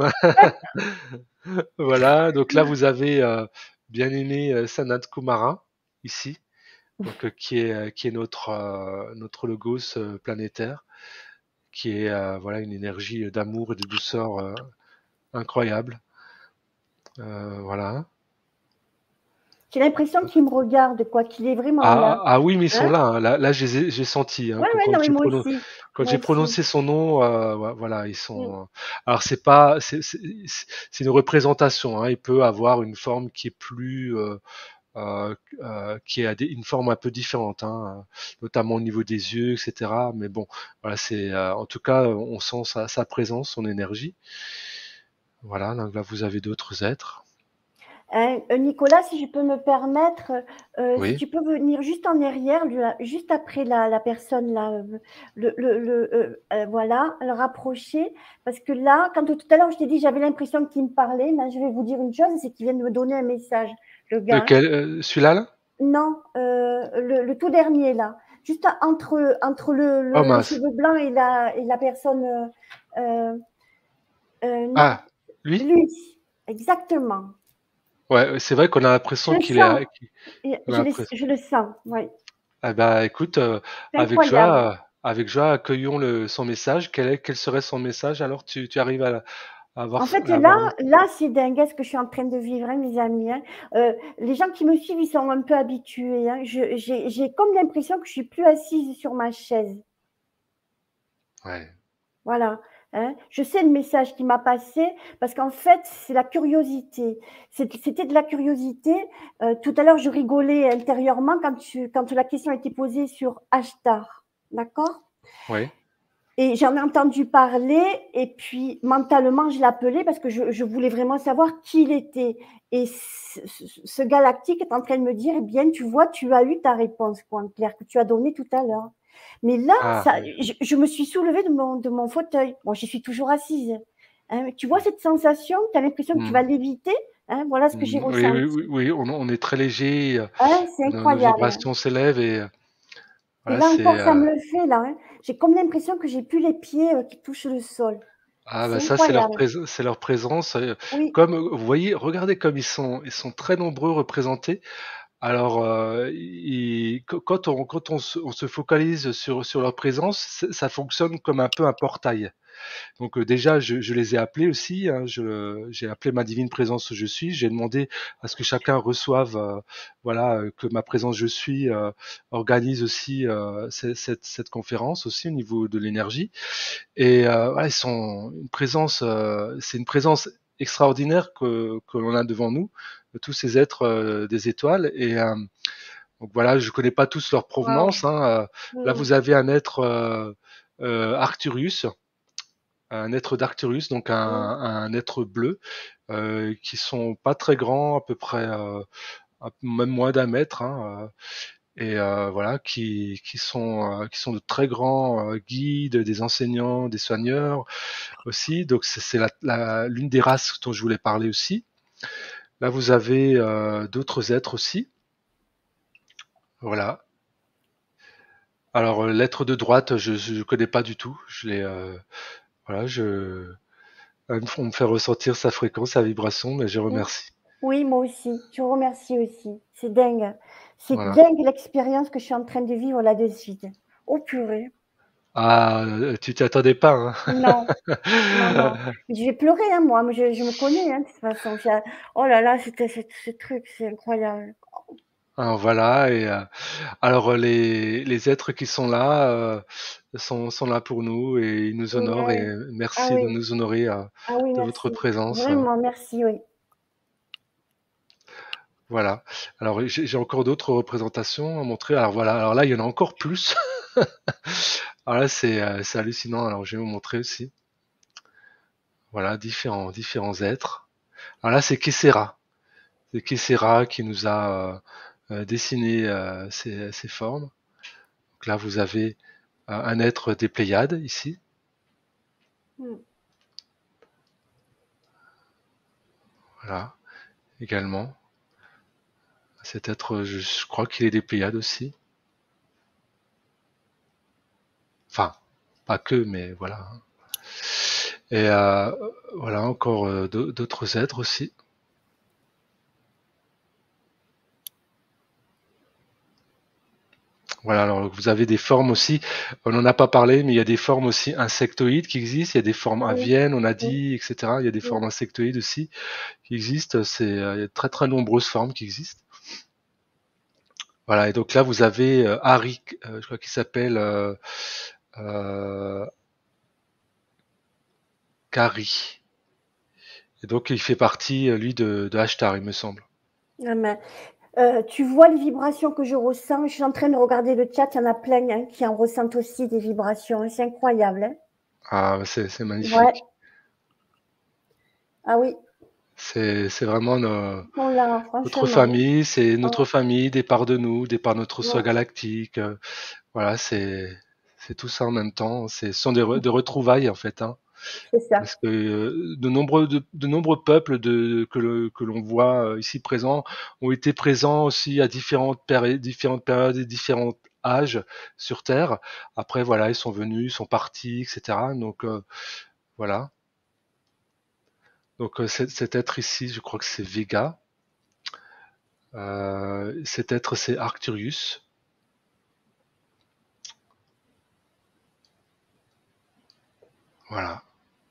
Voilà. Donc là vous avez euh, bien aimé euh, Sanat Kumara ici. Donc euh, qui est euh, qui est notre euh, notre logos euh, planétaire, qui est euh, voilà une énergie d'amour et de douceur euh, incroyable. Euh, voilà. J'ai l'impression qu'il me regarde, quoi, qu'il est vraiment Ah, là. ah, ah oui, mais ils sont Hein? là. Hein. Là, là, je les ai- j'ai senti hein, Ouais, que ouais, quand non, mais j'ai moi prononcé aussi. quand Moi j'ai aussi. prononcé son nom, euh, ouais, voilà, ils Mm. sont. euh, Alors c'est pas, c'est c'est- c'est une représentation. Hein. Il peut avoir une forme qui est plus euh, euh, euh, qui a des, une forme un peu différente, hein, notamment au niveau des yeux, et cetera. Mais bon, voilà, c'est euh, en tout cas, on sent sa, sa présence, son énergie. Voilà, donc là vous avez d'autres êtres. Hein, euh, Nicolas, si je peux me permettre, euh, si Oui. tu peux venir juste en arrière, lui, là, juste après la, la personne là, euh, le, le, le, euh, euh, voilà, le rapprocher, parce que là, quand tout à l'heure je t'ai dit, j'avais l'impression qu'il me parlait, mais je vais vous dire une chose, c'est qu'il vient de me donner un message, le gars. Lequel, euh, celui-là là? Non, euh, le, le tout dernier là, juste entre, entre le, Oh le, le mince. cheveu blanc et la, et la personne, euh, euh, euh, non, Ah, lui? lui, exactement. Ouais, c'est vrai qu'on a Je l'impression le qu'il est, sens, euh, qu'il- on a je le, l'impression. je le sens, oui. Ah bah écoute, euh, C'est avec incroyable. joie, euh, avec joie, accueillons le, son message. Quel est, quel serait son message alors? Tu, tu arrives à, à avoir, En fait, à là, avoir. là, c'est dingue ce que je suis en train de vivre, hein, mes amis. Hein. Euh, les gens qui me suivent, ils sont un peu habitués. Hein. Je- J'ai j'ai comme l'impression que je suis plus assise sur ma chaise. Ouais. Voilà. Hein. Je sais le message qui m'a passé parce qu'en fait, c'est la curiosité. C'est- C'était de la curiosité. Euh, tout à l'heure, je rigolais intérieurement quand, tu, quand la question a été posée sur Ashtar. D'accord? Ouais. Et j'en ai entendu parler et puis mentalement, je l'appelais parce que je je voulais vraiment savoir qui il était et ce ce ce galactique est en train de me dire: «Eh bien, tu vois, tu as eu ta réponse, quoi, en clair, que tu as donnée tout à l'heure». Mais là, Ah ça oui. je je me suis soulevée de mon de mon fauteuil. Bon, j'y suis toujours assise, hein, tu vois cette sensation? Tu as l'impression que tu vas Mmh. léviter, hein? Voilà ce que j'ai Mmh, oui, oui, ressenti. oui, oui, on on est très léger, heu, Hein, c'est nos nos incroyable. vibrations s'élèvent et heu, Et voilà, là c'est, encore, ça heu me le fait là, hein. J'ai comme l'impression que j'ai plus les pieds, heu, qui touchent le sol. ah C'est bah, ça, c'est leur incroyable. présen c'est leur présence, heu, Oui, comme, heu, vous voyez, regardez comme ils sont ils sont très nombreux représentés. Alors, heu, i quand quand on quand on se on se focalise sur sur leur présence, ç ça fonctionne comme un peu un portail. Donc, heu, déjà, je je les ai appelés aussi, hein, je j'ai appelé ma divine présence je suis. J'ai demandé à ce que chacun reçoive, heu, voilà, heu, que ma présence je suis, heu, organise aussi, heu, ce cette cette conférence aussi au niveau de l'énergie et heu, voilà, ils sont une présence, heu, c'est une présence extraordinaire que que l'on a devant nous, de tous ces êtres, heu, des étoiles et hem, donc voilà, je connais pas tous leur waouh. provenance, hein, heu, là, Mmh. vous avez un être, heu heu, Arcturus, un être d'Arcturus, donc un Mmh. un être bleu, heu, qui sont pas très grands, à peu près, heu, un même moins d'un mètre, hein, heu et heu, voilà, qui qui sont, heu, qui sont de très grands, heu, guides, des enseignants, des soigneurs aussi, donc c'est c'est la la l'une des races dont je voulais parler aussi. Là, vous avez, heu, d'autres êtres aussi, voilà. Alors, heu, l'être de droite, je je connais pas du tout, je l'ai, heu, voilà, je on me on me fait ressentir sa fréquence, sa vibration, mais je Mmh. remercie. Oui, moi aussi. Je vous remercie aussi. C'est dingue. C'est Voilà. dingue l'expérience que je suis en train de vivre là de suite. Oh purée. Ah, heu, tu t'y attendais pas, hein? Non, non, non. Mais je vais pleurer, hein, moi, mais je je me connais, hein, de toute façon. J'ai oh là là, c'était ce ce truc, c'est incroyable. Alors voilà et heu, alors, heu, les les êtres qui sont là, heu, sont sont là pour nous et ils nous honorent et Ouais. Ah merci de oui, nous honorer, heu, ah oui, de votre merci. présence, heu, Vraiment, merci, oui. voilà. Alors j'ai j'ai encore d'autres représentations à montrer. Alors voilà, alors là, il y en a encore plus. Alors là, c'est, heu, c'est hallucinant, alors je vais vous montrer aussi. Voilà, différents différents êtres. Alors là, c'est Kesera. C'est Kesera qui nous a, heu heu, dessiné, heu, ces ces formes. Donc là, vous avez, heu, un être des Pléiades ici. Mmh. Voilà, également. Cet être, je je crois qu'il est des Pléiades aussi. Enfin, pas que, mais voilà, hein. Et heu, voilà encore, heu, d'au d'autres êtres aussi. Voilà, alors vous avez des formes aussi, on n'en a pas parlé, mais il y a des formes aussi insectoïdes qui existent, il y a des formes Oui, aviennes, on a oui, dit, et cetera. Il y a des oui. formes insectoïdes aussi qui existent, c'est, heu, il y a de très, très nombreuses formes qui existent. Voilà et donc là vous avez, heu, Harry, heu, je crois qu'il s'appelle, heu heu, Kari et donc il fait partie, heu, lui de de Ashtar, il me semble. Ah mais, heu, tu vois les vibrations que je ressens? Je suis en train de regarder le chat, il y en a plein, hein, qui en ressentent aussi des vibrations, c'est incroyable, hein. Ah, bah, c'est c'est Ouais. magnifique. Ah oui. C'est c'est vraiment no Oh là, notre franchement. famille, c'est Ouais, notre famille, des parts de nous, des parts de notre soi ouais, galactique, heu, voilà, c'est c'est tout ça en même temps. C'est ce sont des re des retrouvailles, en fait, hein, c'est ça. parce que, heu, de nombreux de de nombreux peuples de que le que l'on voit, heu, ici présents, ont été présents aussi à différentes péri différentes périodes et différents âges sur terre. Après voilà, ils sont venus, ils sont partis et cetera donc heu, voilà. Donc heu, cet cet être ici, je crois que c'est Vega. Heu, cet être, c'est Arcturus. Voilà.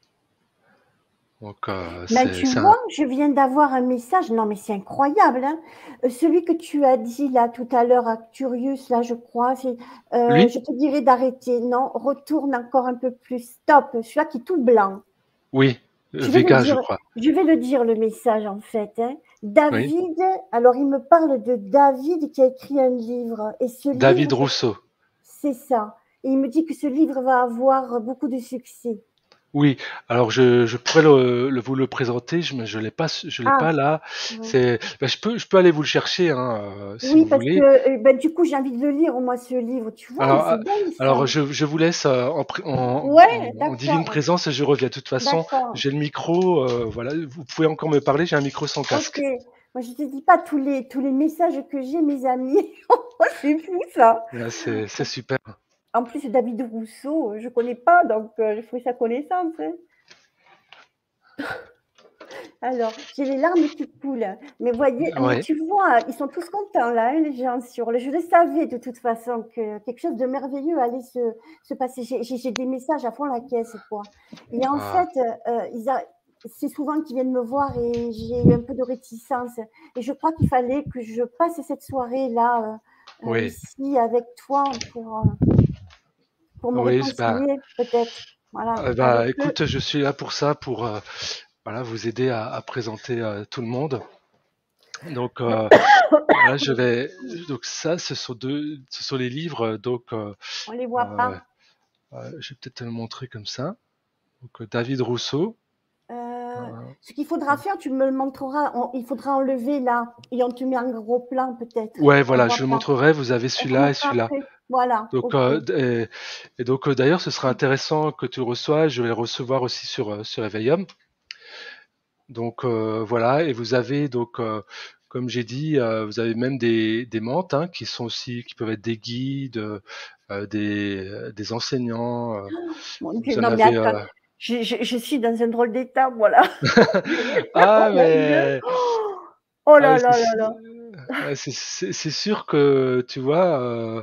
Donc heu, Ben, c'est tu c'est vois, un je viens d'avoir un message, non mais c'est incroyable, hein. Heu, celui que tu as dit là tout à l'heure, Arcturus là je crois, c'est, heu, lui? je te dirais d'arrêter. Non, retourne encore un peu plus. Stop, celui-là qui est tout blanc. Oui, heu, Je vais le Vega, je dire crois. je vais le dire le message en fait, hein. Oui. David, alors il me parle de David qui a écrit un livre et ce David livre c'est Rousseau. c'est ça. Et il me dit que ce livre va avoir beaucoup de succès. Oui, alors je, je pourrais le, le- vous le présenter, je ne je l'ai pas, je l'ai Ah, pas là. ouais. C'est, ben, je peux, je peux aller vous le chercher hein, euh, si Oui, vous parce que voulez. euh, ben, du coup, j'ai envie de le lire, moi, ce livre. Tu vois, mais Alors, c'est euh, bien alors ça. je, je vous laisse euh, en, pri- en, Ouais, en- en divine d'accord, présence et je reviens. De toute façon, d'accord. j'ai le micro, euh, voilà, vous pouvez encore me parler, j'ai un micro sans Ok. casque. Moi, je te dis pas tous les, tous les messages que j'ai, mes amis. C'est fou, ça. Là, c'est, c'est super. En plus, David Rousseau, je connais pas, donc euh, je ferai sa connaissance, hein. Alors, j'ai les larmes qui coulent. Mais voyez, mais Ouais, tu vois, ils sont tous contents là, hein, les gens sur le. Je le savais de toute façon que quelque chose de merveilleux allait se, se passer. J'ai j'ai- j'ai des messages à fond la caisse, quoi. Et en ah, fait, euh, ils a- c'est souvent qu'ils viennent me voir et j'ai eu un peu de réticence. Et je crois qu'il fallait que je passe cette soirée là, euh, euh, oui, ici avec toi pour, euh, pour me oui, bah, réconcilier, peut-être. Voilà, euh, avec bah, eux. écoute, je suis là pour ça, pour euh, voilà, vous aider à, à présenter euh, tout le monde. Donc, euh, voilà, je vais. Donc ça, ce sont deux, ce sont les livres. Donc, euh, On les voit euh, pas. euh, je vais peut-être te le montrer comme ça. Donc, euh, David Rousseau. Euh, Euh, ce qu'il faudra faire, tu me le montreras. On- il faudra enlever là et on te met un gros plan peut-être. ouais, On voilà, je voit le pas. montrerai. Vous avez On te celui-là et montrera celui-là. après. Voilà. Donc, Ok. euh, et, et donc euh, d'ailleurs, ce sera intéressant que tu le reçois. Je vais le recevoir aussi sur euh, sur Eveillum. Donc euh, voilà, et vous avez donc, euh, comme j'ai dit, euh, vous avez même des, des menthes hein, qui sont aussi, qui peuvent être des guides, euh, des, des enseignants. Euh, Mon Dieu, vous en non mais avez. attends. euh, Je, je- je suis dans un drôle d'état, voilà. Ah, Mon Dieu. mais Oh ah, là mais là c'est là là. ah, c'est- c'est- c'est sûr que tu vois, euh,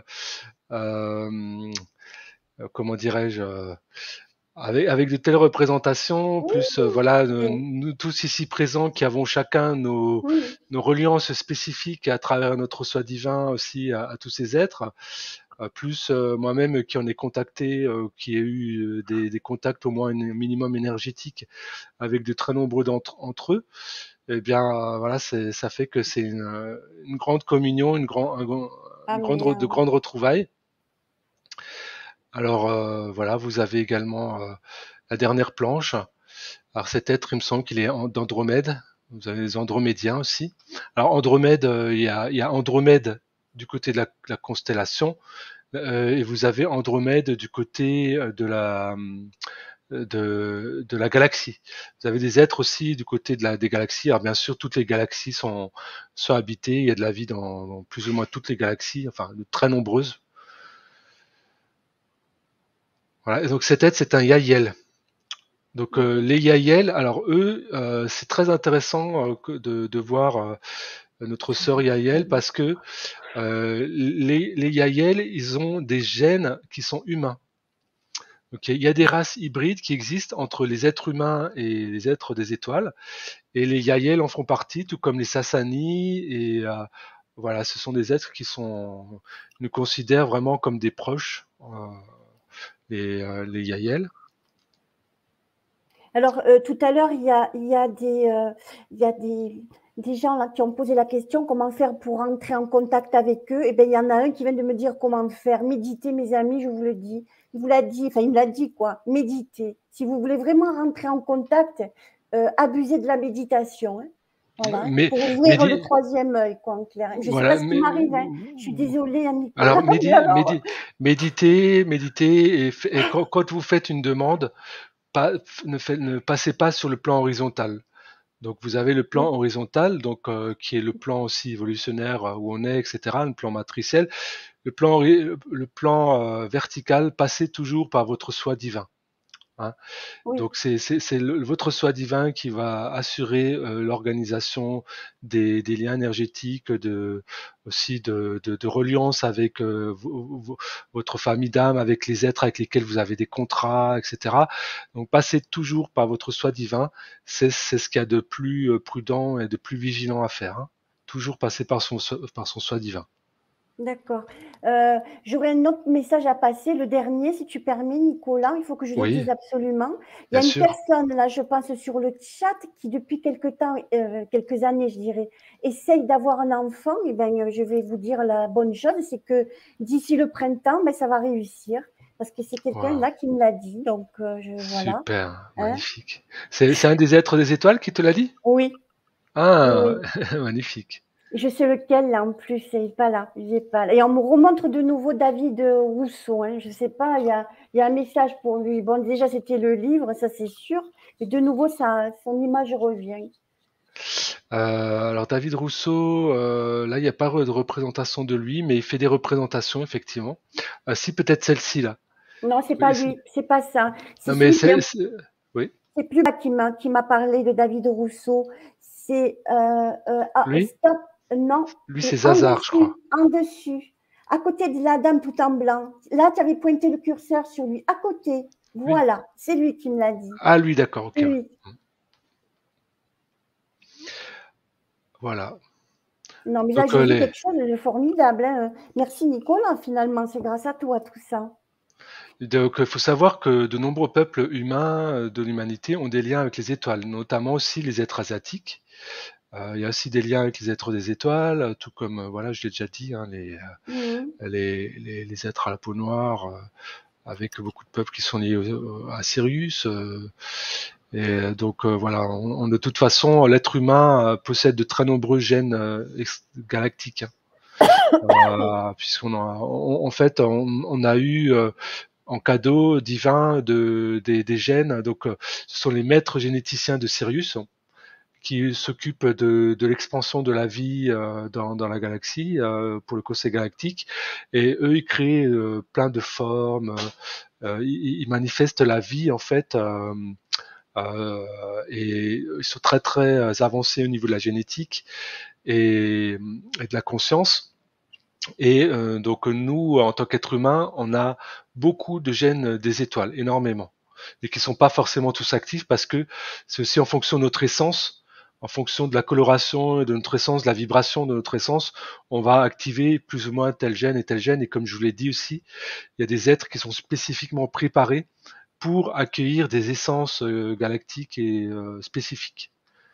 euh, comment dirais-je, euh, avec, avec de telles représentations, Oui, plus euh, voilà, euh, c'est- nous tous ici présents qui avons chacun nos, oui. nos reliances spécifiques à travers notre soi divin aussi à, à tous ces êtres, euh, plus euh, moi-même qui en ai contacté, euh, qui ai eu euh, des, des contacts au moins un minimum énergétique avec de très nombreux d'entre entre eux, eh bien euh, voilà, c'est, ça fait que c'est une, une grande communion, une, grand, un grand- Ah une grande, mais re- de euh, grandes retrouvailles. Alors euh, voilà, vous avez également euh, la dernière planche. Alors cet être, il me semble qu'il est en- d'Andromède. Vous avez les Andromédiens aussi. Alors Andromède, euh, il y a, il y a Andromède du côté de la, la constellation euh, et vous avez Andromède du côté euh, de la de, de la galaxie. Vous avez des êtres aussi du côté de la, des galaxies. Alors bien sûr, toutes les galaxies sont, sont habitées. Il y a de la vie dans, dans plus ou moins toutes les galaxies, enfin de très nombreuses. Voilà. Et donc cet être, c'est un Yael. Donc euh, les Yael, alors eux, euh, c'est très intéressant euh, que de, de voir euh, notre sœur Yael parce que euh, les, les Yael, ils ont des gènes qui sont humains. Donc il y a des races hybrides qui existent entre les êtres humains et les êtres des étoiles, et les Yael en font partie, tout comme les Sassani. Et euh, voilà, ce sont des êtres qui sont, nous considèrent vraiment comme des proches, euh, les, euh, les Yael. alors, euh, tout à l'heure, il y a, il y a, des, euh, il y a des, des gens là qui ont posé la question comment faire pour entrer en contact avec eux. Et bien, il y en a un qui vient de me dire comment faire. Méditer, mes amis, je vous le dis. Il vous l'a dit, enfin, il me l'a dit quoi. Méditer. Si vous voulez vraiment rentrer en contact, euh, abusez de la méditation, hein. Voilà. Mais, Pour mais ouvrir le dis- troisième œil, quoi, en clair. Je ne sais pas voilà, ce qui mais, m'arrive, hein. Je suis désolée, hein, alors Nicolas, mais médi, alors. médi, méditez, méditez, et, et quand, quand, vous faites une demande, pas, ne, fait, ne passez pas sur le plan horizontal. Donc vous avez le plan Oui, horizontal, donc euh, qui est le plan aussi évolutionnaire euh, où on est, et cetera. Le plan matriciel. Le plan, le plan euh, vertical, passez toujours par votre soi divin. Hein. oui. Donc c'est c'est- c'est le- votre soi divin qui va assurer euh, l'organisation des, des liens énergétiques, de, aussi de, de, de reliance avec euh, vo- vo- votre famille d'âme, avec les êtres avec lesquels vous avez des contrats, et cetera. Donc passez toujours par votre soi divin, c'est c'est ce qu'il y a de plus euh, prudent et de plus vigilant à faire. Hein. Toujours passer par son, so- par son soi divin. D'accord. Euh, j'aurais un autre message à passer, le dernier, si tu permets, Nicolas. Il faut que je le Oui, dise absolument. Il y bien a une sûr. personne, là, je pense, sur le chat qui, depuis quelque temps, euh, quelques années, je dirais, essaye d'avoir un enfant. Et ben, je vais vous dire la bonne chose, c'est que d'ici le printemps, ben, ça va réussir. parce que c'est quelqu'un Waouh. là qui me l'a dit, donc euh, je, voilà. Super, Hein? magnifique. C'est c'est un des êtres des étoiles qui te l'a dit? Oui, oui, Ah, oui. magnifique. Je sais lequel là en plus, il n'est pas là, il est pas là. Et on me remontre de nouveau David Rousseau, hein. Je sais pas, il y a, il y a un message pour lui. Bon, déjà c'était le livre, ça c'est sûr, mais de nouveau ça, son image revient. Euh, alors David Rousseau, euh, là il n'y a pas de représentation de lui, mais il fait des représentations effectivement. Euh, si peut-être celle-ci là. Non, c'est Oui, pas c'est- lui, c'est pas ça. C'est non mais celui qui est, c'est, c'est- oui, c'est plus bas qui m'a, qui m'a parlé de David Rousseau. C'est euh, euh, ah, lui, stop, non, lui c'est et en Zazar, je crois. dessus, en dessus, à côté de la dame tout en blanc. Là, tu avais pointé le curseur sur lui, à côté. Lui. Voilà, c'est lui qui me l'a dit. Ah lui, d'accord, ok. Ouais. Lui. Voilà. Non, mais là, Donc j'ai euh, vu les, quelque chose de formidable, hein. Merci Nicolas, finalement, c'est grâce à toi tout ça. donc il faut savoir que de nombreux peuples humains euh, de l'humanité ont des liens avec les étoiles, notamment aussi les êtres asiatiques. Euh, il y a aussi des liens avec les êtres des étoiles, euh, tout comme euh, voilà, je l'ai déjà dit, hein, les, Mhm. euh, les, les, les êtres à la peau noire, euh, avec beaucoup de peuples qui sont liés au- à Sirius. euh, et donc euh, voilà, on, on- de toute façon, l'être humain euh, possède de très nombreux gènes euh, ex- galactiques, hein. Euh, puisqu'on a, on- en fait, on, on a eu euh, en cadeau divin de, des, des gènes. Donc, euh, ce sont les maîtres généticiens de Sirius qui s'occupent de, de l'expansion de la vie euh, dans, dans la galaxie euh, pour le Conseil galactique. Et eux, ils créent euh, plein de formes. Euh, ils, ils manifestent la vie en fait. Euh, euh, et ils sont très très avancés au niveau de la génétique et, et de la conscience. Et euh, donc nous, en tant qu'êtres humains, on a beaucoup de gènes des étoiles, énormément, et qui sont pas forcément tous actifs parce que c'est aussi en fonction de notre essence, en fonction de la coloration de notre essence, de la vibration de notre essence, on va activer plus ou moins tel gène et tel gène. Et comme je vous l'ai dit aussi, il y a des êtres qui sont spécifiquement préparés pour accueillir des essences euh, galactiques et euh, spécifiques.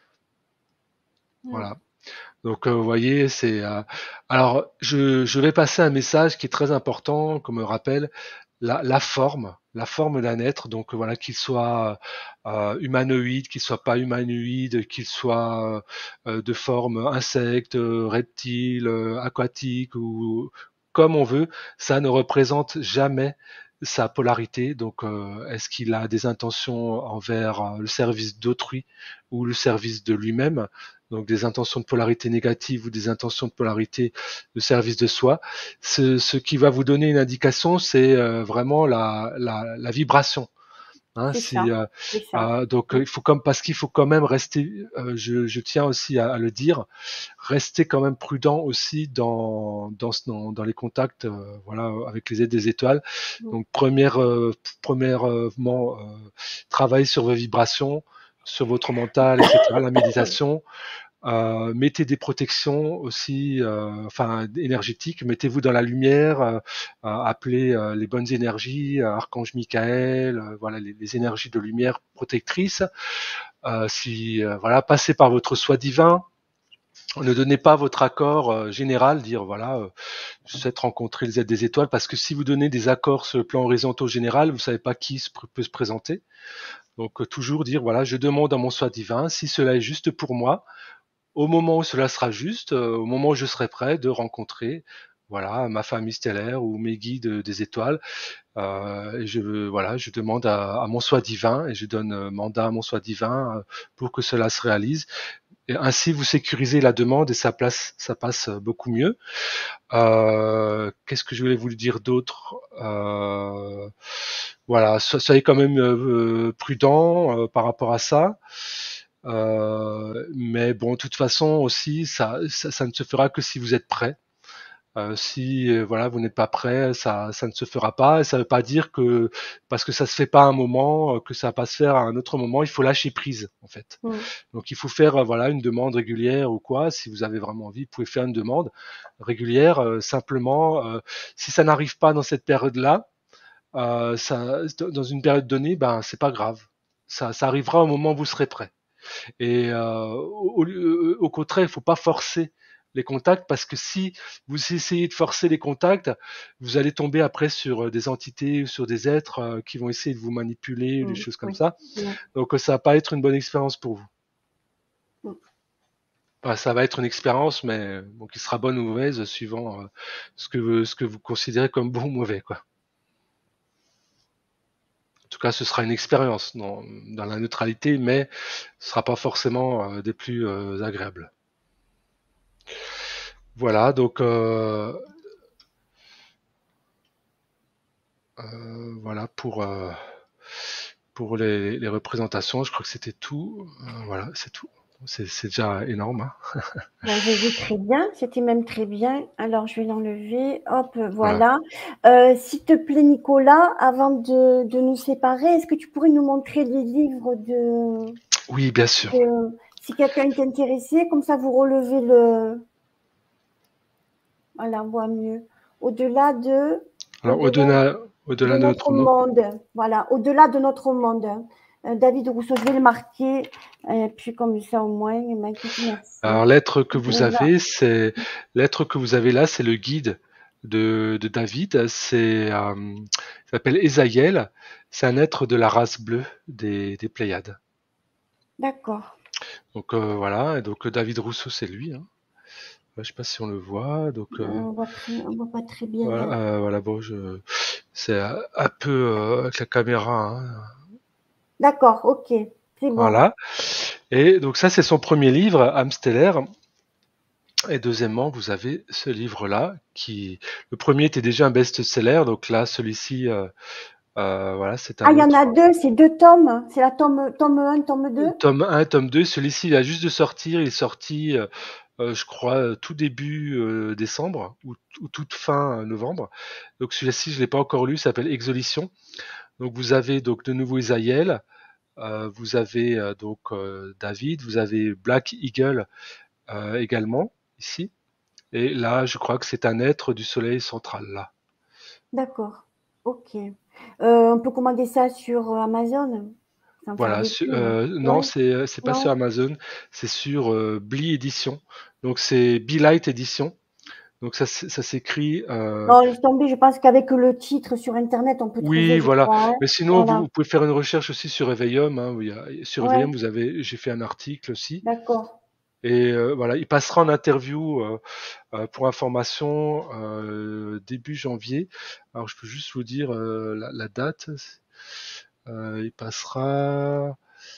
Mhm. Voilà. Donc, euh, vous voyez, c'est. Euh, alors, je, je vais passer un message qui est très important, comme me rappelle la, la forme, la forme d'un être. Donc, voilà, qu'il soit euh, humanoïde, qu'il soit pas humanoïde, qu'il soit euh, de forme insecte, euh, reptile, euh, aquatique ou comme on veut, ça ne représente jamais sa polarité. Donc, euh, est-ce qu'il a des intentions envers euh, le service d'autrui ou le service de lui-même? Donc des intentions de polarité négative ou des intentions de polarité de service de soi. Ce, ce qui va vous donner une indication, c'est euh, vraiment la, la, la vibration. Hein, C'est si, ça, euh, c'est ça. euh, donc euh, Mhm. il faut comme parce qu'il faut quand même rester. Euh, je, je tiens aussi à, à le dire, rester quand même prudent aussi dans dans, ce, dans, dans les contacts, euh, voilà, avec les aides des étoiles. Donc première, euh, premièrement, euh, travailler sur vos vibrations, sur votre mental, et cetera. La méditation. Euh, mettez des protections aussi, euh, enfin énergétiques. Mettez-vous dans la lumière. Euh, euh, appelez euh, les bonnes énergies, euh, Archange Michael, euh, voilà les, les énergies de lumière protectrices. Euh, si euh, voilà, passez par votre soi divin. Ne donnez pas votre accord euh, général, dire voilà, euh, je souhaite rencontrer les aides des étoiles, parce que si vous donnez des accords sur le plan horizontal général, vous savez pas qui se, peut se présenter. Donc euh, toujours dire voilà, je demande à mon soi divin si cela est juste pour moi au moment où cela sera juste, euh, au moment où je serai prêt de rencontrer voilà ma famille stellaire ou mes guides euh, des étoiles. Euh, et je voilà, je demande à, à mon soi divin et je donne euh, mandat à mon soi divin euh, pour que cela se réalise. Et ainsi, vous sécurisez la demande et ça, place, ça passe beaucoup mieux. Euh, Qu'est-ce que je voulais vous dire d'autre? euh, Voilà, soyez quand même euh, prudent euh, par rapport à ça. Euh, mais bon, de toute façon aussi, ça, ça, ça ne se fera que si vous êtes prêt. Euh, si euh, voilà, vous n'êtes pas prêt, ça, ça ne se fera pas. Et ça ne veut pas dire que parce que ça se fait pas à un moment, euh, que ça va pas se faire à un autre moment. Il faut lâcher prise, en fait. Mhm. Donc il faut faire euh, voilà une demande régulière ou quoi. Si vous avez vraiment envie, vous pouvez faire une demande régulière. Euh, simplement, euh, si ça n'arrive pas dans cette période-là, euh, ça, dans une période donnée, ben c'est pas grave. Ça, ça arrivera au moment où vous serez prêt. Et euh, au, au, au contraire, il faut pas forcer les contacts, parce que si vous essayez de forcer les contacts, vous allez tomber après sur des entités ou sur des êtres euh, qui vont essayer de vous manipuler ou des Mm, choses comme oui. ça. Ouais. Donc ça va pas être une bonne expérience pour vous. Mm. Enfin, ça va être une expérience, mais bon, qui sera bonne ou mauvaise suivant euh, ce que vous, ce que vous considérez comme bon ou mauvais, quoi. En tout cas, ce sera une expérience dans, dans la neutralité, mais ce sera pas forcément euh, des plus euh, agréables. Voilà, donc euh, euh, voilà pour euh, pour les, les représentations. Je crois que c'était tout. Euh, voilà, c'est tout. C'est c'est déjà énorme, hein. Ben, j'ai vu très bien, c'était même très bien. Alors, je vais l'enlever. Hop, Voilà. voilà. Euh, s'il te plaît, Nicolas, avant de, de nous séparer, est-ce que tu pourrais nous montrer les livres de, Oui, bien sûr. de- si quelqu'un est intéressé, comme ça vous relevez le. Voilà, on voit mieux. Au-delà de, Alors au-delà au-delà au-delà de de notre notre mot. monde. Voilà, au-delà de notre monde. Euh, David Rousseau, je vais le marquer. Et puis, comme ça, au moins, ben, écoute, Alors merci. l'être que vous Voilà. avez, c'est l'être que vous avez là, c'est le guide de, de David. C'est euh, il s'appelle Esaïel. C'est un être de la race bleue des, des Pléiades. D'accord. Donc euh, voilà. Et donc David Rousseau, c'est lui, hein. Je sais pas si on le voit. Donc Euh, euh, on voit très, on voit pas très bien voilà, là. euh, voilà. Bon, je, c'est un un peu euh, avec la caméra, hein. D'accord, ok, c'est bon. Voilà. Et donc ça, c'est son premier livre, âme stellaire. Et deuxièmement, vous avez ce livre-là, qui le premier était déjà un best-seller, donc là, celui-ci, euh, euh, voilà, c'est Ah, un il y en a autre deux, c'est deux tomes. C'est la tome, tome un, tome deux. tome un, tome deux. Celui-ci, il a juste de sortir. Il est sorti, euh, euh, je crois, euh, tout début euh, décembre ou, ou toute fin euh, novembre. Donc celui-ci, je l'ai pas encore lu. Il s'appelle Exolition. Donc vous avez donc de nouveau Isaïel. Euh, vous avez euh, donc euh, David. Vous avez Black Eagle euh, également ici. Et là, je crois que c'est un être du soleil central, là. D'accord, ok. Euh, on peut commander ça sur euh, Amazon, sans faire Voilà. de su- pub. euh, non, Ouais, c'est euh, c'est pas sur non. Amazon, c'est sur euh, Bly Édition. Donc c'est Light Édition. Donc ça, s- ça s'écrit. euh, Non, laisse tomber, je pense qu'avec le titre sur Internet, on peut trouver, Oui, je voilà. crois, hein. Mais sinon, vous, Voilà, vous pouvez faire une recherche aussi sur Réveillum, hein, où il y a- sur ouais, Réveillum, vous avez, j'ai fait un article aussi. d'accord. Et euh, voilà, il passera en interview euh, euh, pour information euh, début janvier. Alors je peux juste vous dire euh, la, la date. Euh, il passera.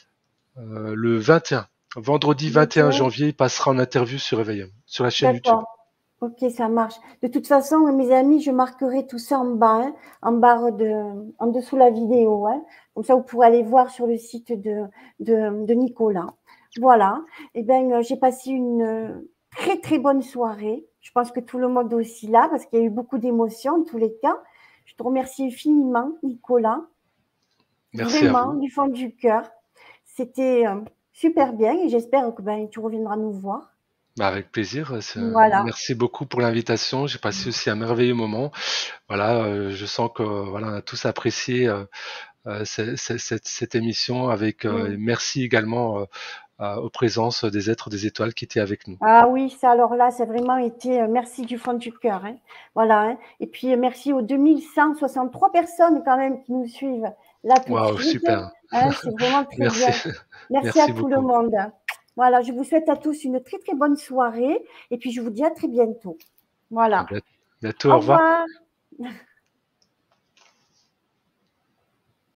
Euh, le vingt et un, vendredi vingt et un vingt et un. janvier, il passera en interview sur Réveillon, sur la chaîne YouTube. D'accord. Ok, ça marche. De toute façon, mes amis, je marquerai tout ça en bas, hein, en barre de, en dessous la vidéo, hein. Comme ça, vous pourrez aller voir sur le site de, de, de Nicolas. Voilà. Eh bien, euh, j'ai passé une euh, très, très bonne soirée. Je pense que tout le monde aussi là, parce qu'il y a eu beaucoup d'émotions en tous les cas. Je te remercie infiniment, Nicolas. Merci à Vraiment, vous. du fond du cœur. C'était euh, super bien et j'espère que ben, tu reviendras nous voir. Bah, avec plaisir. c'est- Voilà. Merci beaucoup pour l'invitation. J'ai passé aussi un merveilleux moment. Voilà, euh, je sens que voilà, on a tous apprécié euh, euh, ce- ce- cette, cette émission. Avec euh, et Mm. merci également euh, à- aux présences des êtres des étoiles qui étaient avec nous. Ah oui, ça alors là, ça a vraiment été euh, merci du fond du cœur, hein. Voilà, hein. Et puis euh, merci aux deux mille cent soixante-trois personnes quand même qui nous suivent là tout de Waouh, suite, super. hein. C'est vraiment très Merci, bien. Merci à merci tout le beaucoup. monde. Voilà, je vous souhaite à tous une très très bonne soirée et puis je vous dis à très bientôt. À Voilà. bientôt. Au Au revoir. revoir.